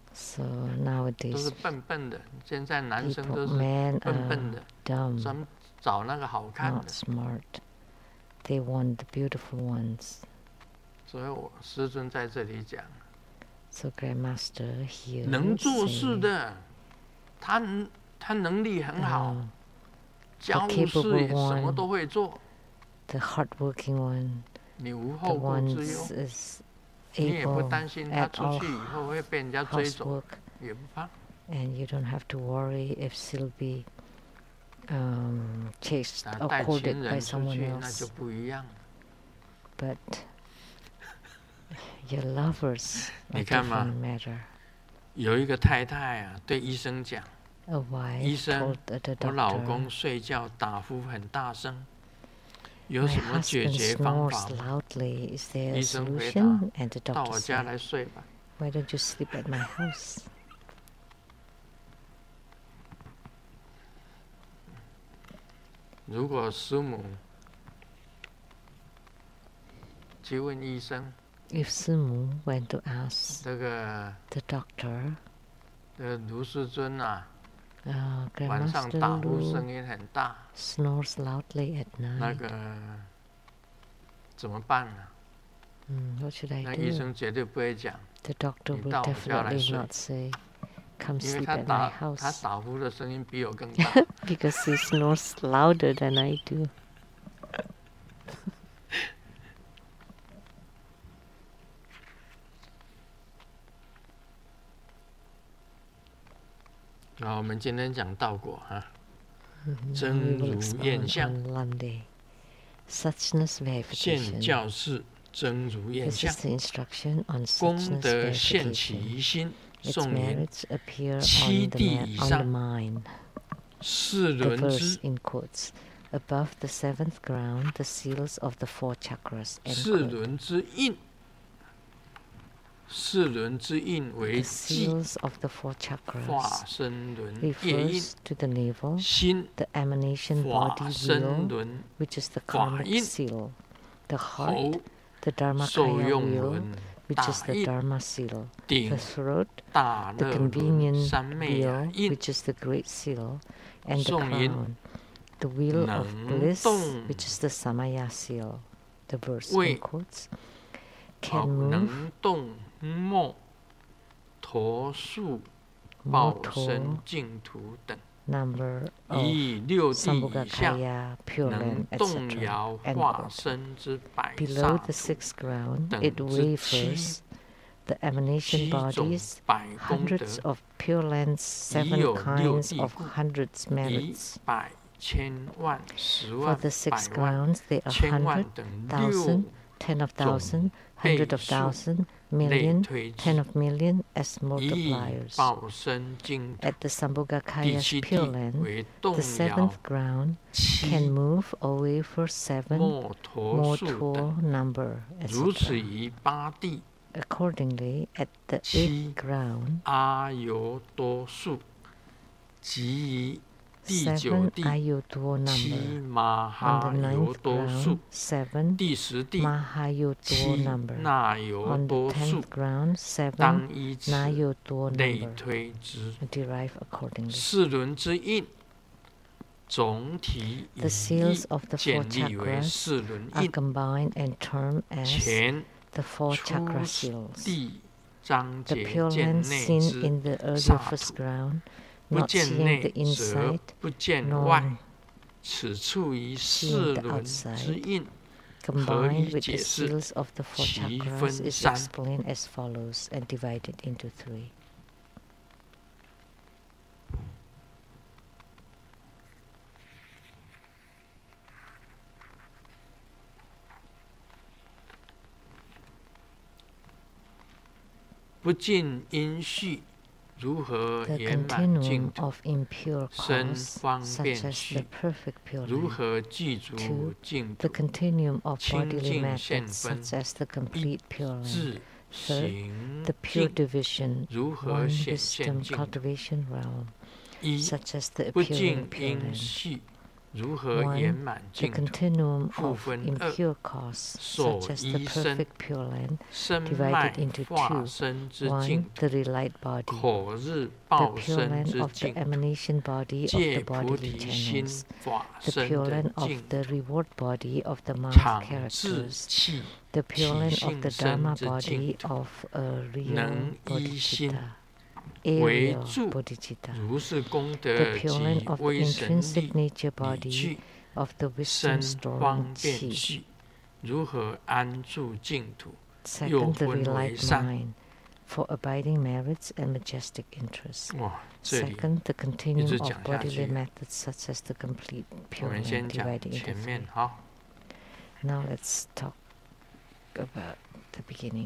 S3: So nowadays,
S4: 都是笨笨的。现在男生都是
S3: men
S4: 笨笨
S3: are
S4: 的，
S3: dumb,
S4: 专门找那个好看
S3: not
S4: 的。
S3: smart. They want the beautiful ones.
S4: 所以我师尊在这里讲，
S3: So Grandmaster here
S4: 能做事
S3: say,
S4: 的，他能力很好，教务
S3: capable
S4: 事也什
S3: one
S4: 么都会做，
S3: the hardworking one,
S4: 你无
S3: the
S4: 后顾之
S3: ones
S4: 忧，
S3: is
S4: 你也不
S3: able
S4: 担心他
S3: at
S4: 出
S3: all
S4: 去以后会被人家追走，
S3: housework,
S4: 也不怕。
S3: and you don't have to worry if she'll be chased
S4: 但
S3: or
S4: 带
S3: courted
S4: 亲
S3: by
S4: 人出
S3: someone
S4: 去那就
S3: else.
S4: 不一样。
S3: But your lovers
S4: 你
S3: are
S4: 看嘛，
S3: different matter.
S4: 有一个太太啊，对医生讲，
S3: A wife
S4: 医生，
S3: told the
S4: 我老
S3: doctor,
S4: 公睡觉打呼很大声，有
S3: my
S4: 什么解
S3: husband
S4: 决方
S3: snores
S4: 法吗？
S3: loudly. Is there
S4: 医
S3: a
S4: 生回答，
S3: solution? And the
S4: 到
S3: doctor
S4: 我家
S3: said,
S4: 来睡吧。
S3: why don't you sleep at my house?
S4: 如果师母去问医生，
S3: If Sumu went to ask
S4: 这个
S3: the doctor,
S4: 卢师尊啊，晚上
S3: Grandmaster
S4: 打呼
S3: Lu
S4: 声音很大，
S3: snores loudly at
S4: 那
S3: night.
S4: 个怎么办呢？
S3: What should I
S4: 那医
S3: do?
S4: 生绝对不会讲，
S3: The doctor
S4: 你
S3: will
S4: 到我家来
S3: definitely
S4: 睡，
S3: not say, come
S4: 因为
S3: sleep
S4: 他
S3: at my
S4: 他
S3: house,
S4: 打呼的声音比我更大。
S3: because he snores louder than I do.
S4: 好，我们今天讲道果哈，
S3: We
S4: 真
S3: will
S4: 如厌
S3: expound
S4: 相，
S3: on Lamdre. Suchness
S4: 现
S3: verification.
S4: 教示真如厌
S3: This
S4: 相
S3: is，the instruction on
S4: 功
S3: suchness
S4: 德现
S3: verification.
S4: 其心，
S3: Its
S4: 颂言
S3: merits appear
S4: 七
S3: on the,
S4: 地以
S3: on the
S4: 上，
S3: mind.
S4: 四
S3: The
S4: 轮
S3: verse
S4: 之
S3: in quotes. Above the seventh ground, the seals of the four chakras. End
S4: 四
S3: quote.
S4: 轮之印，四轮之印为
S3: The
S4: 记
S3: seals of the four
S4: 化
S3: chakras
S4: 身轮业印，
S3: refers to the navel,
S4: 心
S3: the emanation
S4: 化
S3: body
S4: 身
S3: wheel,
S4: 轮，
S3: which is the
S4: 法
S3: karmic
S4: 印
S3: seal, the
S4: 喉
S3: heart, the
S4: 受
S3: dharmakaya
S4: 用
S3: wheel,
S4: 轮，
S3: which
S4: 大
S3: is the
S4: 印
S3: dharma seal,
S4: 顶
S3: the throat,
S4: 大
S3: the
S4: 乐轮，
S3: convenient
S4: 三昧雅
S3: wheel,
S4: 印，
S3: which is the great seal, and the
S4: 颂音
S3: crown, the wheel of
S4: 能
S3: bliss,
S4: 动
S3: which is the samaya seal. The verse
S4: 为
S3: in quotes
S4: 好
S3: can move
S4: 能动梦、陀树、报
S3: motor
S4: 身净土等，
S3: number of
S4: 以六地以下
S3: Sambhogakaya, Pure
S4: 能
S3: Land,
S4: 动
S3: etc.
S4: 摇
S3: End
S4: 化
S3: quote.
S4: 身之百
S3: Below
S4: 刹
S3: the
S4: 土，
S3: sixth ground,
S4: 等
S3: it
S4: 之七
S3: wafers the emanation
S4: 种
S3: bodies,
S4: 百功德
S3: hundreds，of Pure Land's
S4: 已
S3: seven
S4: 有六
S3: kinds
S4: 地
S3: of
S4: 故，
S3: hundreds
S4: 以
S3: merits.
S4: 百千万、十
S3: For
S4: 万、
S3: the
S4: 百
S3: six
S4: 万、
S3: grounds, they are
S4: 千万
S3: hundred,
S4: 等
S3: thousand,
S4: 六
S3: ten of
S4: 种
S3: thousand, hundred of
S4: 倍数
S3: thousand,
S4: 类
S3: million,
S4: 推
S3: ten
S4: 之，
S3: of million as
S4: 以
S3: multipliers.
S4: 报身净土。
S3: At the
S4: 第
S3: Sambhogakaya's
S4: 七
S3: Pure
S4: 地
S3: Land,
S4: 为动
S3: the
S4: 摇
S3: seventh ground can
S4: 七
S3: move away for seven
S4: 摩陀树等，
S3: mortal number,
S4: 如此
S3: etc.
S4: 于八地
S3: Accordingly, at the
S4: 七
S3: eighth ground,
S4: 阿尤多树，及于第九
S3: seven
S4: 地
S3: Ayodhya
S4: 七
S3: number.
S4: 马
S3: On
S4: 哈
S3: the
S4: 尤
S3: ninth
S4: 多树，
S3: ground, seven
S4: 第十地
S3: Mahayodhya
S4: 七
S3: number.
S4: 那尤
S3: On the
S4: 多树，
S3: tenth ground, seven
S4: 当依此
S3: Nayodhya
S4: 类
S3: number.
S4: 推之。
S3: Derive accordingly.
S4: 四轮之印，总体以
S3: The seals
S4: 意
S3: of the four
S4: 建立为
S3: chakras
S4: 四轮
S3: are
S4: 印，
S3: combined and termed as
S4: 前
S3: the four
S4: 出
S3: chakra seals.
S4: 地章
S3: The
S4: 节
S3: Pure
S4: 见
S3: Land
S4: 内
S3: seen
S4: 之
S3: in the earlier
S4: 刹
S3: first
S4: 土，
S3: ground,
S4: 不
S3: not
S4: 见
S3: seeing
S4: 内
S3: the
S4: 则
S3: inside,
S4: 不见
S3: nor
S4: 外。此处于四
S3: seeing the
S4: 轮之
S3: outside,
S4: 印，
S3: combined with the
S4: 解释
S3: seals of the four
S4: 其
S3: chakras
S4: 分
S3: is
S4: 三。
S3: explained as follows and divided into three.
S4: 不尽因序，如何
S3: The
S4: 圆满净
S3: continuum
S4: 土？
S3: of impure
S4: 身
S3: cause,
S4: 方
S3: such
S4: 便
S3: as the
S4: 序，
S3: perfect Pure
S4: 如
S3: Land.
S4: 何具足
S3: Two,
S4: 净
S3: The
S4: 土？
S3: continuum of
S4: 清
S3: bodily
S4: 净现
S3: methods,
S4: 分，
S3: such as the complete Pure Land.
S4: 自
S3: Third,
S4: 行
S3: the pure
S4: 净，
S3: division,
S4: 如何
S3: one
S4: 显现
S3: wisdom
S4: 净土？
S3: cultivation realm,
S4: 一
S3: such as the
S4: 不
S3: appearing
S4: 尽
S3: Pure
S4: 因
S3: Land.
S4: 序， 如何圆满净土？复分二：所依身，身脉化身之净土；口日报身之净土；戒菩提心法身的净土；常自气体性身之净土。能依心为助，如是功德及威神力理具，身方便续，如何安住净土？又分为三。哇，这里一直讲下去。我们先讲前面好。
S3: Now let's talk about the beginning.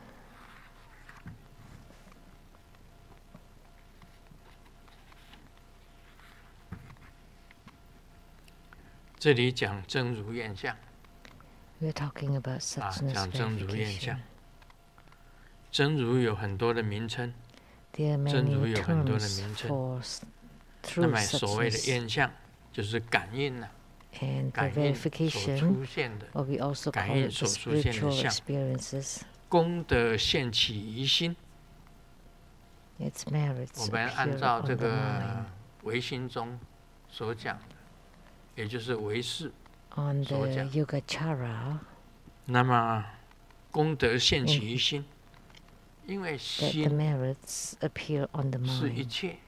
S4: 这里讲真如现象。
S3: We're talking about suchness
S4: 讲真如现象。真如有很多的名称，真如有很多的名称。那么所谓的现象，就是感应了。感应所出现的，感应所出现的相，功德现起于心。我们按照这个唯心中所讲的，也就是唯识所讲。那么功德现起于心，因为心是一切。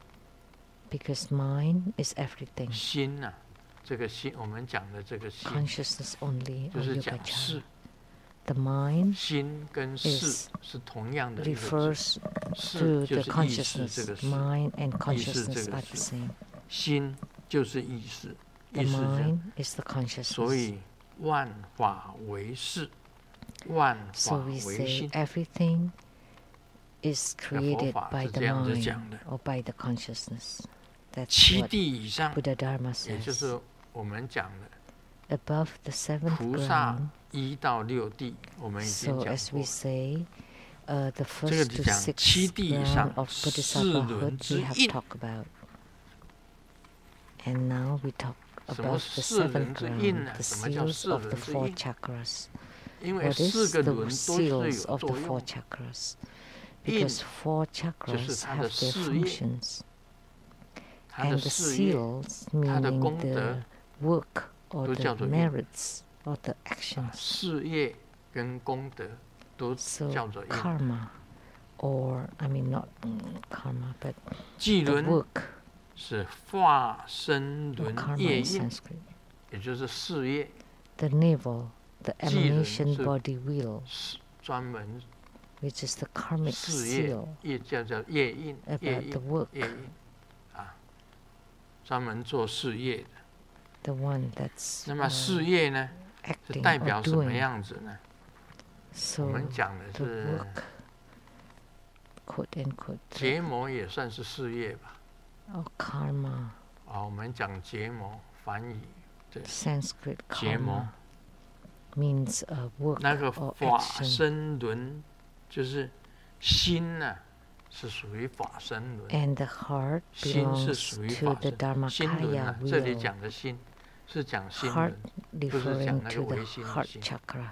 S4: 心啊。这个心，我们讲的这个心，就是讲事。心跟事是同样的一个字，事就是意识这个事，意识这个事，心就是意识，意识所以万法唯识，万法唯心。佛法是这样子讲的。七地以上，也就是我们讲的菩萨1到6地，我们已经讲过。这个就讲七地以上4轮之印。什么4轮之印呢？什么叫4轮之印？因为4个轮都是有作用。印就是它的事业。
S3: And the seals, meaning the work or the merits or the actions.
S4: 事业跟功德都叫做
S3: karma, or not karma, but
S4: 记
S3: the
S4: 轮
S3: work
S4: 是化身轮业印，也就是事业。
S3: The navel, the emanation body wheel,
S4: 专门
S3: which is the karmic seal,
S4: 也叫业印，业印，业印。专门做事业的，那么事业呢，是代表什么样子呢？我们讲的是结魔也算是事业吧。
S3: karma。
S4: 我们讲结魔，梵语对。
S3: Sanskrit
S4: 结魔
S3: means work
S4: 那个法身轮就是心呢。是属于法身轮，心是属于法身。心轮啊，这里讲的心是讲心轮，不是讲那个唯心的心。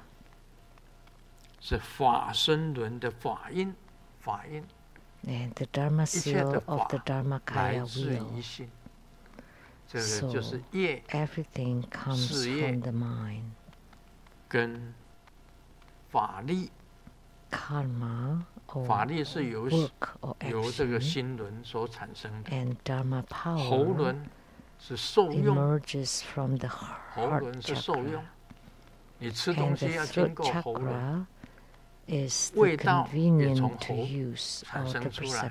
S4: 是法身轮的法印，法印。一切的法来自于心，这个就是业，事业跟法力。法力是由这个心轮所产生的，喉轮是受用，喉轮是受用。你吃东西要经过喉轮，味道也从喉产生出来。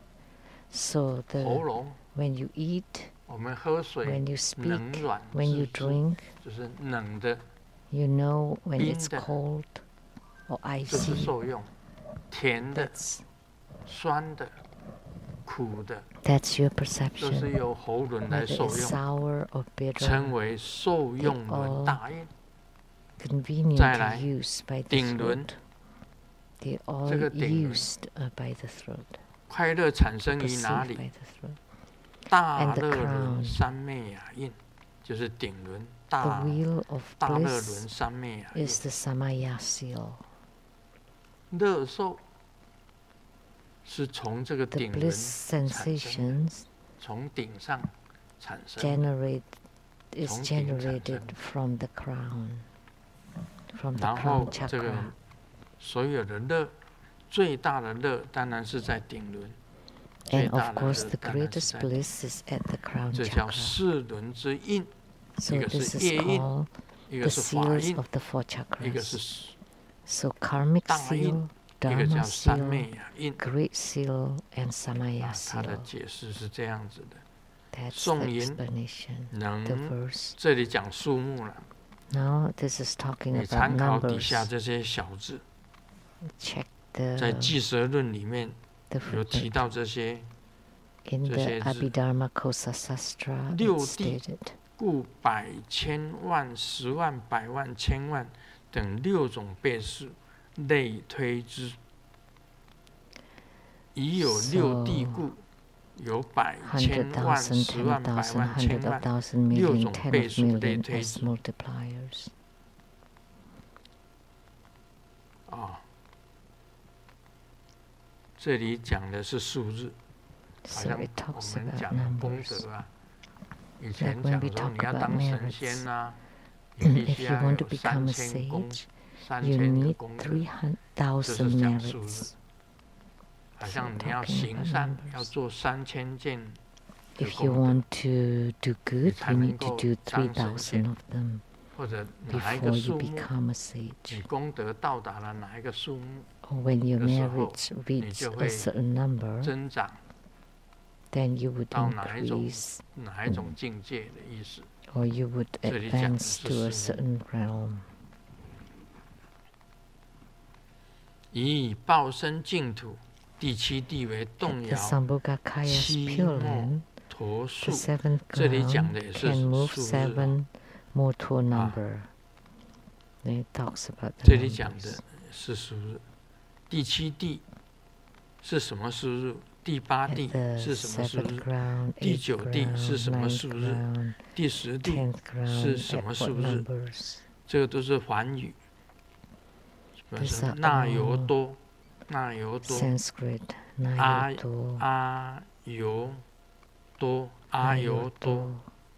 S4: 喉咙，我们喝水，冷软自助，就是冷的、冰的，这是受用。甜的、酸的、苦的，都是由喉轮来受用，称为受用轮大印。再来，顶轮，这个顶轮，快乐产生于哪里？大乐轮三昧雅印， 就是顶轮大乐轮三昧啊。
S3: is the Samaya seal.
S4: 乐受是从这个顶轮
S3: sensations
S4: 从顶上产生
S3: is generated from the crown, from the
S4: 然后
S3: crown
S4: 这个
S3: chakra.
S4: 所有的乐，最大的乐当然是在顶轮。
S3: And of course, the greatest bliss is at the crown
S4: 这叫
S3: chakra.
S4: 四轮之印，
S3: So
S4: 一个
S3: this
S4: 是
S3: is
S4: 业印，
S3: all
S4: 一
S3: the
S4: 个是法
S3: seals
S4: 印，
S3: of the four
S4: 一个是
S3: chakras. So karmic
S4: 大印，
S3: seal,
S4: 一个叫
S3: dharma
S4: 三
S3: seal,
S4: 昧印。
S3: great seal, and samaya
S4: 它的
S3: seal.
S4: 解释是这样子的。
S3: That's
S4: 颂
S3: the
S4: 吟
S3: explanation.
S4: 能
S3: The verse.
S4: 这里讲数目了，
S3: Now this is talking
S4: 你
S3: about
S4: 参考底
S3: numbers.
S4: 下这些小字，
S3: Check
S4: 在
S3: the
S4: 记舌论里面
S3: the
S4: 有提
S3: footnote.
S4: 到这些。
S3: In
S4: 这
S3: the
S4: 些字
S3: Abhidharma Kosa Sastra,
S4: 六
S3: it's
S4: 地
S3: stated.
S4: 故百千万十万百万千万等六种倍数类推之，已有六地故，有百千万十万百万千万六种倍数类推之。
S3: multipliers.
S4: 这里讲的是数日，好
S3: So
S4: 像
S3: it
S4: 我
S3: talks
S4: 们
S3: about
S4: 讲功
S3: numbers.
S4: 德啊，以前
S3: Like when
S4: 讲
S3: we
S4: 说
S3: talk
S4: 你要
S3: about
S4: 当神
S3: merits,
S4: 仙啊，你必
S3: if
S4: 须
S3: you
S4: 要
S3: want to
S4: 有
S3: become a
S4: 3000功，
S3: sage, you
S4: 3000个
S3: need
S4: 功德，
S3: 3,000
S4: 这是讲数日。
S3: merits.
S4: 好像你要行善，要做3000件的
S3: If you
S4: 功德，
S3: want to do good, you
S4: 才能
S3: need to
S4: 够
S3: do
S4: 当神仙。
S3: 3,000 of them
S4: 或者哪一个
S3: before you
S4: 数目，
S3: become a
S4: 你
S3: sage.
S4: 功德到达了哪一个数目
S3: Or when your
S4: 的时候，
S3: merits
S4: 你
S3: reach
S4: 就
S3: a
S4: 会
S3: certain number,
S4: 增长
S3: then you would
S4: 到哪一种
S3: increase
S4: 境界的意思。
S3: or you would
S4: 这里讲的
S3: advance to a
S4: 是
S3: certain realm.
S4: 以报身净土，第七地为
S3: At
S4: 动
S3: the
S4: 摇
S3: Sambhogakaya's
S4: 七
S3: Pure
S4: 末
S3: Land,
S4: 陀
S3: the
S4: 数。
S3: seventh
S4: 这里
S3: ground
S4: 讲的也是
S3: can move
S4: 数日。
S3: 7 more to a number. Then it talks about
S4: 这
S3: the
S4: 里讲
S3: numbers.
S4: 的是数日。第七地是什么数日？第八
S3: At
S4: 地
S3: the
S4: 是什么数
S3: 7th
S4: 日？
S3: ground,
S4: 第
S3: 8th
S4: 九地是
S3: ground,
S4: 什么
S3: 9th
S4: 数日？
S3: ground,
S4: 第10地
S3: 10th
S4: 是
S3: ground,
S4: 什
S3: at
S4: 么
S3: what
S4: 数日？
S3: numbers?
S4: 这个都是梵语，
S3: These are
S4: 那由
S3: all
S4: 多，那由多，
S3: Sanskrit,
S4: 阿
S3: Nayoto,
S4: 阿由多，阿由多，
S3: Nayoto,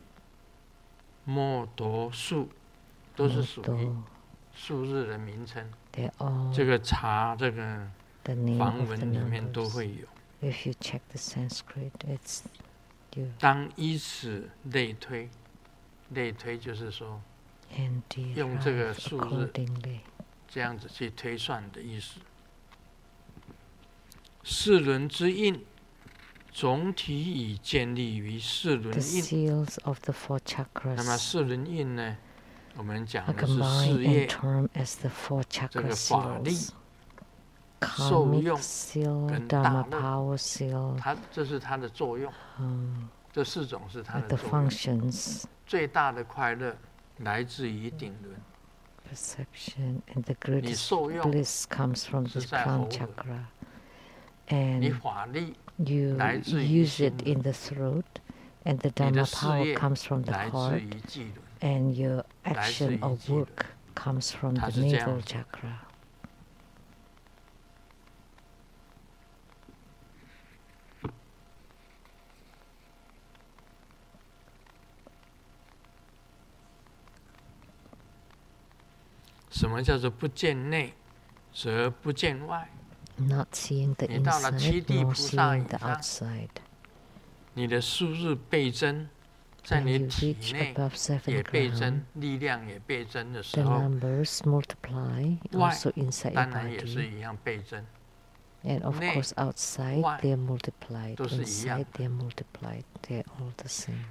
S4: 莫多数，都是属于
S3: Moto.
S4: 数日的名称。
S3: They're all
S4: 这个查这个
S3: the name
S4: 梵
S3: of the
S4: 文里面都
S3: numbers.
S4: 会有。
S3: If you check the Sanskrit, it's you
S4: 当依此类推，类推就是说
S3: and
S4: 用这个
S3: derive
S4: 数日
S3: accordingly.
S4: 这样子去推算的意思。四轮之印，总体已建立于四轮
S3: The
S4: 印。
S3: seals of the four
S4: 那么
S3: chakras
S4: 四轮印呢，我们讲
S3: are
S4: 的是
S3: combined
S4: 事
S3: and
S4: 业、
S3: termed as the four
S4: 这
S3: chakra
S4: 个法力、
S3: seals.
S4: 受
S3: Karmic
S4: 用
S3: seal,
S4: 跟
S3: Dharma
S4: 大乐，
S3: power seal,
S4: 这是它的作用。这四种是它
S3: with
S4: 的
S3: the
S4: 作用。
S3: functions,
S4: 最大的快乐来自于顶轮，
S3: perception, and the
S4: 你
S3: greatest
S4: 受用
S3: bliss comes from
S4: 是
S3: the
S4: 在
S3: crown
S4: 喉轮，
S3: chakra.
S4: 你
S3: And
S4: 法力
S3: you
S4: 来自于
S3: use
S4: 心
S3: it in the throat, and the
S4: 你的
S3: Dharma
S4: 事
S3: power
S4: 业
S3: comes from the
S4: 来自
S3: heart,
S4: 于际轮。
S3: and your
S4: 来自
S3: action
S4: 于
S3: or
S4: 际轮。
S3: work comes from
S4: 它
S3: the
S4: 是这样
S3: navel
S4: 子。
S3: chakra.
S4: 什么叫做不见内，则不见外？
S3: Not seeing the
S4: 你到了七
S3: inside,
S4: 地
S3: nor
S4: 菩萨
S3: seeing
S4: 以
S3: the
S4: 上，
S3: outside.
S4: 你的数日倍增，在
S3: When
S4: 你
S3: you
S4: 体
S3: reach
S4: 内
S3: above 7th
S4: 也倍
S3: ground,
S4: 增，力量也倍增的时
S3: the
S4: 候，
S3: numbers multiply
S4: 外
S3: also inside your
S4: 当然也是
S3: body.
S4: 一样倍增。
S3: And of
S4: 内
S3: course outside
S4: 外
S3: they're multiplied.
S4: 都是一样
S3: Inside they're multiplied. They're all the same.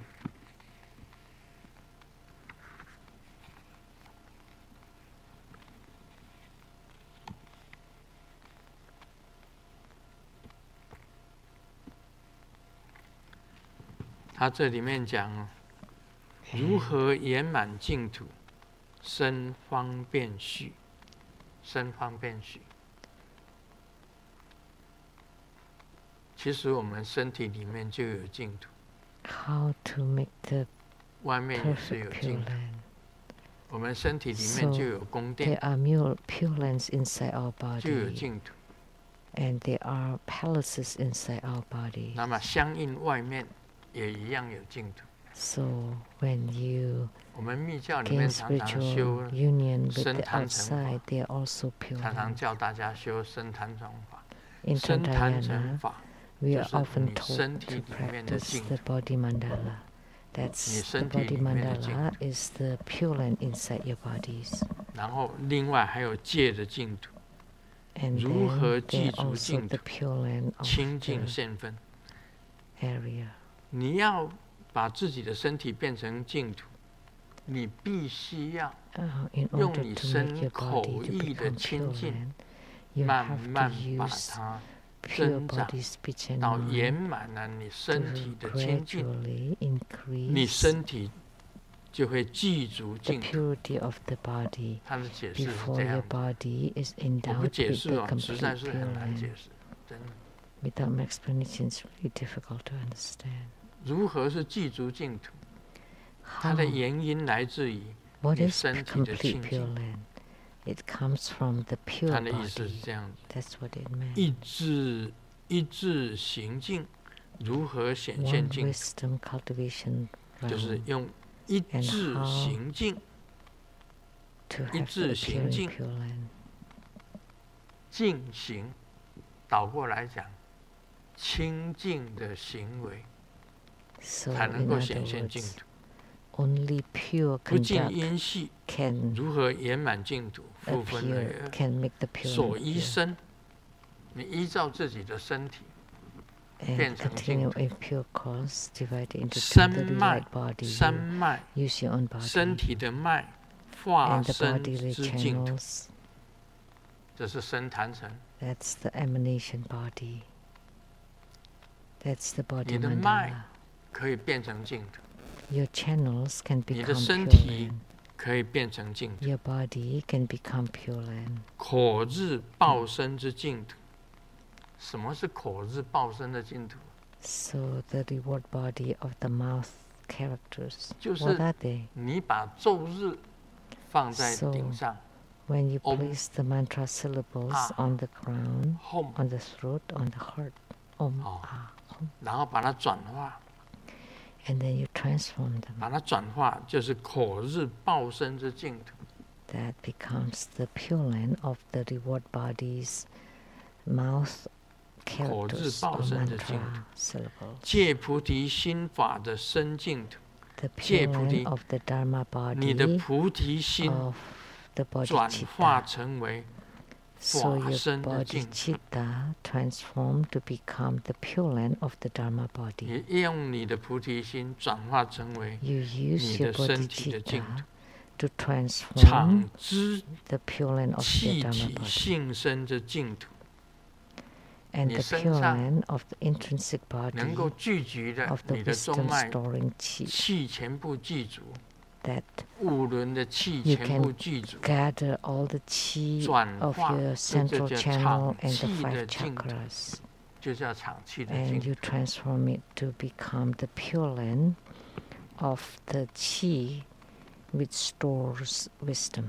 S4: 他这里面讲如何圆满净土，身方便序，身方便序。其实我们身体里面就有净土，
S3: How to make the
S4: 外面也是有净土。我们身体里面就有宫殿，
S3: there are Pure Lands inside our
S4: 就有
S3: body,
S4: 净土。
S3: and there are palaces inside our body.
S4: 那么相应外面也一样有净土。
S3: So when you
S4: 我们密教里
S3: gain
S4: 面常常修
S3: spiritual union with
S4: 僧
S3: the
S4: 坛成
S3: outside,
S4: 法，
S3: they are also Pure
S4: 常常
S3: Lands.
S4: 叫大家修僧坛成法。
S3: In
S4: 僧坛成
S3: Tantayana,
S4: 法
S3: we
S4: 就
S3: are
S4: 是
S3: often
S4: 你身
S3: told
S4: 体
S3: to
S4: 里面的
S3: practice
S4: 净
S3: the
S4: 土。
S3: body mandala. That's
S4: 你
S3: the
S4: 身体
S3: body
S4: 里面的净
S3: mandala
S4: 土。
S3: is the Pure Land inside your bodies.
S4: 然后另外还有戒的净土，
S3: And
S4: 如何
S3: then
S4: 记
S3: there
S4: 足
S3: also
S4: 净
S3: the
S4: 土，
S3: Pure Land of
S4: 清净
S3: the
S4: 现分。
S3: area.
S4: 你要把自己的身体变成净土，你必须要
S3: In
S4: 用
S3: order
S4: 你
S3: to make
S4: 身
S3: your
S4: 口
S3: body to
S4: 意的
S3: become
S4: 清
S3: Pure
S4: 净，
S3: Land, you
S4: 慢
S3: have
S4: 慢
S3: to
S4: 把
S3: use
S4: 它
S3: pure
S4: 增长
S3: body, speech, and
S4: 到圆
S3: mind
S4: 满了你
S3: to
S4: 身体的清净，
S3: gradually
S4: 你
S3: increase
S4: 身体就会记足
S3: the
S4: 净土。
S3: purity of the body
S4: 他的解释是
S3: before
S4: 这
S3: your
S4: 样的，
S3: body is
S4: 我不
S3: endowed
S4: 解
S3: with
S4: 释
S3: the
S4: 哦，实
S3: complete
S4: 在是
S3: Pure
S4: 很难
S3: Land.
S4: 解释，真的。
S3: Without my explanation, it's really difficult to understand.
S4: 如何是记足净土？它
S3: How?
S4: 的原因来自于
S3: What
S4: 你
S3: is
S4: 身体的
S3: complete
S4: 清
S3: Pure
S4: 净。
S3: Land? It comes from the pure
S4: 他的意思是
S3: body.
S4: 这样子：
S3: That's what it meant.
S4: 一致行净，如何显现
S3: One
S4: 净土？
S3: wisdom cultivation
S4: 就是
S3: realm
S4: 用一
S3: And
S4: 致
S3: how
S4: 行净，
S3: to
S4: 一
S3: have
S4: 致
S3: the
S4: 行
S3: appearing
S4: 净
S3: Pure Land.
S4: 净行，倒过来讲，清净的行为
S3: So
S4: 才能
S3: in
S4: 够
S3: other
S4: 显现净
S3: words,
S4: 土。
S3: only pure
S4: 不尽
S3: conduct
S4: 因系，
S3: can
S4: 如何圆满净土？复分为
S3: appear,
S4: 二。
S3: can make the pure
S4: 所
S3: land
S4: 依
S3: appear.
S4: 身，你依照自己的身体
S3: And
S4: 变成净
S3: continue
S4: 土。
S3: in pure course, divided into
S4: 身
S3: totally
S4: 脉
S3: light body.
S4: 山
S3: You
S4: 脉，
S3: use your own
S4: 身
S3: body
S4: 体的脉化
S3: and the
S4: 身
S3: bodily
S4: 之净土，
S3: channels.
S4: 这是身坛城。
S3: That's the emanation body. That's the body
S4: 你的脉
S3: mandala.
S4: 可以变成净土，
S3: Your channels can
S4: 你的
S3: become
S4: 身
S3: pure
S4: 体
S3: land.
S4: 可以变成净土。
S3: Your body can become pure land.
S4: 口日报身之净土。什么是口日报身的净土？
S3: So the reward body of the mouth characters,
S4: 就
S3: what
S4: 是
S3: are they?
S4: 你把咒日放在
S3: So
S4: 顶上
S3: when you
S4: Om.
S3: place the mantra syllables
S4: Ah.
S3: on the crown,
S4: ，home，
S3: on the throat, on the heart, Om,
S4: Oh.
S3: Ah, Om,
S4: 然后把它转化，
S3: and then you transform them.
S4: 把它转化就是口日报身之净土。
S3: That becomes the pure land of the reward body's mouth characters or
S4: 口日报身之净土。
S3: mantra syllables.
S4: 戒菩提心法的身净土，
S3: The
S4: 戒
S3: pure
S4: 菩提
S3: land of the Dharma
S4: 你的
S3: body
S4: 菩提心
S3: of the
S4: 转化
S3: bodhicitta.
S4: 成为
S3: So
S4: 法
S3: your
S4: 身的净土，
S3: bodhicitta transformed to become the pure land of the Dharma body.
S4: 也用你的菩提心转化成为
S3: You use
S4: 你
S3: your
S4: 的身体的净
S3: bodhicitta
S4: 土。
S3: to transform
S4: 场知
S3: the pure land of
S4: 气
S3: the Dharma
S4: 体
S3: body.
S4: 性身之净土，
S3: And
S4: 你
S3: the
S4: 身
S3: pure
S4: 上
S3: land of the intrinsic
S4: 能够
S3: body
S4: 聚集的
S3: of the
S4: 你的中
S3: wisdom
S4: 脉
S3: storing chi,
S4: 气全部记足，
S3: that
S4: 五轮的气
S3: you
S4: 全部
S3: can
S4: 记足，
S3: gather all the chi
S4: 转
S3: of
S4: 化
S3: your
S4: 这
S3: central
S4: 叫
S3: channel
S4: 场
S3: and the
S4: 气的
S3: five
S4: 净土，
S3: chakras,
S4: 就叫场气的
S3: and
S4: 净
S3: you
S4: 土。
S3: transform it to become the pure land of the chi which stores wisdom.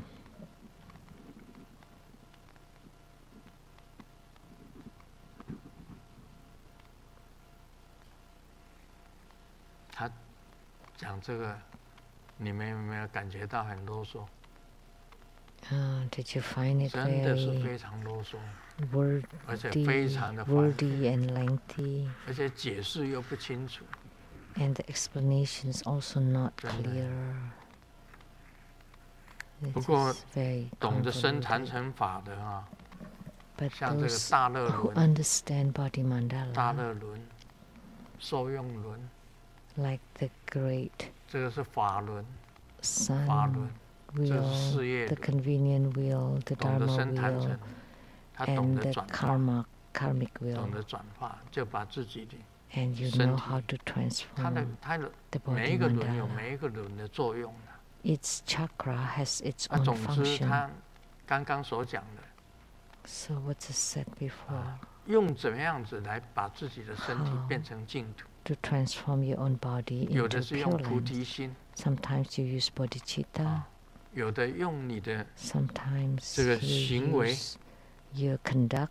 S4: 他讲这个，你们有没有感觉到很啰嗦？
S3: Did you find it
S4: 真的是
S3: very
S4: 非常啰嗦，而且
S3: wordy,
S4: 非常的繁复，
S3: wordy and lengthy,
S4: 而且解释又不清楚。
S3: and the explanations also not
S4: 真的。
S3: clear? It
S4: 不过
S3: is very
S4: 懂得生坛
S3: convoluted.
S4: 成法的啊，
S3: But
S4: 像这个
S3: those
S4: 大乐
S3: who
S4: 轮、
S3: understand body
S4: 大
S3: mandala,
S4: 乐轮、受用轮，
S3: like the great
S4: 这个是法轮、
S3: sun
S4: 法轮，这是
S3: wheel,
S4: 事业
S3: the
S4: 轮，
S3: convenient wheel, the
S4: 懂得
S3: Dharma
S4: 生坛
S3: wheel,
S4: 成，他懂
S3: and
S4: 得
S3: the
S4: 转化，
S3: karmic
S4: 懂
S3: wheel,
S4: 得转化，就把自己的
S3: and you
S4: 身
S3: know
S4: 体
S3: how to
S4: 它的
S3: transform the
S4: 每
S3: body
S4: 一个轮有
S3: mandala.
S4: 每一个轮的作用的。
S3: Each chakra has its
S4: 那
S3: own
S4: 总之，
S3: function.
S4: 他刚刚所讲的，
S3: So what's said before?
S4: 用怎么样子来把自己的身体变成净土，
S3: to transform your own body
S4: 有
S3: into
S4: 的是用菩
S3: pure
S4: 提
S3: land.
S4: 心，
S3: Sometimes you use bodhicitta.
S4: 有的用你的
S3: Sometimes
S4: 这个
S3: you
S4: 行为
S3: use your conduct.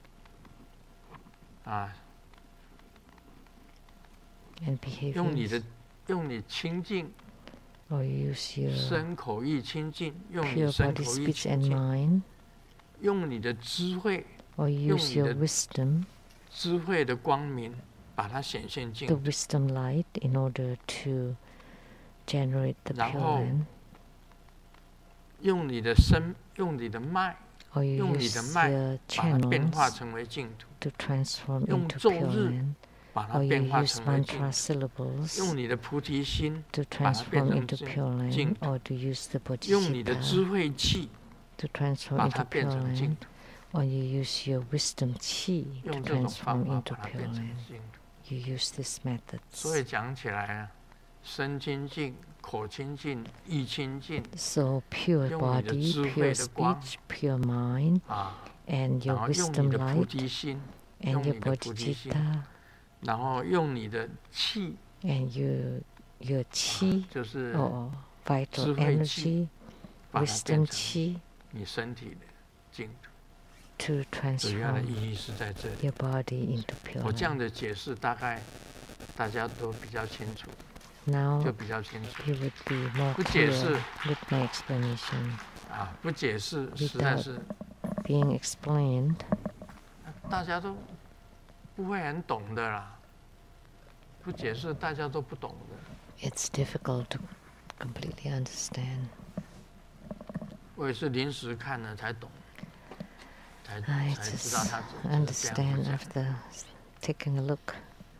S4: 用
S3: behaviors.
S4: 你清净
S3: Or use your
S4: 身口意清净，用你
S3: pure
S4: 身
S3: body,
S4: 口意
S3: speech,
S4: 清
S3: and
S4: 净，
S3: mind.
S4: 用你的智慧，
S3: Or
S4: 用
S3: use
S4: 你
S3: your
S4: 的
S3: wisdom,
S4: 智慧的光明，把它显现净
S3: the
S4: 土。
S3: wisdom light, in order to generate the
S4: 然
S3: pure
S4: 后
S3: land.
S4: 用你的身，用你的脉，
S3: Or you
S4: 用你的
S3: use
S4: 脉
S3: your
S4: 把它变化
S3: channels
S4: 成为净土，
S3: to transform
S4: 用
S3: into
S4: 咒
S3: pure
S4: 日
S3: land.
S4: 把它
S3: Or you
S4: 变化
S3: use
S4: 成为净
S3: mantra
S4: 土，
S3: syllables
S4: 用你的菩提心
S3: to
S4: 把它变
S3: transform
S4: 成
S3: into
S4: 净
S3: pure
S4: 净
S3: land,
S4: 土，
S3: or to use the
S4: 用你的智
S3: bodhicitta
S4: 慧气
S3: to transform
S4: 把
S3: into
S4: 它变
S3: pure
S4: 成净
S3: land,
S4: 土，
S3: or you use your wisdom qi to
S4: 用这种方
S3: transform
S4: 法
S3: into
S4: 把它
S3: pure
S4: 变成
S3: land.
S4: 净土。
S3: You use these methods.
S4: 所以讲起来啊，身清净、口清净、意清净，
S3: So pure
S4: 用你的
S3: body,
S4: 智
S3: pure
S4: 慧的光
S3: speech, pure mind,
S4: 啊，
S3: and
S4: 然
S3: your
S4: 后用
S3: wisdom
S4: 你的菩
S3: light,
S4: 提心，
S3: and
S4: 用
S3: your
S4: 你的菩提心，
S3: bodhicitta,
S4: 然后用你的气，
S3: and your qi,
S4: 就是
S3: or vital
S4: 智慧气，
S3: energy,
S4: 把它
S3: wisdom
S4: 变成
S3: qi,
S4: 你身体的净土。
S3: to
S4: 主要的
S3: transform
S4: 意义是在这里。
S3: your body into pure
S4: 我这样
S3: land.
S4: 的解释，大概大家都比较清楚，
S3: Now
S4: 就比较清楚
S3: you would be more
S4: 不解
S3: clear
S4: 释
S3: with my explanation.
S4: 啊。不解释，实在是
S3: Being explained,
S4: 大家都不会很懂的啦。不解释，大家都不懂的。
S3: it's difficult to completely understand.
S4: 我也是临时看了才懂，才
S3: I
S4: 知道
S3: just
S4: 他这样
S3: understand
S4: 讲。
S3: after taking a look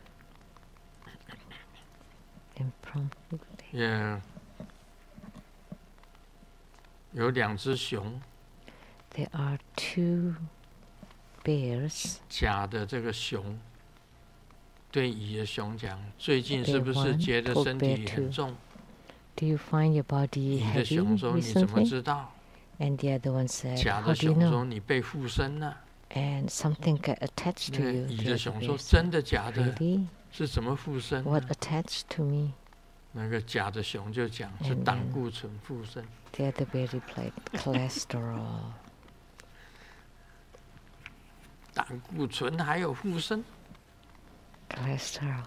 S3: impromptu.
S4: 也有两只熊，
S3: There are two bears.
S4: 假的这个熊对乙的熊讲：“最近是不
S3: Bear
S4: 是
S3: one
S4: 觉得
S3: told
S4: 身体
S3: bear
S4: 很
S3: two.
S4: 重
S3: Do you find your body
S4: 乙的
S3: heavy
S4: 熊说：“你怎么
S3: recently?
S4: 知道？”
S3: And the other one said,
S4: 假
S3: how
S4: 的
S3: do you
S4: 熊
S3: know?
S4: 说：“你被附身了。”
S3: And something got attached
S4: 那
S3: to
S4: 个
S3: you.
S4: 乙
S3: The
S4: 的
S3: other
S4: 熊
S3: bear
S4: 说：“
S3: said,
S4: 真的假的？
S3: really?
S4: 是怎么附身
S3: What
S4: 的？”
S3: attached to me?
S4: 那个假的熊就讲是
S3: And
S4: 胆
S3: then
S4: 固醇附身。
S3: The other bear replied, cholesterol.
S4: 胆固醇还有附身？
S3: Cholesterol.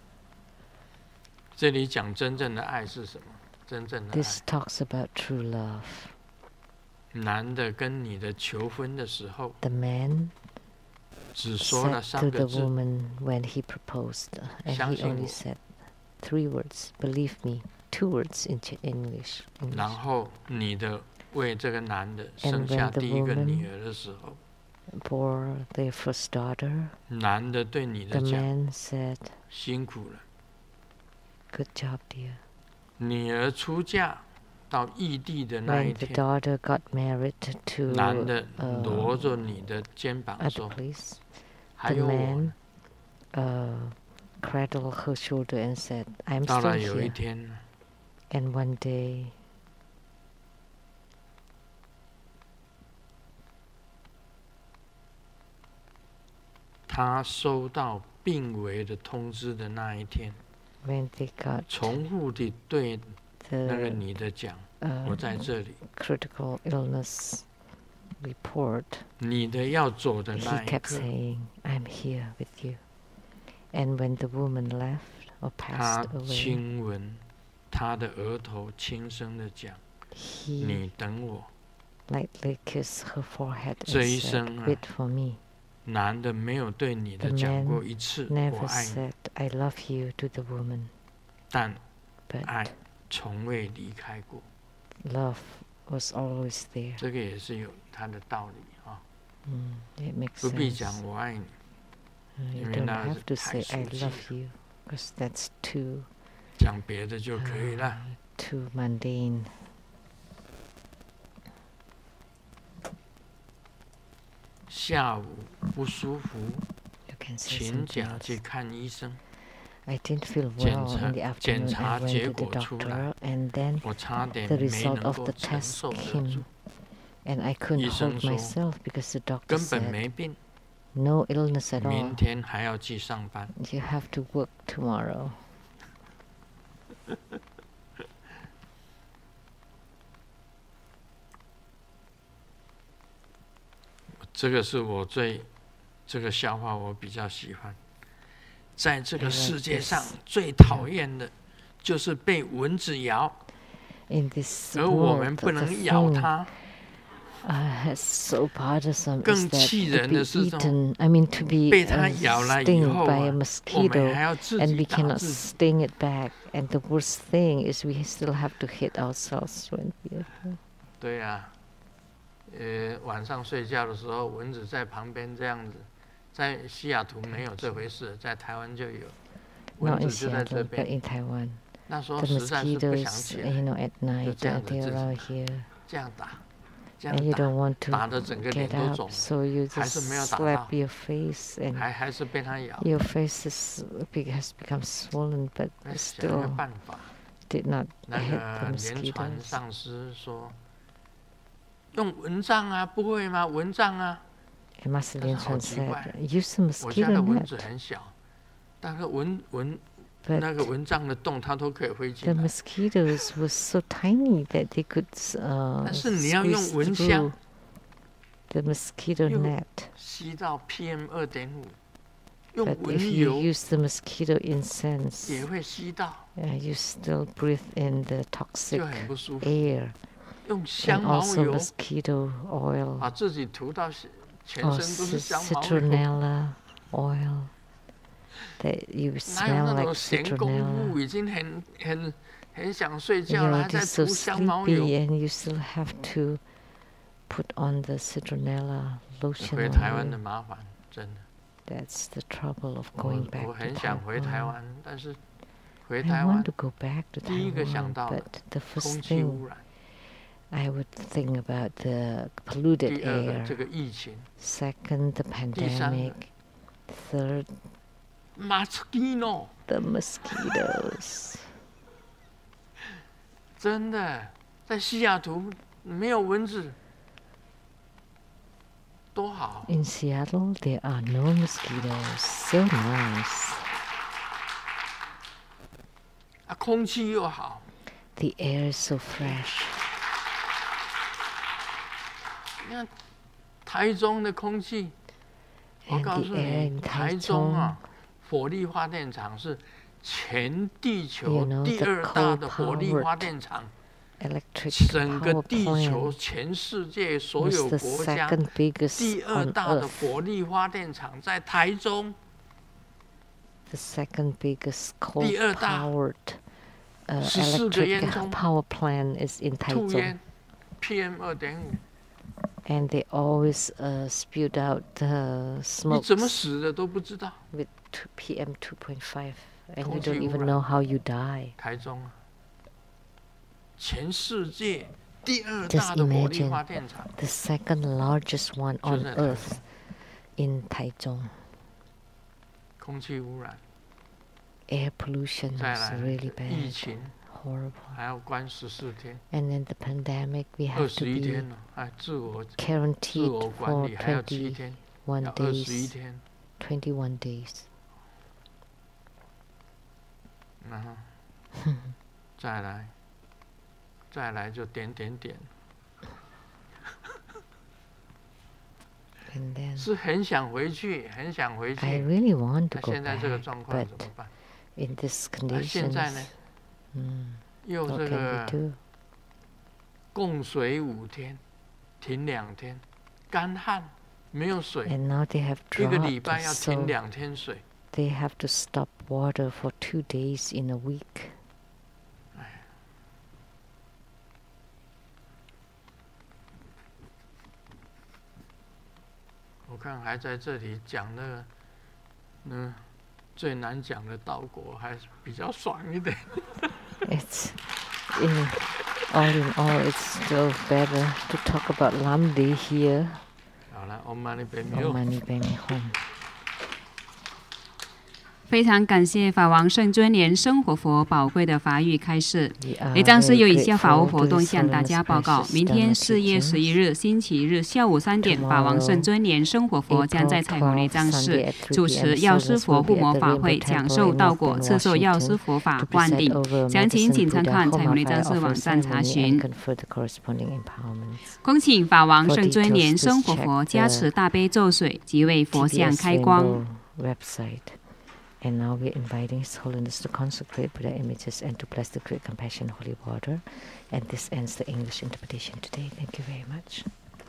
S4: 这里讲真正的爱是什么？真正的
S3: This
S4: 爱，
S3: talks about true love.
S4: 男的跟你的求婚的时候，
S3: The man
S4: 只说了
S3: said
S4: 三
S3: to
S4: 个
S3: the
S4: 字，
S3: woman when he proposed, and
S4: 相
S3: he
S4: 信
S3: only
S4: 我。
S3: said 3 words, believe me, 2 words in English.
S4: 然后你的为这个男的
S3: And
S4: 生下
S3: when the
S4: 第一个
S3: woman
S4: 女儿的时候，
S3: bore their first daughter,
S4: 男的对你
S3: the
S4: 的讲：“
S3: man said,
S4: 辛苦了。
S3: good job, dear.
S4: 女儿出嫁到异地的那一
S3: When the
S4: 天，
S3: daughter got married to
S4: 男的挪着你的肩膀
S3: other
S4: 说
S3: place,
S4: 还
S3: the
S4: 有我
S3: man cradled her shoulder and said, I'm
S4: 到
S3: still
S4: 了有一
S3: here.
S4: 天，
S3: And one day,
S4: 他收到病危的通知的那一天，
S3: when they got
S4: 重复地对那个
S3: the
S4: 女的讲：“我在这里。
S3: critical illness report,
S4: 你的要走的
S3: he
S4: 那一
S3: kept
S4: 刻，
S3: saying, I'm here with you. And when the woman left or
S4: 他
S3: passed away,
S4: 亲吻他的额头，轻声的讲：
S3: he
S4: 你等我。
S3: lightly kissed her forehead
S4: 这
S3: and
S4: 一
S3: said,
S4: 生啊，
S3: wait for me.
S4: 男的没有对女的
S3: The
S4: 讲
S3: man
S4: 过一次我
S3: Never
S4: 爱你，
S3: said, I love you to the woman,
S4: 但
S3: but
S4: 爱从未离开过。
S3: love was always there.
S4: 这个也是有它的道理啊，
S3: It makes
S4: 不必
S3: sense.
S4: 讲我爱你，
S3: You
S4: 因为
S3: don't
S4: 那是
S3: have to
S4: 太
S3: say, I
S4: 俗气
S3: love you, because that's too
S4: 讲别的就可以了。
S3: too mundane.
S4: 下午不舒服，
S3: You can say
S4: 请
S3: something
S4: 假
S3: else.
S4: 去看医生。
S3: I didn't feel
S4: 检
S3: well
S4: 查
S3: in the
S4: 检
S3: afternoon.
S4: 查
S3: I went
S4: 结
S3: to the
S4: 果出来，
S3: doctor, and then
S4: 我差点
S3: the
S4: 没
S3: result
S4: 能
S3: of
S4: 够
S3: the
S4: 承
S3: test
S4: 受得住
S3: came,，and I couldn't
S4: 医生
S3: hold
S4: 说
S3: myself because the doctor
S4: 根本
S3: said
S4: 没病，
S3: No illness at all.
S4: 明天还要去上班。
S3: You have to work tomorrow.
S4: 这个是我这个笑话我比较喜欢。在这个世界上最讨厌的就是被蚊子咬，而我们不能咬它。
S3: So bothersome
S4: 更气人的是被它咬了以后我们还要自己打自己。
S3: sting it back, and the worst thing is we still have to hit ourselves when we.
S4: 对呀，晚上睡觉的时候，蚊子在旁边这样子。在西雅图没有这回事，在台湾就有。蚊子就在这边。那时候实在是不想起来，就这样子这样打。
S3: And you don't want to
S4: 打的整个脸都肿，
S3: so you
S4: 还是
S3: just
S4: 没有打
S3: slap
S4: 到，
S3: your face, and
S4: 还是被它咬。
S3: your face has become swollen, but
S4: 想个
S3: still
S4: 办法。
S3: did not
S4: 那
S3: hit
S4: 个
S3: the
S4: 连传
S3: mosquitoes.
S4: 上司说：“用蚊帐啊，不会吗？蚊帐啊。”
S3: And Master
S4: 但是
S3: Lin
S4: 好
S3: Chuan
S4: 奇怪，
S3: said, use the
S4: 我家
S3: mosquito
S4: 的蚊子
S3: net.
S4: 很小，但是那
S3: But
S4: 个蚊帐的洞它都可以飞
S3: the
S4: 进来。
S3: mosquitoes were so tiny that they could
S4: 但是你要用
S3: squeeze
S4: 蚊香，
S3: through the mosquito
S4: 又
S3: net.
S4: 吸到 PM 2.5，用
S3: But
S4: 蚊
S3: if you
S4: 油
S3: use the mosquito incense,
S4: 也会吸到，
S3: you still breathe in the toxic
S4: 就很不舒服。
S3: air.
S4: 用香
S3: And
S4: 茅
S3: also
S4: 油
S3: mosquito oil,
S4: 把自己涂到全
S3: or
S4: 身都是香茅油，
S3: citronella oil, that you
S4: 哪有
S3: smell
S4: 那
S3: like
S4: 种闲工
S3: citronella.
S4: 夫已经很想睡觉
S3: You're
S4: 了，还在
S3: just so
S4: 涂香茅油。
S3: sleepy, and you still have to put on the citronella lotion
S4: 回台湾
S3: on
S4: 的
S3: you.
S4: 麻烦，真的。
S3: That's the trouble of going back
S4: 我
S3: to
S4: 很想回台
S3: Taiwan.
S4: 湾，但是回
S3: I
S4: 台湾
S3: want to go back to
S4: 第一个想
S3: Taiwan,
S4: 到
S3: but
S4: 的
S3: the
S4: 空
S3: first
S4: 气
S3: thing
S4: 污染，
S3: I would think about the polluted
S4: 第二个
S3: air.
S4: 这个疫情，
S3: Second, the pandemic. Third,
S4: mosquito，
S3: the mosquitoes.
S4: 真的在西雅图没有蚊子，多好。
S3: In Seattle, there are no mosquitoes. So nice.
S4: 啊，空气又好，
S3: The air is so fresh.
S4: 你看台中的空气，我
S3: And
S4: 告
S3: the
S4: 诉
S3: air
S4: 你，
S3: in
S4: 台中
S3: Taichung,
S4: 啊，火力发电厂是全地球
S3: You know,
S4: 第
S3: the
S4: 二大的火力发电厂。
S3: electric
S4: 整个
S3: power
S4: 地球，
S3: plant
S4: 全世界所
S3: was
S4: 有
S3: the
S4: 国家
S3: second biggest
S4: 第二
S3: on
S4: 大的
S3: earth.
S4: 火力发电厂在台中，
S3: The second biggest
S4: 第二大
S3: coal-powered
S4: 14个烟
S3: electric
S4: 囱
S3: power plant is in
S4: 吐
S3: Taichung.
S4: 烟 PM 2.5，
S3: And they always spewed out
S4: 你
S3: smoke
S4: 怎么死的都不知道。
S3: with PM 2.5, and you
S4: 空气
S3: don't
S4: 污
S3: even
S4: 染
S3: know how you die.
S4: 台中啊，全世界第二
S3: Just
S4: 大的火力
S3: imagine
S4: 发电厂
S3: the second largest one
S4: 就
S3: on
S4: 在台
S3: earth
S4: 中，
S3: in Taichung.
S4: 空气污染，
S3: Air pollution
S4: 再
S3: is
S4: 来
S3: really
S4: 疫
S3: bad,
S4: 情
S3: horrible.
S4: 还要关14天、
S3: And then the pandemic, we have to
S4: 21
S3: be
S4: 天了，还自我
S3: quarantined
S4: 管
S3: for
S4: 理还要7天，
S3: 21
S4: 要21
S3: days.
S4: 天。
S3: 21 days.
S4: 然后再来就点点点，
S3: And then
S4: 是很想回去，很想回
S3: I
S4: 去。
S3: really want to
S4: 那
S3: go
S4: 现在这个
S3: back,
S4: 状况
S3: but
S4: 怎么办？
S3: in this
S4: 那现在
S3: conditions,
S4: 呢？
S3: mm,
S4: 又
S3: what
S4: 这
S3: can we
S4: 个
S3: do?
S4: 供水5天，停2天，干旱，没有水，
S3: And now they have
S4: 1个礼
S3: drought,
S4: 拜要停
S3: so
S4: 2天水。
S3: they have to stop water for 2 days in a week.
S4: 我看还在这里讲那个，最难讲的岛国还是比较爽一点。
S3: It's all in all, it's still better to talk about Lamdre here.
S4: 好了，Om Mani Padme
S3: Om
S4: Hum。
S3: Mani Padme Hum.
S1: 非常感谢法王圣尊莲生活佛宝贵的法语开示。雷藏寺有以下法务活动向大家报告：明天4月11日星期日下午3点，法王圣尊莲生活佛将在彩虹雷藏寺主持药师佛护摩法会，讲授道果，赐授药师佛法灌顶。详情请参看彩虹雷藏寺网站查询。恭请法王圣尊莲生活佛加持大悲咒水及为佛像开光。
S3: And now we're inviting His Holiness to consecrate Buddha images and to bless the Great Compassion Holy Water. And this ends the English interpretation today. Thank you very much.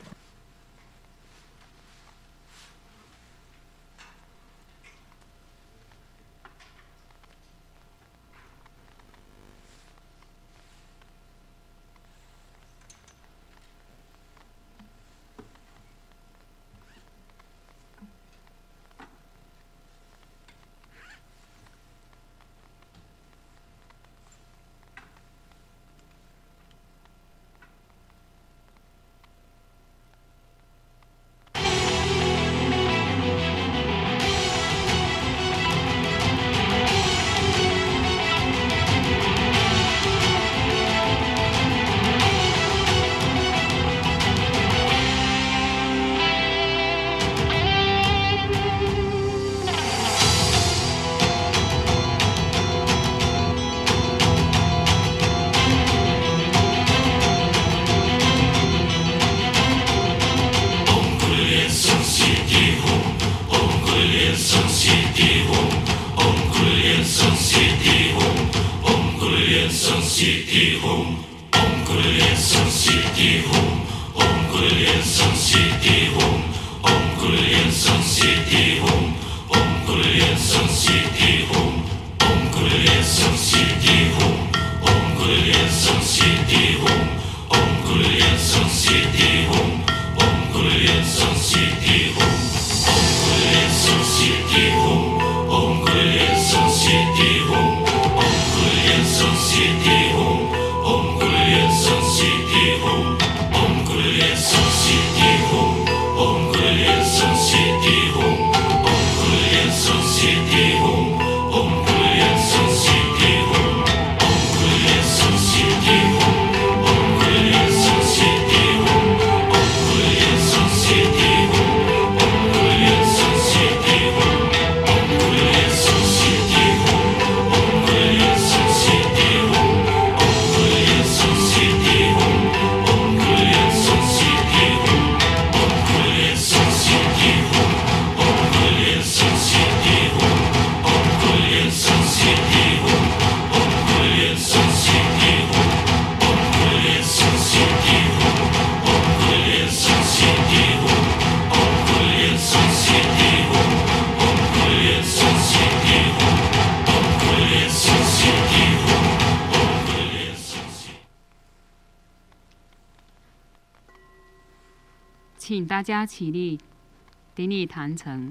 S1: 请大家起立，顶礼坛城。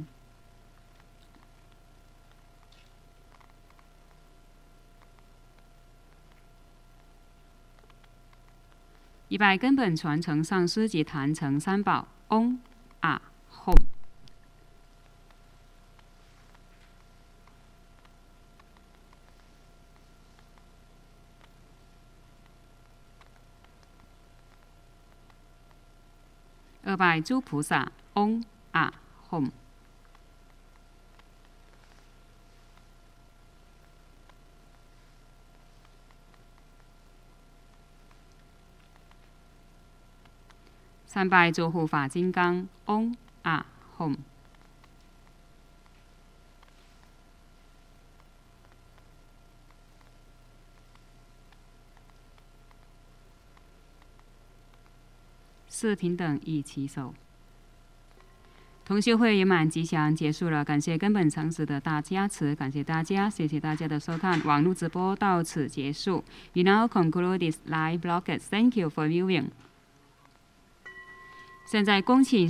S1: 以拜根本传承上师及坛城三宝：嗡、啊、吽。二拜诸菩萨：嗡、啊、吽。三拜诸护法金刚：嗡、啊、吽。四平等一起手。同修会圆满吉祥结束了，感谢根本常识的大加持，感谢大家，谢谢大家的收看。网络直播到此结束。We now conclude this live broadcast. Thank you for viewing. 现在恭请